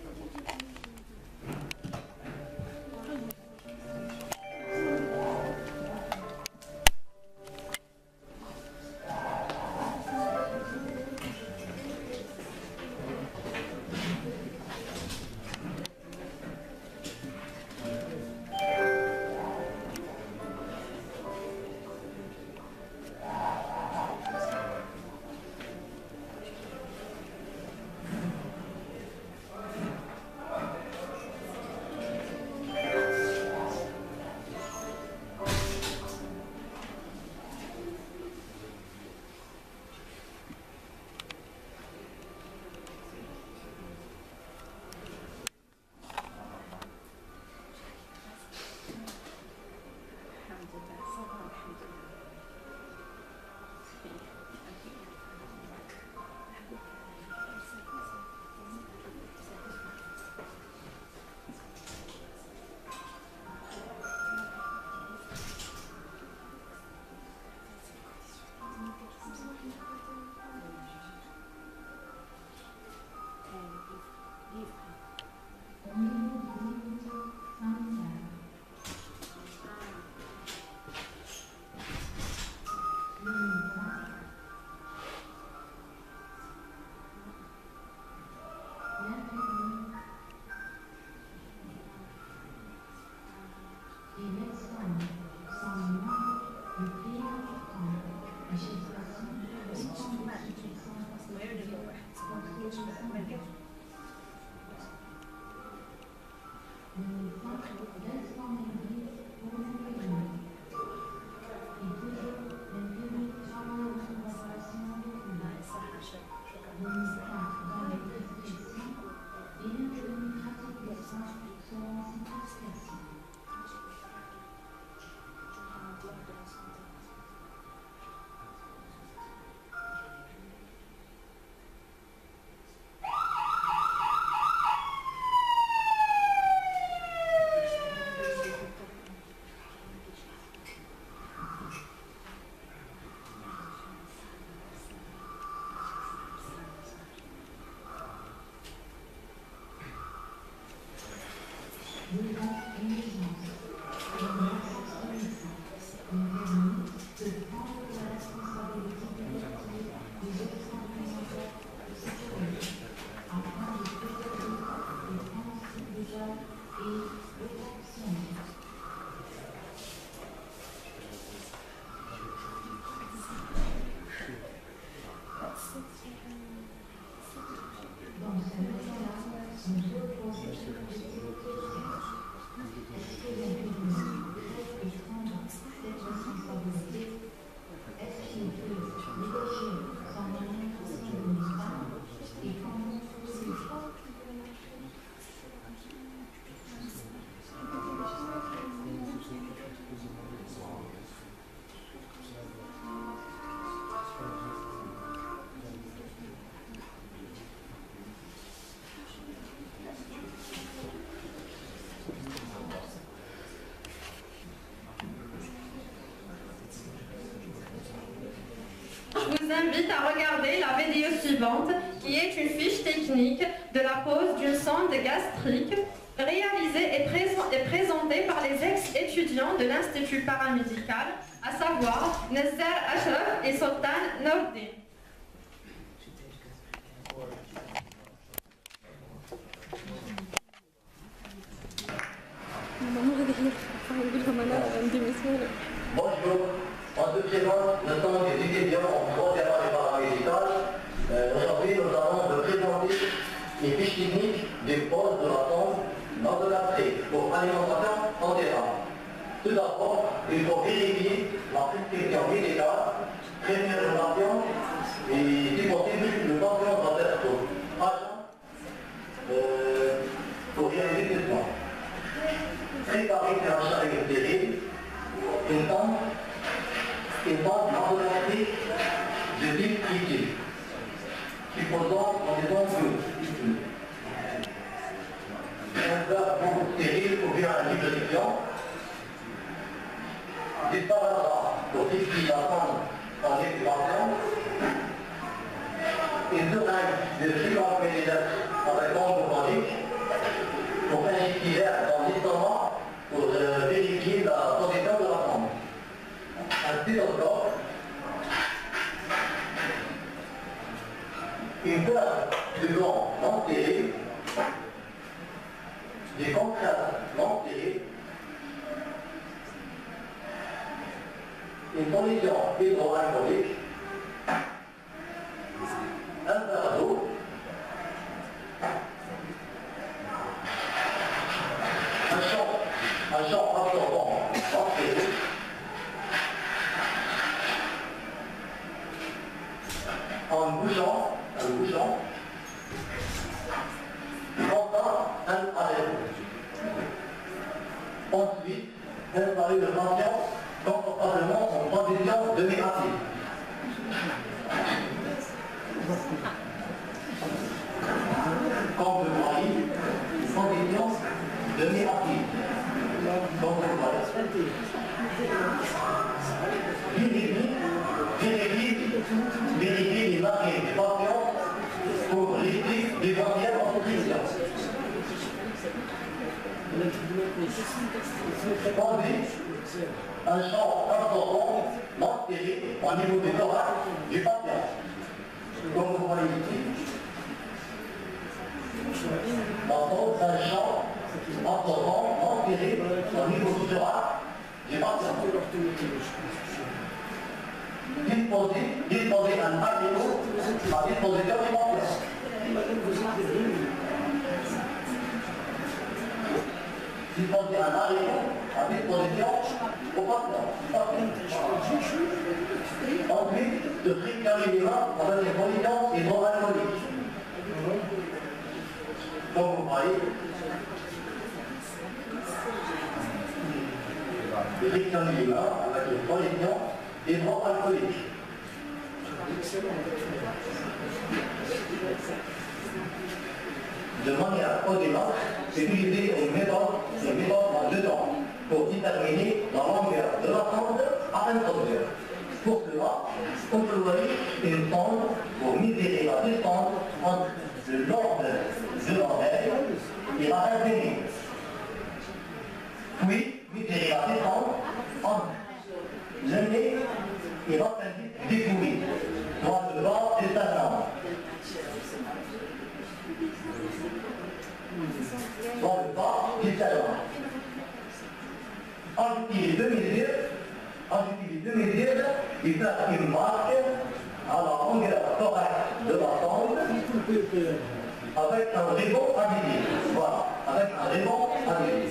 Speaker 5: Je vous invite à regarder la vidéo suivante qui est une fiche technique de la pose d'une sonde gastrique réalisée et présentée par les ex-étudiants de l'Institut paramédical, à savoir Nezar Ashraf et Sultan Nordin.
Speaker 19: Bonjour, on se présente le temps des étudiants en troisième année paramédicale. Aujourd'hui, nous allons vous présenter les fiches techniques des poses de la tombe lors de l'après pour alimentation entérale. Tout d'abord, il faut vérifier la prescription médicale, prévenir le patient et, si possible, le patient doit être agent pour réaliser ce soin. Préparer un charrette stérile, une tombe enveloppée de type critique, supposant environ un verre stérile ou bien un livre de science, des paragraphes pour fixer la tombe en excavation, une seringue de 50 ml avec onde chronique pour injecter l'air dans l'estomac pour vérifier la position de la tombe. Un stéthoscope, une paire de gants non serrés, des contrastes non serrés, une solution hydroalcoolique, un verre d'eau, un champ absorbant non serré, un bouchon, enfin un arrêt. Ensuite, installer le patient confortablement en position demi-assise. Comme vous voyez, position demi-assise. Comme vous voyez. Vérifier les marques des patients pour éviter d'éventuelles obstructions. Ensuite, un champ absorbant non serré au niveau du thorax du patient. Comme vous voyez ici, un champ absorbant non serré au niveau du thorax du patient. Disposer un haricot à disposition du patient. Disposer un haricot à disposition au patient. Ensuite, de frictionner les mains avec des positions hydroalcooliques. Comme vous voyez, de frictionner les mains avec des positions hydroalcooliques. De manière autonome, utiliser une méthode en deux temps pour déterminer la longueur de la sonde à introduire. Pour cela, employer une sonde pour mesurer la distance entre le lobe de l'oreille et la racine. Puis, mesurer la distance entre le nez et l'appendice découvert, soit le bas du sternum. Soit le bas du sternum. Ajouter les deux mesures et faire une marque à la longueur thorax de la sonde avec un ruban adhésif. Voilà, avec un ruban adhésif.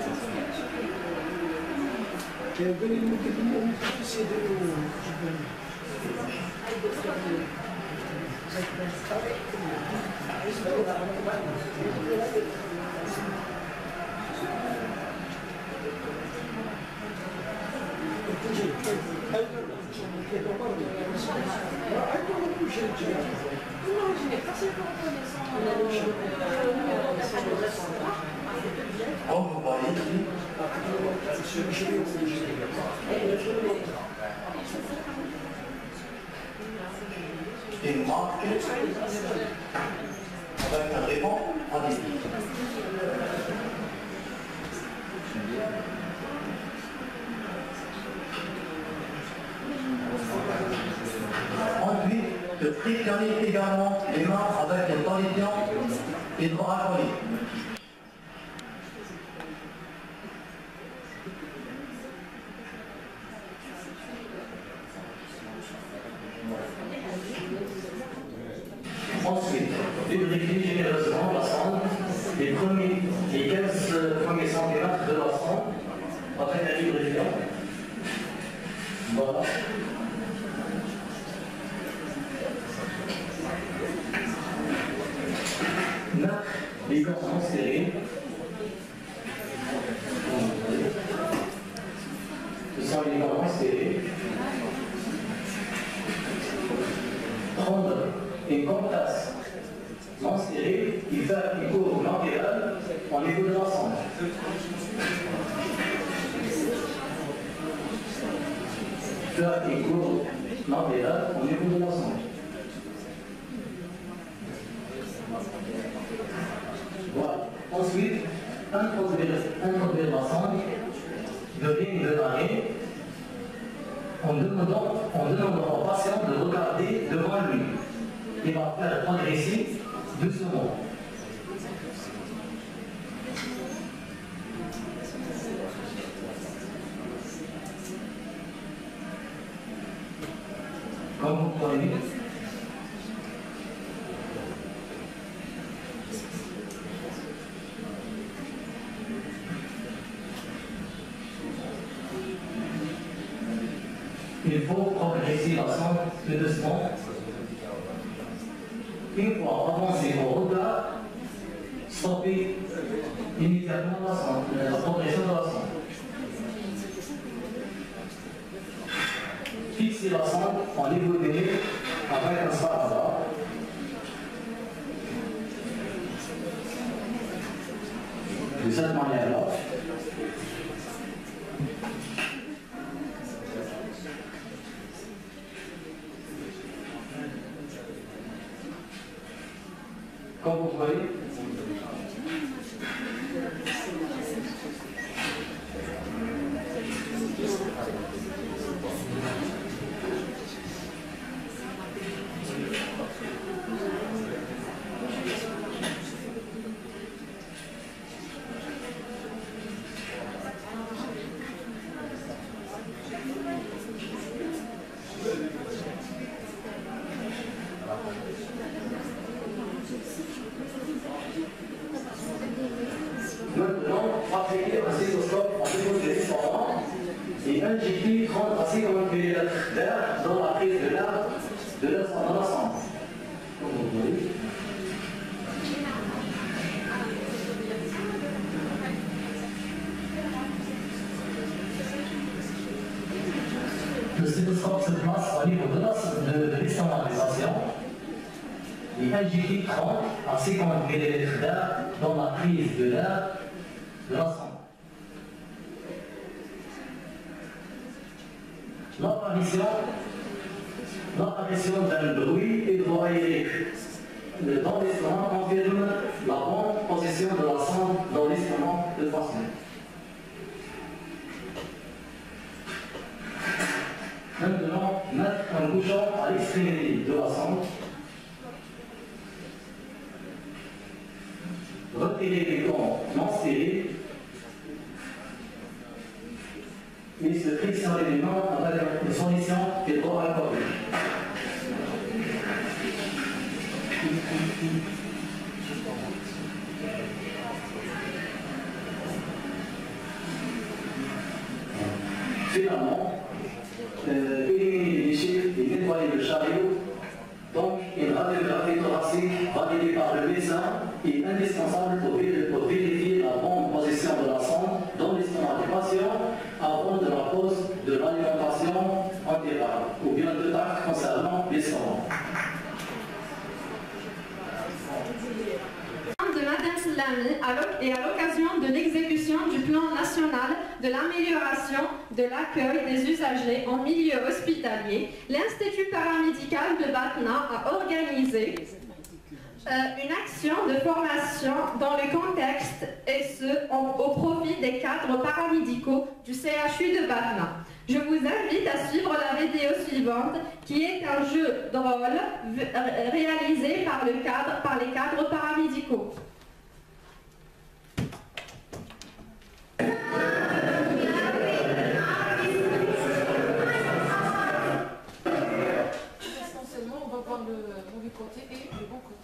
Speaker 19: Comme vous voyez ici, une marque avec un ruban adhésif. Ensuite, de frictionner également les mains avec une solution hydroalcoolique.
Speaker 15: uniquement serrée. Prendre une contasse non serrée qui fait une courbe latérale au niveau de l'ensemble. Faire une courbe latérale au niveau de l'ensemble. Voilà. Ensuite, introduire l'ensemble de ligne de l'arrêt en demandant au patient de regarder devant lui. Il va faire progressif doucement. Comme vous voyez, il faut progresser l'ensemble plus doucement. Une fois avancé au regard, stopper immédiatement la progression de l'ensemble. Fixer l'ensemble en niveau de nez avec un sparadrap. De cette manière-là, comme vous voyez, maintenant, appliquer un stéthoscope en niveau de l'estomac et injecter 30 à 50 ml d'air dans la prise de l'air de l'ensemble. Comme vous voyez. Le stéthoscope se place au niveau de l'estomac du patient et injecter 30 à 50 ml d'air dans la prise de l'air de l'ensemble. L'apparition d'un bruit hydroaérique dans l'estomac confirme la bonne position de la sonde dans l'estomac de patient. Maintenant, mettre un bouchon à l'extrémité de la sonde. Retirer les gants non stérile et se frictionner les mains avec une solution hydroalcoolique. Finalement, éliminer les déchets et nettoyer le chariot. Donc, une radiographie thoracique validée par le médecin est indispensable pour vérifier la bonne position de la sonde dans l'estomac du patient avant de la pose de l'alimentation entérale ou bien de l'acte concernant l'estomac.
Speaker 5: De Madame Slami et à l'occasion de l'exécution du plan national de l'amélioration de l'accueil des usagers en milieu hospitalier, l'Institut paramédical de Batna a organisé une action de formation dans le contexte et ce au profit des cadres paramédicaux du CHU de Batna. Je vous invite à suivre la vidéo suivante qui est un jeu de rôle réalisé par les cadres paramédicaux.
Speaker 13: Essentiellement, on va voir le mauvais côté et le bon côté.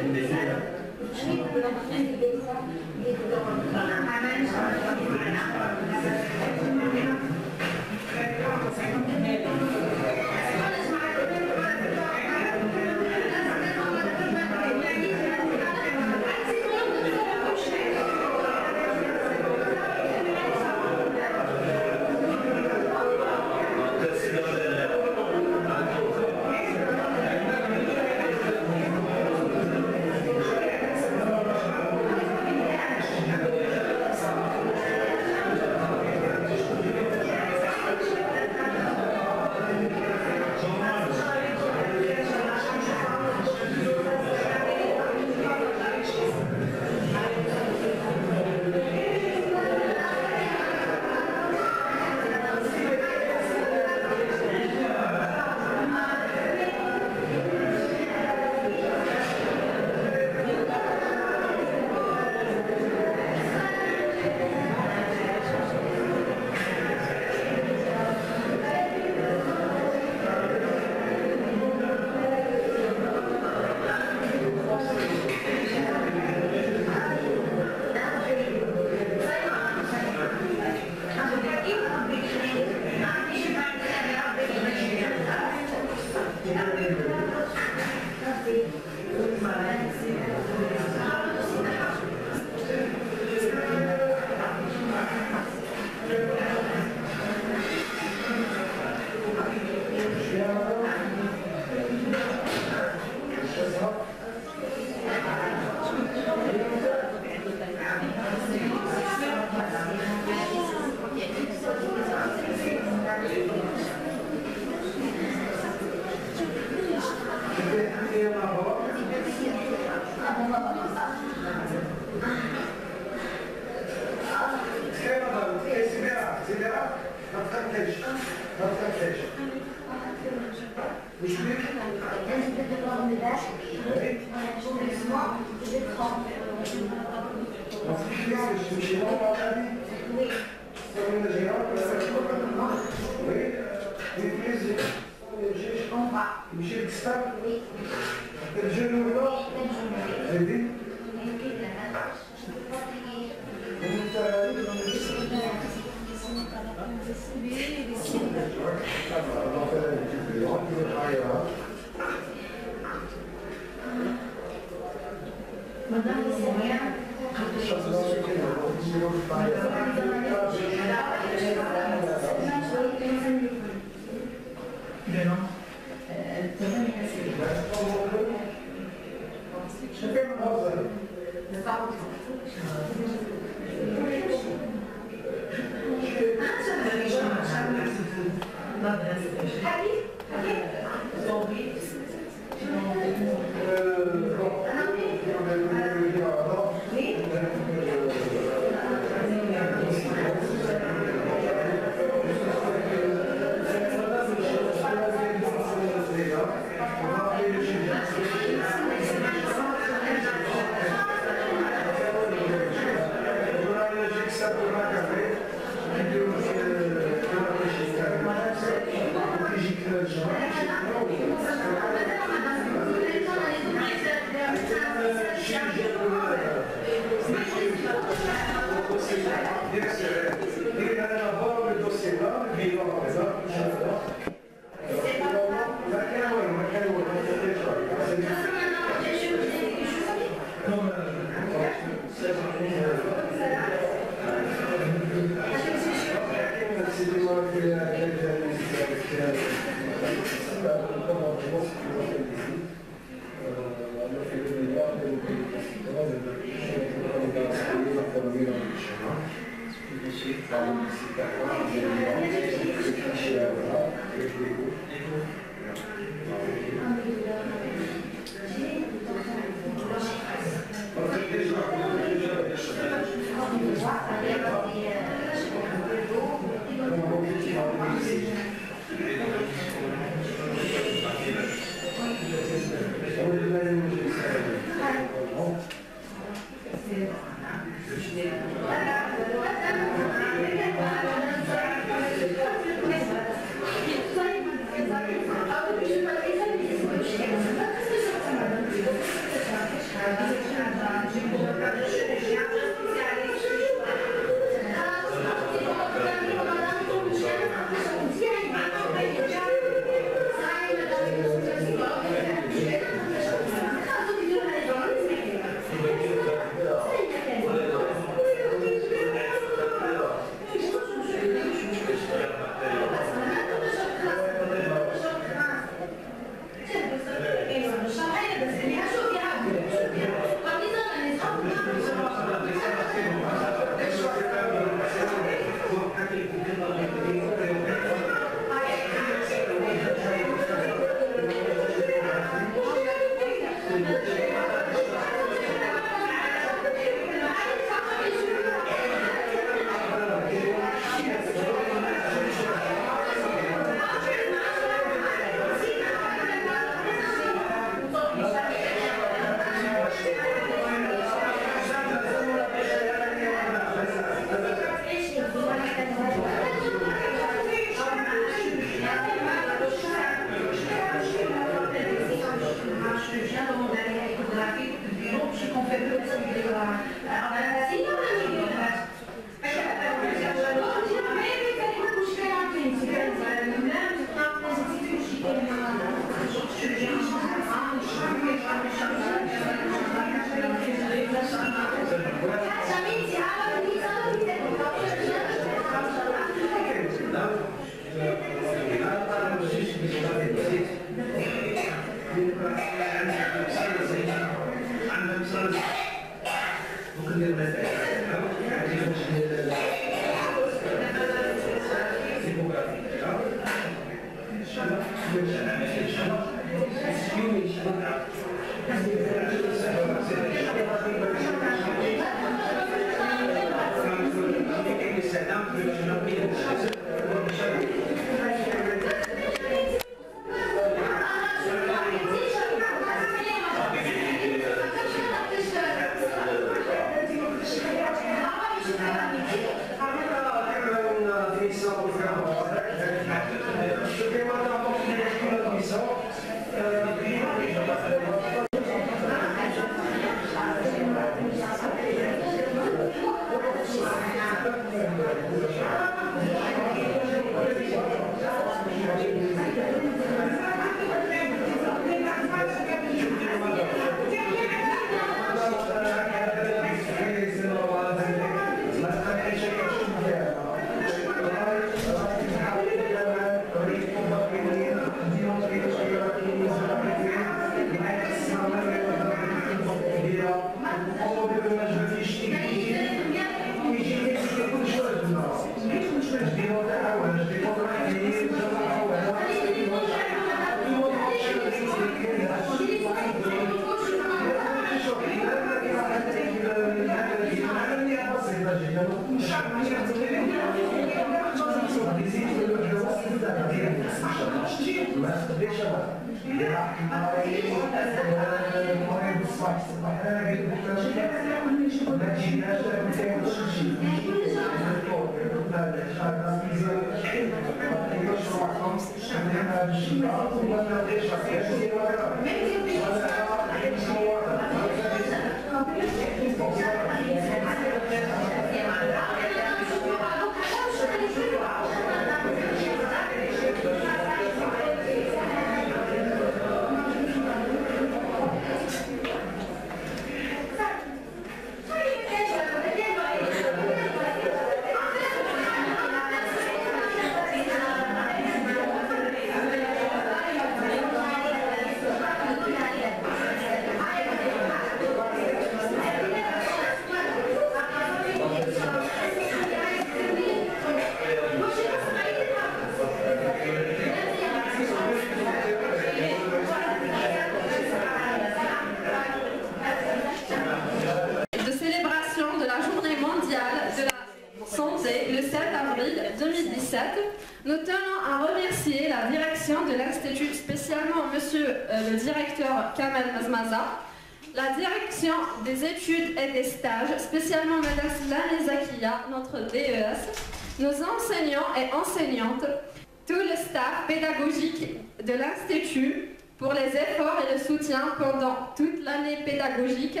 Speaker 5: Nous tenons à remercier la direction de l'Institut, spécialement monsieur le directeur Kamel Mazmaza, la direction des études et des stages, spécialement madame Slane Zakia, notre DES, nos enseignants et enseignantes, tout le staff pédagogique de l'Institut pour les efforts et le soutien pendant toute l'année pédagogique.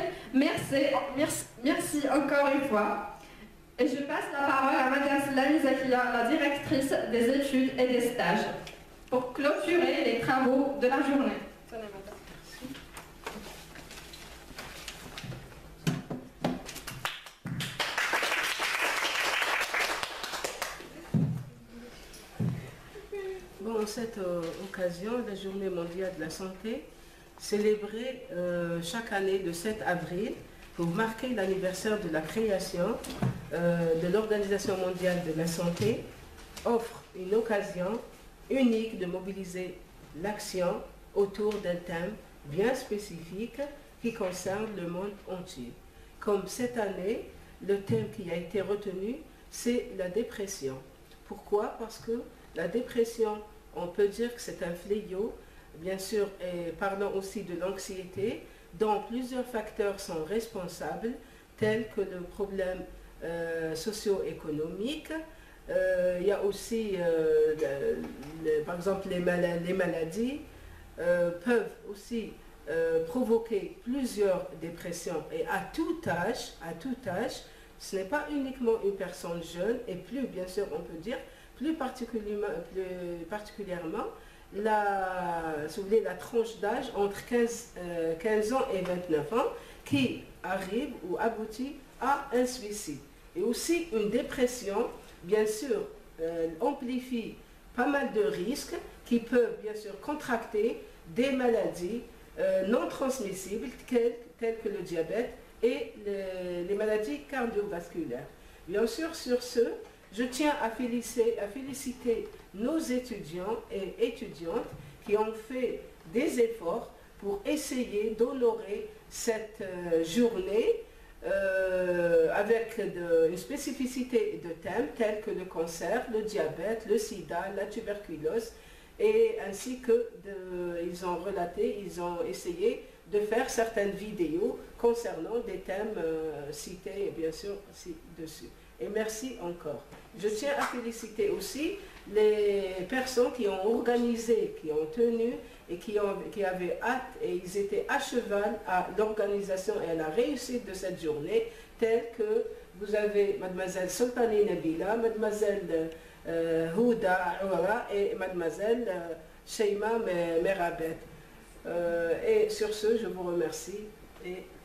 Speaker 5: Merci encore une fois. Et je passe la parole à madame Slane Zakia, la directrice des études et des stages, pour clôturer les travaux de la journée.
Speaker 20: Bon, cette occasion, la Journée mondiale de la santé, célébrée chaque année le 7 avril, pour marquer l'anniversaire de la création de l'Organisation mondiale de la santé, offre une occasion unique de mobiliser l'action autour d'un thème bien spécifique qui concerne le monde entier. Comme cette année, le thème qui a été retenu, c'est la dépression. Pourquoi? Parce que la dépression, on peut dire que c'est un fléau, bien sûr, et parlons aussi de l'anxiété, dont plusieurs facteurs sont responsables, tels que le problème socio-économique. Il y a aussi, par exemple, les maladies peuvent aussi provoquer plusieurs dépressions et à tout âge, ce n'est pas uniquement une personne jeune et plus, bien sûr, on peut dire, plus particulièrement la tranche d'âge entre 15 ans et 29 ans qui arrive ou aboutit à un suicide. Et aussi une dépression, bien sûr, amplifie pas mal de risques qui peuvent bien sûr contracter des maladies non transmissibles telles que le diabète et les maladies cardiovasculaires. Bien sûr, sur ce, je tiens à féliciter nos étudiants et étudiantes qui ont fait des efforts pour essayer d'honorer cette journée avec une spécificité de thèmes tels que le cancer, le diabète, le sida, la tuberculose, et ainsi que ils ont essayé de faire certaines vidéos concernant des thèmes cités bien sûr ci-dessus. Et merci encore. Je tiens à féliciter aussi les personnes qui ont organisé, qui ont tenu et qui avaient hâte et ils étaient à cheval à l'organisation et à la réussite de cette journée, telle que vous avez mademoiselle Sultani Nabila, mademoiselle Houda Aoura et mademoiselle Sheima Merabet. Et sur ce, je vous remercie et